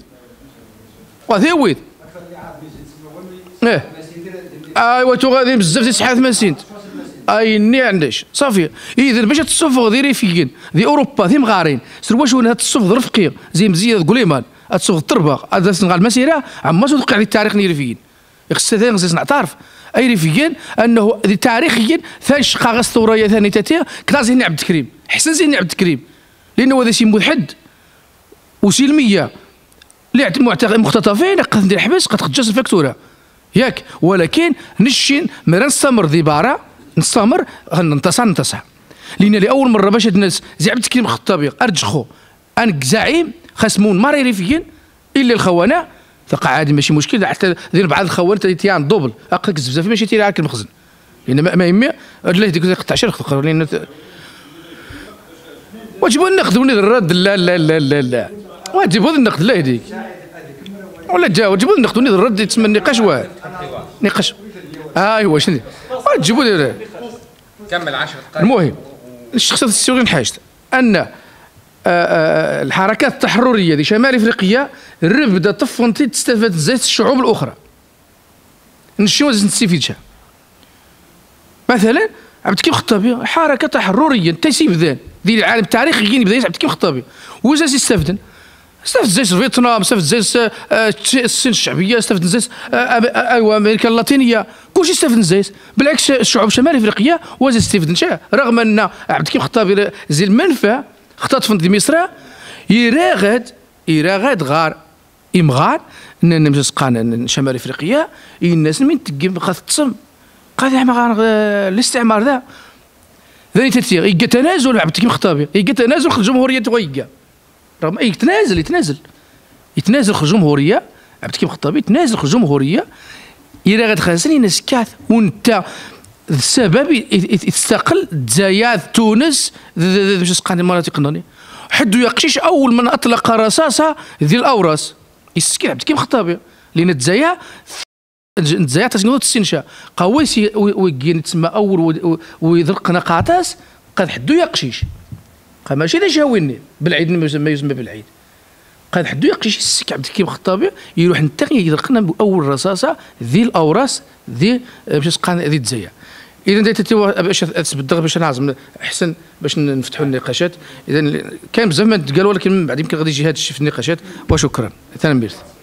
Speaker 4: ايوا تو غادي بزاف ديال الصحات ما سنت ايني عنداش صافي. اذا باش تصفغ دي ريفيين دي اوروبا ذي مغارين سروا شو هاد الصفغ رفقي زي مزيان قوليمان تصفغ التربه هذا سنغال المسيره عما توقع لي التاريخ نيرفيين خصنا ثاني نعترف اي ريفيين انه تاريخيا ثاني شقاق الثوريه ثاني تاتي كلا زين عبد الكريم حسن زين عبد الكريم، لانه هذا شي ملحد وسلميه اللي مختطفين قد ندير حبس قد تجاز الفاكتوره ياك. ولكن نشين مرا نستمر ذي بارا نستمر ننتصر لان لاول مره باش هاد الناس زي عبد الكريم الخطابي ارجخو انك زعيم خصمون ماري ريفيين الا الخونه ثقة عادي ماشي مشكل. حتى دير بعض الخوانات تيان دوبل اقلك بزاف ماشي تيري عليك المخزن لان ما يمي لا ديك يقطع شي خطر لان واجبوا النقد وني الرد. لا واجبوا النقد لا يهديك ولا جا واجبوا النقد وني الرد تسمى النقاش واحد نقاش. ايوا شنو واجبوا
Speaker 1: كمل 10 دقائق.
Speaker 4: المهم الشخصيات السوريين حاجه ان الحركات التحرريه دي شمال افريقيا بدا طفنتي تستفاد زيت الشعوب الاخرى نشوف نستفيدها. مثلا عبد الكريم الخطابي حركه تحرريه تيسيب ذان ديال العالم التاريخي بدا عبد الكريم الخطابي وجا يستفدن استفد زيت فيتنام استفد زيت الصين الشعبيه استفد زيت ايوا امريكا اللاتينيه كلشي استفد زيت. بالعكس الشعوب شمال افريقيا واجا يستفد رغم ان عبد الكريم الخطابي زي المنفى اختطف في مصر يراغد غار امغار ان مسقان شمال افريقيا الناس من تقيم قد تصم قد الاستعمار ذا ثاني تاثير يلقى تنازل عبد الكريم الخطابي يلقى تنازل خرج الجمهوريه تويقا رغم يتنازل خرج الجمهوريه عبد الكريم الخطابي يتنازل خرج الجمهوريه يراغد خاسني ناس كاث وانت السبب يستقل الجزائر تونس باش تسقى المناطق النونيه حدو يقشيش اول من اطلق رصاصه ديال الاوراس يسكن عبد الكريم الخطابي لان الجزائر تسنود السنشا قويسي وكين تسمى اول ويذرق نقاطاس قد حدو يقشيش ماشي لا جاويني بالعيد ما يسمى بالعيد قد حدو يقشيش السك عبد الكريم الخطابي يروح نتاغي يذرقنا باول رصاصه ديال الاوراس ديال باش تسقى ديال الجزائر. اذا باش تبدل باش نعزم احسن باش نفتحوا النقاشات. اذا كان بزاف ما تقال ولكن من بعد يمكن غادي يجي هذا الشيء في النقاشات. وشكرا ثاني ميرث.